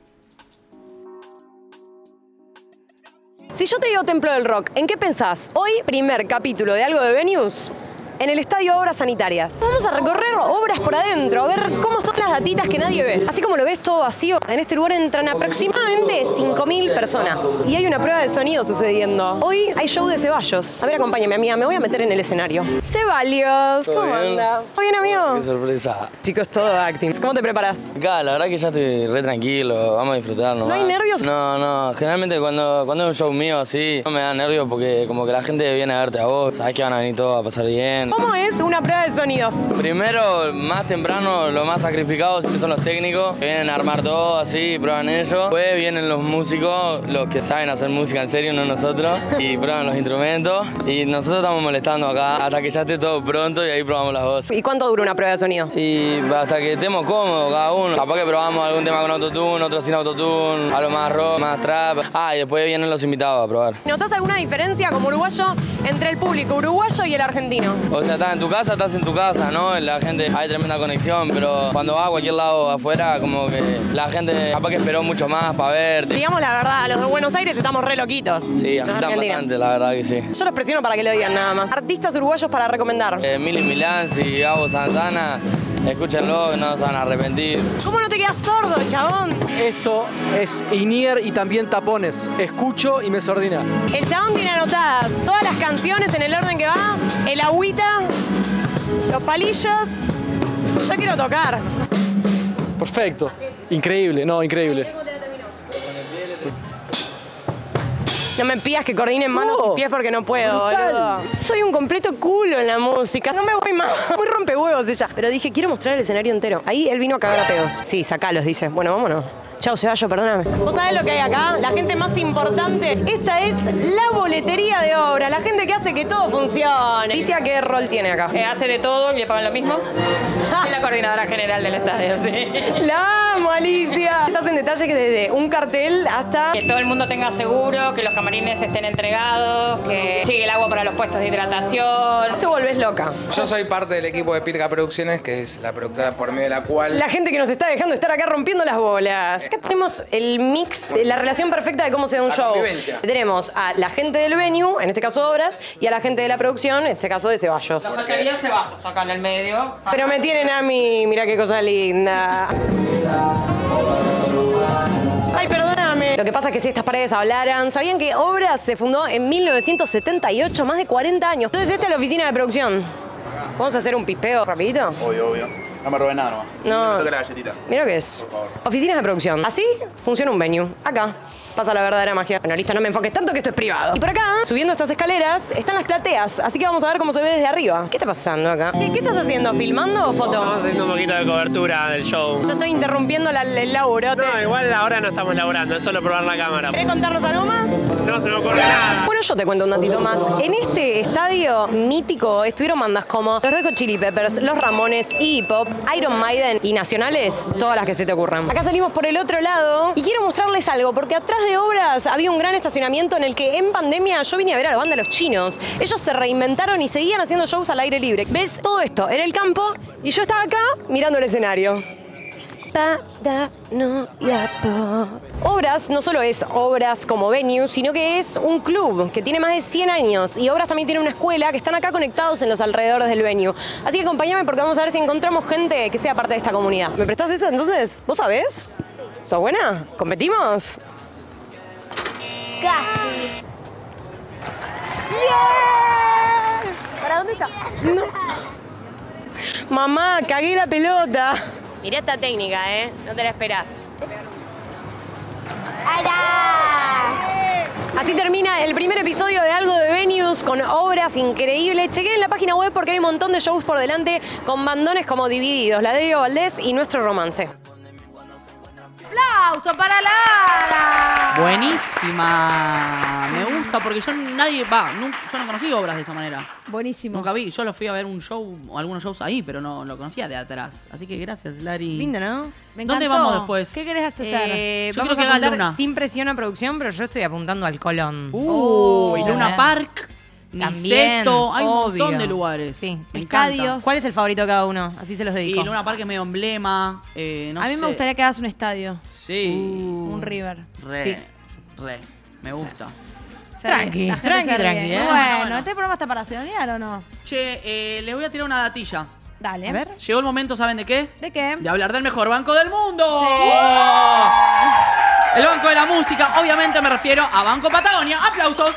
Si yo te digo Templo del Rock, ¿en qué pensás? Hoy, primer capítulo de algo de venues en el Estadio Obras Sanitarias. Vamos a recorrer obras por adentro, a ver cómo son las datitas que nadie ve. Así como lo ves todo vacío, en este lugar entran aproximadamente cinco mil personas. Y hay una prueba de sonido sucediendo. Hoy hay show de Ceballos. A ver, acompáñame, amiga, me voy a meter en el escenario. Ceballos, ¿Todo ¿cómo bien? anda? ¿Todo bien, amigo? Qué sorpresa. Chicos, todo acting. ¿Cómo te preparas? Acá, la verdad que ya estoy re tranquilo, vamos a disfrutar nomás. ¿No hay nervios? No, no, generalmente cuando, cuando es un show mío así, no me da nervios porque como que la gente viene a verte a vos, sabes que van a venir todos a pasar bien. ¿Cómo es una prueba de sonido? Primero, más temprano, lo más sacrificado siempre son los técnicos, que vienen a armar todo así, prueban ellos. Después vienen los músicos, los que saben hacer música en serio, no nosotros, y prueban los instrumentos. Y nosotros estamos molestando acá hasta que ya esté todo pronto y ahí probamos las voces. ¿Y cuánto dura una prueba de sonido? Y hasta que estemos cómodos cada uno. Capaz que probamos algún tema con autotune, otro sin autotune, algo más rock, más trap. Ah, y después vienen los invitados a probar. ¿Notás alguna diferencia como uruguayo entre el público uruguayo y el argentino? O sea, estás en tu casa, estás en tu casa, ¿no? La gente, hay tremenda conexión, pero cuando vas a cualquier lado afuera, como que la gente capaz que esperó mucho más para verte. Digamos la verdad, los de Buenos Aires estamos re loquitos. Sí, Los agitan argentinos. bastante, la verdad que sí. Yo los presiono para que lo digan nada más. Artistas uruguayos para recomendar. Eh, Mili Milán y Gabo Santana, escúchenlo, no se van a arrepentir. ¿Cómo no te quedas sordo, chabón? Esto es Inier y también Tapones. Escucho y me sordina. El chabón tiene anotadas todas las canciones en el orden que va, el agüita, los palillos. Yo quiero tocar. Perfecto. Increíble, no, increíble. No me pidas que coordinen manos y pies porque no puedo, boludo. Soy un completo culo en la música. No me voy más. Muy rompehuevos ella. Pero dije, quiero mostrar el escenario entero. Ahí él vino a cagar a pedos. Sí, sacalos, dice. Bueno, vámonos. Chao, Ceballos, perdóname. ¿Vos sabés lo que hay acá? La gente más importante. Esta es la boletería de obra. La gente que hace que todo funcione. Alicia, ¿qué rol tiene acá? Eh, hace de todo y le pagan lo mismo. Es la coordinadora general del estadio, sí. ¡La amo, Alicia! Estás en detalle que desde un cartel hasta... Que todo el mundo tenga seguro, que los camarines estén entregados, que llegue el agua para los puestos de hidratación. Te volvés loca. Yo soy parte del equipo de Pirca Producciones, que es la productora por medio de la cual... La gente que nos está dejando estar acá rompiendo las bolas. Acá tenemos el mix, la relación perfecta de cómo se da un La show. convivencia. Tenemos a la gente del venue, en este caso Obras, y a la gente de la producción, en este caso de Ceballos. La sacaría Ceballos acá en el medio. Pero me tienen a mí, mira qué cosa linda. Ay, perdóname. Lo que pasa es que si estas paredes hablaran, ¿sabían que Obras se fundó en mil novecientos setenta y ocho, más de cuarenta años? Entonces esta es la oficina de producción. ¿Vamos a hacer un pipeo rapidito? Obvio, obvio. No me robes nada nomás. No. Me toque la galletita. Mira lo que es. Por favor. Oficinas de producción. Así funciona un venue. Acá pasa la verdadera magia. Bueno, listo, no me enfoques tanto que esto es privado. Y por acá, subiendo estas escaleras, están las plateas. Así que vamos a ver cómo se ve desde arriba. ¿Qué está pasando acá? Sí, ¿qué estás haciendo? ¿Filmando o foto? Estamos haciendo un poquito de cobertura del show. Yo estoy interrumpiendo la- el laburo. No, igual ahora no estamos laburando, es solo probar la cámara. ¿Querés contarnos algo más? No se me ocurre nada. Bueno, yo te cuento un datito más. En este estadio mítico estuvieron bandas como los Red Hot Chili Peppers, los Ramones, Iggy Pop, Iron Maiden y nacionales, todas las que se te ocurran. Acá salimos por el otro lado y quiero mostrarles algo, porque atrás de Obras había un gran estacionamiento en el que en pandemia yo vine a ver a la banda Los Chinos. Ellos se reinventaron y seguían haciendo shows al aire libre. ¿Ves? Todo esto era el campo y yo estaba acá mirando el escenario. Paranoia Pop. Obras no solo es Obras como venue, sino que es un club que tiene más de cien años y Obras también tiene una escuela que están acá conectados en los alrededores del venue. Así que acompáñame porque vamos a ver si encontramos gente que sea parte de esta comunidad. ¿Me prestás esta entonces? ¿Vos sabés? ¿Sos buena? ¿Competimos? Casi. ¡Bien! ¿Para dónde está? No. Mamá, cagué la pelota. Mirá esta técnica, ¿eh? No te la esperás. Así termina el primer episodio de Algo de Venues con obras increíbles. Chequen en la página web porque hay un montón de shows por delante con bandones como Divididos, la de Diego Valdés y Nuestro Romance. ¡Aplauso para Lara! Buenísima. Me gusta porque yo nadie va, nunca, yo no conocí obras de esa manera. Buenísimo. Nunca vi, yo lo fui a ver un show, o algunos shows ahí, pero no lo conocía de atrás. Así que gracias, Lari. Lindo, ¿no? Me ¿Dónde encantó. vamos después? ¿Qué querés hacer? Eh, Yo vamos quiero que a haga apuntar Luna. sin presión a producción, pero yo estoy apuntando al Colón. Uh, y Oh. Luna Park, También, Niceto, hay un obvio. montón de lugares. Sí. Me Estadios. encanta. ¿Cuál es el favorito de cada uno? Así se los Y dedico. Luna Park es medio emblema. Eh, no a mí sé. me gustaría que hagas un estadio. Sí. Un River. Re, Sí. re. Me gusta. Tranqui, La gente tranqui, se ríe. tranqui, ¿eh? Bueno, Bueno. ¿este programa está para soñar o no? Che, eh, les voy a tirar una datilla. Dale. A ver. Llegó el momento, ¿saben de qué? ¿De qué? De hablar del mejor banco del mundo. Sí. ¡Oh! El banco de la música, obviamente me refiero a Banco Patagonia. ¡Aplausos!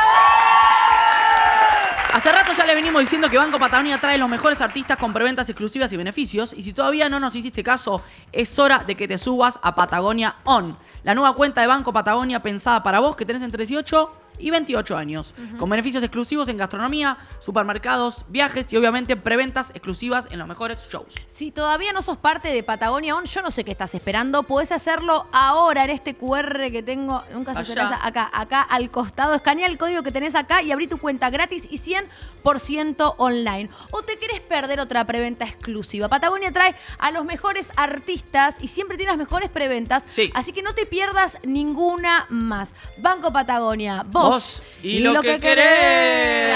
Hace rato ya les venimos diciendo que Banco Patagonia trae los mejores artistas con preventas exclusivas y beneficios. Y si todavía no nos hiciste caso, es hora de que te subas a Patagonia On, la nueva cuenta de Banco Patagonia pensada para vos que tenés entre dieciocho y veintiocho años, uh-huh. con beneficios exclusivos en gastronomía, supermercados, viajes y obviamente preventas exclusivas en los mejores shows. Si todavía no sos parte de Patagonia On, yo no sé qué estás esperando. Podés hacerlo ahora en este cu erre que tengo. Nunca se Allá. hace acá, acá al costado. Escanea el código que tenés acá y abrí tu cuenta gratis y cien por ciento online. O te querés perder otra preventa exclusiva. Patagonia trae a los mejores artistas y siempre tiene las mejores preventas. Sí. Así que no te pierdas ninguna más. Banco Patagonia, vos, Vos y, lo, que, querés.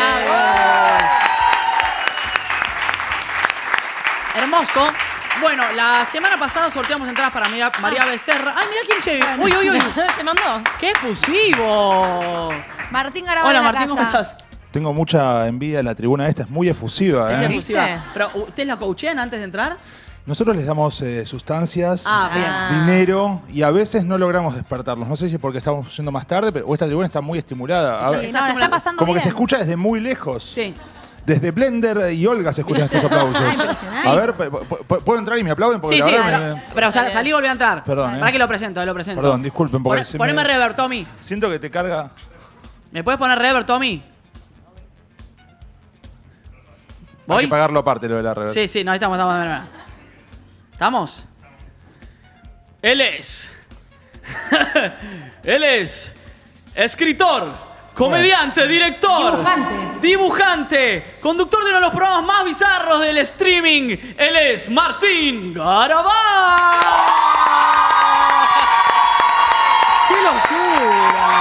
Hermoso. Bueno, la semana pasada sorteamos entradas para María, María Becerra. ¡Ay, mira quién llegó! ¡Uy, uy, uy! ¿Te mandó? ¡Qué efusivo! Martín Garabal Hola, en la Martín, ¿cómo casa. estás? Tengo mucha envidia en la tribuna esta, es muy efusiva. Es ¿eh? efusiva. Pero, ¿ustedes la coachean antes de entrar? Nosotros les damos eh, sustancias, Ah, bien. dinero y a veces no logramos despertarlos. No sé si es porque estamos yendo más tarde pero, o esta tribuna está muy estimulada. A ver, Sí, no, la está pasando como bien. que se escucha desde muy lejos. Sí. Desde Blender y Olga se escuchan estos aplausos. Ah, impresionante. A ver, p- p- ¿puedo entrar y me aplauden? Porque Sí, la sí, verdad pero, me- pero sal- salí y volví a entrar. Perdón, Para eh. que lo presento, lo presento. Perdón, disculpen. Porque Pon- se poneme me- reverb, Tommy. Siento que te carga. ¿Me puedes poner reverb, Tommy? Hay que pagarlo aparte lo de la reverb. Sí, sí, no, ahí estamos, estamos. estamos. ¿Estamos? Él es. Él es escritor, comediante, director, Dibujante. dibujante, conductor de uno de los programas más bizarros del streaming. Él es Martín Garabal. ¡Qué locura!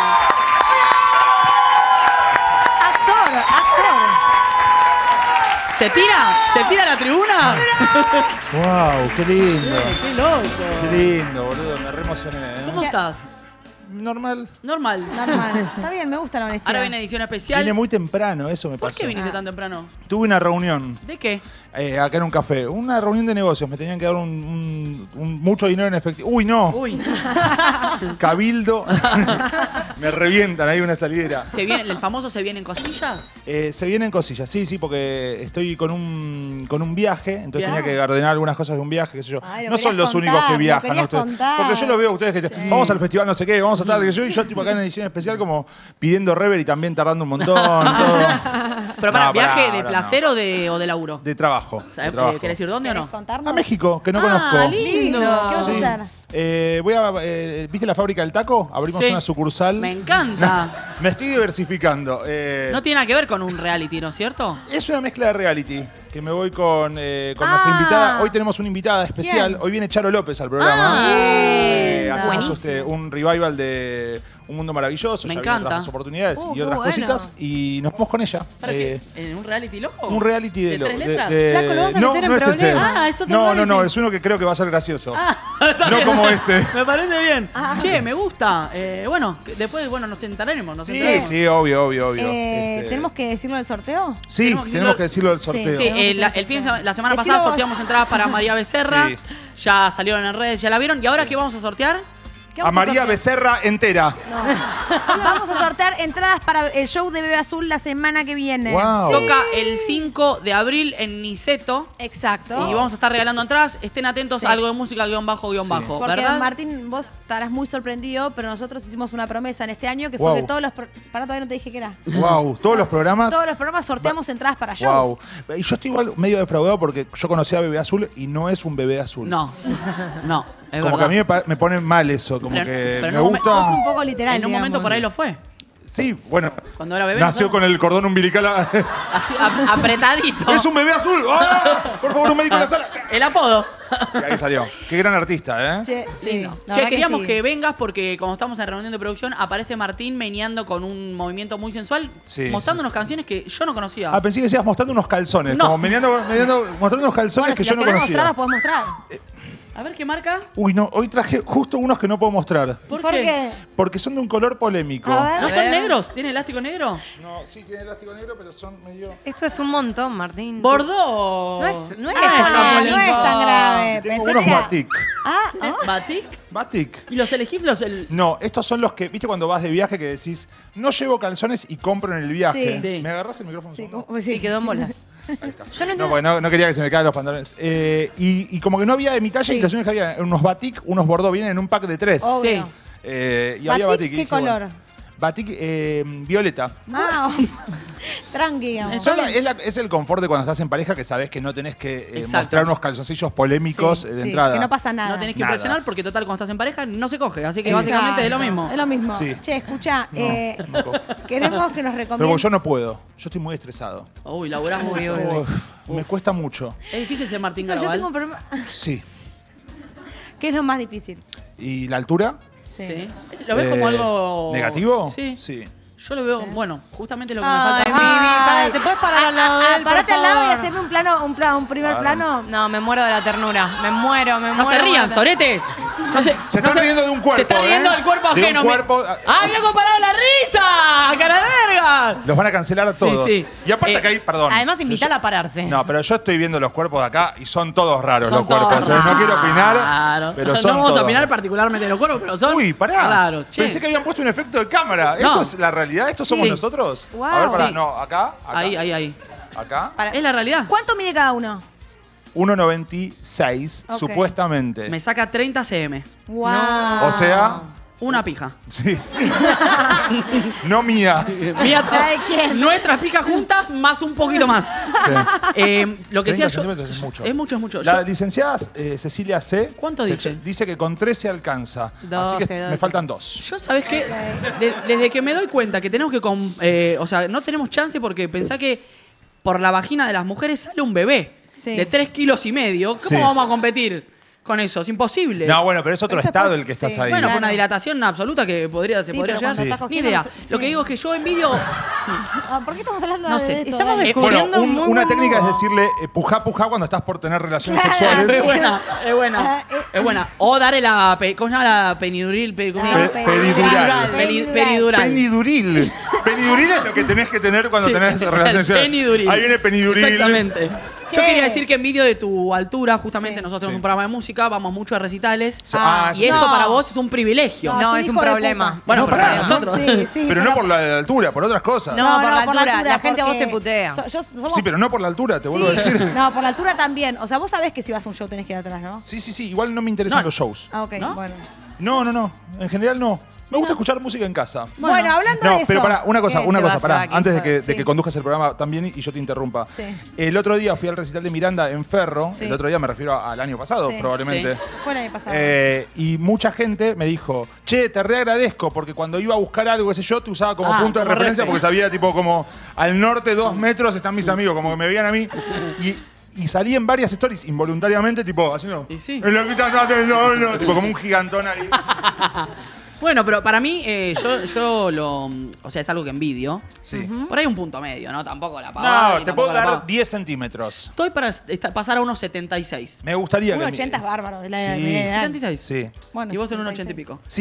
Actor, actor. ¿Se tira? ¿Se tira a la tribuna? ¡Wow! ¡Qué lindo! ¡Qué loco! ¡Qué lindo, boludo! Me re emocioné. ¿eh? ¿Cómo estás? Normal. Normal. Normal. Está bien, me gusta la honestidad. Ahora viene edición especial. Vine muy temprano, eso me ¿Por pasó. qué viniste tan temprano? Tuve una reunión. ¿De qué? Eh, acá en un café. Una reunión de negocios. Me tenían que dar un, un- un- mucho dinero en efectivo. ¡Uy, no! Uy. Cabildo. Me revientan ahí una salidera. ¿Se viene, ¿El famoso se viene en cosillas? Eh, se vienen cosillas, sí, sí, porque estoy con un, con un viaje, entonces Bien. tenía que ordenar algunas cosas de un viaje, qué sé yo. Ay, lo No son querías los únicos contar, que lo viajan, querías ¿no? Ustedes. contar. Porque yo los veo a ustedes que dicen, vamos al festival no sé qué, vamos a tal, que yo, y yo tipo acá en edición especial como pidiendo rever y también tardando un montón, todo. Pero para, No, ¿viaje pará, de ahora placer no. o, de, o de laburo? De trabajo. ¿Sabes? de trabajo. ¿Querés decir dónde o no? contarnos? A México, que no Ah, conozco. lindo. ¿Qué vas Sí. a hacer? Eh, voy a, eh, ¿Viste la fábrica del taco? Abrimos Sí. una sucursal. Me encanta. Me estoy diversificando. eh, No tiene nada que ver con un reality, ¿no es cierto? Es una mezcla de reality. Que me voy con, eh, con Ah. nuestra invitada. Hoy tenemos una invitada especial. ¿Quién? Hoy viene Charo López al programa. Ah, Eh, linda. hacemos Buenísimo. este, un revival de Un Mundo Maravilloso. Me ya vienen encanta. otras oportunidades Uh, y qué otras bueno. cositas. Y nos vamos con ella. ¿Para Eh, qué? ¿En un reality loco? Un reality de, ¿De lo- tres de- letras? de- Flaco, ¿lo vas a no, meter en no es ese. problemas? Ah, es otro no, no, reality. no, es uno que creo que va a ser gracioso. Ah, está no bien. como ese. Me parece bien. Ah. Che, me gusta. Eh, bueno, que después bueno, nos sentaremos. Nos Sí, sentaremos. sí, obvio, obvio, obvio. Eh, Este, ¿Tenemos que decirlo del sorteo? Sí, tenemos que decirlo del Sí, sorteo. Sí, eh, la, el fin de sema- la semana Decilo pasada vos. sorteamos entradas para María Becerra. Sí. Ya salieron en redes, ya la vieron. ¿Y ahora qué vamos a sortear? ¿Qué A vamos a María sortear? Becerra entera. No. Vamos a sortear entradas para el show de Bebe Azul la semana que viene. Wow. Toca el cinco de abril en Niceto. Exacto. Y vamos a estar regalando entradas. Estén atentos Sí. a algo de música, guión bajo, guión bajo. Porque ¿Verdad? Martín, vos estarás muy sorprendido, pero nosotros hicimos una promesa en este año que Wow. fue que todos los... pro- Pará, todavía no te dije qué era. Wow, todos los programas. Todos los programas sorteamos entradas para Wow. shows. Y yo estoy igual medio defraudado porque yo conocí a Bebé Azul y no es un bebé azul. No, no, es como verdad. que a mí me, pa- me pone mal eso, como Pero- que pero en me un gusta. momento- Es un poco literal, En un momento digamos. por ahí lo fue. Sí, bueno. Cuando era bebé. Nació ¿no? con el cordón umbilical. a- Así, ap- apretadito. ¡Es un bebé azul! ¡Ah! Por favor, un médico en la sala. El apodo. Y ahí salió. Qué gran artista, ¿eh? Che, sí, Lindo. la Che, verdad queríamos sí. que, vengas porque como estamos en reunión de producción, aparece Martín meneando con un movimiento muy sensual, Sí, mostrándonos canciones que yo no conocía. Ah, pensé que decías mostrando unos calzones. No. Como meneando, meneando- mostrando unos calzones Bueno, que si yo los no querés conocía. mostrar, los podés mostrar. A ver qué marca. Uy, no, hoy traje justo unos que no puedo mostrar. ¿Por, ¿Por qué? qué? Porque son de un color polémico. A ver. ¿No son negros? ¿Tiene elástico negro? No, sí tiene elástico negro, pero son medio. Esto es un montón, Martín. Bordeaux. No es, no es Ah, tan no es tan grave. Tengo Pensé unos que era- batik. Ah, ¿Eh? ah. ¿Batik? Batik. ¿Y los elegís los el... No, estos son los que, viste cuando vas de viaje que decís, no llevo calzones y compro en el viaje. Sí. Sí. ¿Me agarrás el micrófono? un Sí, segundo? como- sí, quedó en bolas. Ahí está. Yo no No, entiendo. porque no, no quería que se me caigan los pantalones. Eh, y, y como que no había de mi talla Sí. y los únicos que había eran unos batik, unos bordeaux, vienen en un pack de tres. Obvio. Sí. Eh, y había ¿Batik batik. y qué dije, bueno, color? batik eh, violeta. Ah, tranqui, digamos. Son la- es, la- es el confort de cuando estás en pareja que sabes que no tenés que eh, Exacto. mostrar unos calzoncillos polémicos Sí, eh, de sí, entrada. que no pasa nada. No tenés que Nada. impresionar porque total cuando estás en pareja no se coge. Así que Sí, básicamente es lo exacto. mismo. Es lo mismo. Sí. Che, escucha, No, eh, no co- queremos que nos Pero recomiendes. yo no puedo. Yo estoy muy estresado. Uy, laburás muy bien. Uf, me cuesta mucho. Es difícil ser Martín Chicos, yo Garabal. tengo un problema. Sí. ¿Qué es lo más difícil? ¿Y la altura? Sí. ¿Lo ves como Eh, algo... ¿Negativo? Sí. Sí. Yo lo veo, bueno, justamente lo que me Ay, falta a mí. Vivi, pará, ¿te puedes parar al lado de él, por Parate al lado y favor? hacerme un plano, un, plano, un primer Claro. plano. No, me muero de la ternura. Me muero, me No muero. se rían, muero. soretes. No se, Se no está riendo de un cuerpo, Se está riendo ¿eh? del cuerpo De un ajeno. me- cuerpo- ¡Ah, había comparado la risa! ¡Cara de verga! Los van a cancelar a todos. sí. Y aparte Eh, que hay, perdón. Además, invítala a pararse. No, pero yo estoy viendo los cuerpos de acá y son todos raros Son los cuerpos. todos ¿eh? No quiero opinar, raros. pero no son vamos todos. a opinar particularmente de los cuerpos, pero son. Uy, pará. Claro, che. Pensé que habían puesto un efecto de cámara. ¿Esto No. es la realidad? ¿Esto somos Sí. nosotros? Wow. A ver, pará. Sí. No, acá, acá. Ahí, ahí, ahí. Acá. Es la realidad. ¿Cuánto mide cada uno? uno noventa y seis, Ok. supuestamente. Me saca treinta centímetros. Wow. O sea, Una pija. sí. No mía. Mía, ¿La de quién? Nuestras pijas juntas más un poquito más. Sí. Eh, lo que treinta decía yo. centímetros es mucho. Es mucho, es mucho. La Yo- licenciada eh, Cecilia C. ¿Cuánto se- dice? Dice que con trece alcanza. Así doce, que me doce. faltan dos. Yo, ¿sabes qué? De- desde que me doy cuenta que tenemos que. com- eh, o sea, no tenemos chance porque pensá que por la vagina de las mujeres sale un bebé Sí. de tres kilos y medio. ¿Cómo Sí. vamos a competir con eso? Es imposible. No, bueno, pero es otro Eso estado pasa- el que estás sí. ahí. Bueno, Claro. con una dilatación absoluta que podría, se Sí, podría pero llegar. cuando Sí. estás Ni cogiendo, idea. no sé- Lo sí. que digo es que yo envidio. Ah, ¿por qué estamos hablando No de sé, esto? estamos Eh, Bueno, Descubriendo un- un mundo una técnica es nuevo. decirle eh, pujá, pujá cuando estás por tener relaciones Claro. sexuales. Es buena, es buena. Ah, eh. Es buena. O darle la. pe- ¿Cómo se llama la peniduril? Pe- ¿cómo se Ah, llama? Pe- peridural. Peli- Peridural. Peniduril. Peniduril es lo que tenés que tener cuando Sí, tenés el relaciones sexuales. peniduril. Ahí viene peniduril. Exactamente. Che. Yo quería decir que envidio de tu altura, justamente Sí. nosotros tenemos Sí. un programa de música, vamos mucho a recitales. Sí. Ah, y eso eso sí. para vos es un privilegio. No, No, un es un hijo de problema. puta. Bueno, No, pero pará. para nosotros. Sí, sí, Pero no por la altura, por otras cosas. No, por la altura. La gente a vos porque te putea. so- yo- somos- Sí, pero no por la altura, te vuelvo Sí. a decir. No, por la altura también. O sea, vos sabés que si vas a un show tenés que ir atrás, ¿no? Sí, sí, sí. Igual no me interesan No. los shows. Ah, ok, ¿No? bueno. No, no, no. En general no. Me gusta escuchar música en casa. Bueno, hablando No, de eso. pero pará, una cosa, ¿Qué? una Se cosa, va, se pará. va, aquí, Antes de se que, va. de Sí. que conduzcas el programa también y yo te interrumpa. Sí. El otro día fui al recital de Miranda en Ferro. Sí. El otro día me refiero al año pasado, Sí. probablemente. Sí. Fue el año pasado. Eh, y mucha gente me dijo, che, te reagradezco porque cuando iba a buscar algo, qué sé yo, te usaba como Ah, punto de como referencia refe. porque sabía, tipo, como al norte, dos metros están mis amigos, como que me veían a mí. Y, y salí en varias stories involuntariamente, tipo, haciendo. Y sí. "En la quita, no, no, no", tipo, como un gigantón ahí. Bueno, pero para mí, eh, yo, yo lo. O sea, es algo que envidio. Sí. Por ahí un punto medio, ¿no? Tampoco la pavada. No, ni te tampoco puedo la dar pavada. diez centímetros. Estoy para esta- pasar a unos setenta y seis. Me gustaría Un que. ochenta es bárbaro. Es la Sí. la- la- setenta y seis. Sí. Bueno, Y vos en un setenta y ochenta y seis. pico. Sí,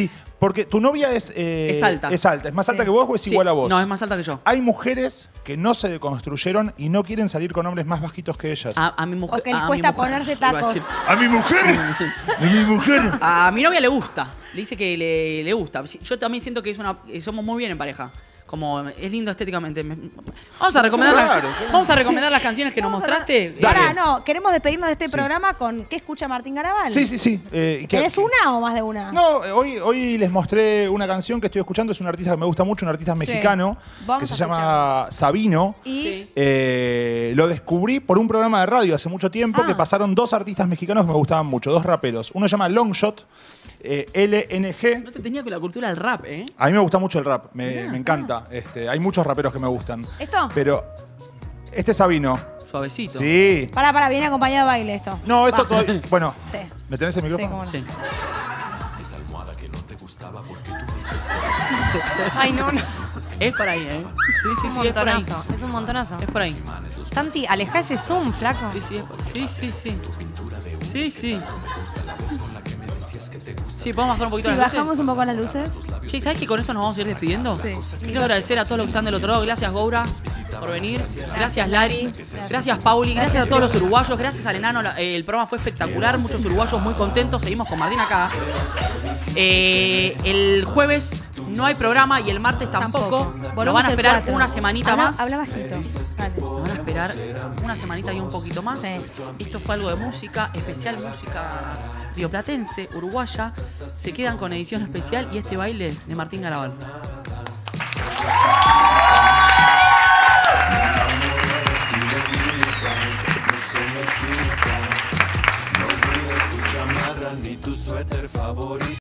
Porque tu novia es... eh, Es alta. Es alta. ¿Es más alta que vos o es Sí. igual a vos? No, es más alta que yo. Hay mujeres que no se deconstruyeron y no quieren salir con hombres más bajitos que ellas. A, a mi mujer. O que les a mi cuesta mujer, ponerse iba a tacos. decir. ¡A mi mujer! ¡A mi mujer! A mi novia le gusta. Le dice que le, le gusta. Yo también siento que es una, que somos muy bien en pareja. Como es lindo estéticamente. Me- Vamos a recomendar, las- Claro. vamos a recomendar las canciones que nos mostraste. Pará, no, queremos despedirnos de este Sí. programa con ¿qué escucha Martín Garabal? Sí, sí, sí. Eh, ¿qué- ¿Tenés una o más de una? No, eh, hoy, hoy les mostré una canción que estoy escuchando. Es un artista que me gusta mucho, un artista Sí. mexicano Vamos que se a llama Sabino. Y Eh, lo descubrí por un programa de radio hace mucho tiempo Ah. que pasaron dos artistas mexicanos que me gustaban mucho, dos raperos. Uno se llama Longshot, eh, L N G. No te tenía con la cultura del rap, ¿eh? A mí me gusta mucho el rap, me, me encanta. Este, hay muchos raperos que me gustan. ¿Esto? Pero este es Sabino. Suavecito. Sí. Pará, pará, viene acompañado de baile esto. No, esto Va. todavía... Bueno, Sí. ¿me tenés el micrófono? cómo no. Sí. Ay, no, no. Es por ahí, ¿eh? Sí, sí, Es un sí, es por ahí. montonazo. Es un montonazo. Es por ahí. Santi, aleja ese zoom, flaco. Sí, sí, es por- sí, sí, sí. Sí, sí. Sí, podemos bajar un poquito Sí, las luces. bajamos un poco las luces. Che, ¿sabes que con esto nos vamos a ir despidiendo? Sí. Quiero agradecer a todos los que están del otro lado. Gracias, Goura, por venir. Gracias, Lari. Gracias, Pauli. Gracias a todos los uruguayos. Gracias al enano. La- eh, El programa fue espectacular. Muchos uruguayos muy contentos. Seguimos con Martín acá. Eh, el jueves no hay programa y el martes tampoco. Nos Volvemos van a el esperar cuatro. una semanita Habla- más. Habla bajito. Dale. Nos van a esperar una semanita y un poquito más. Esto fue algo de música, especial música rioplatense, uruguaya. Se quedan con edición especial y este baile de Martín Garabal. No olvides tu chamarra ni tu suéter favorito.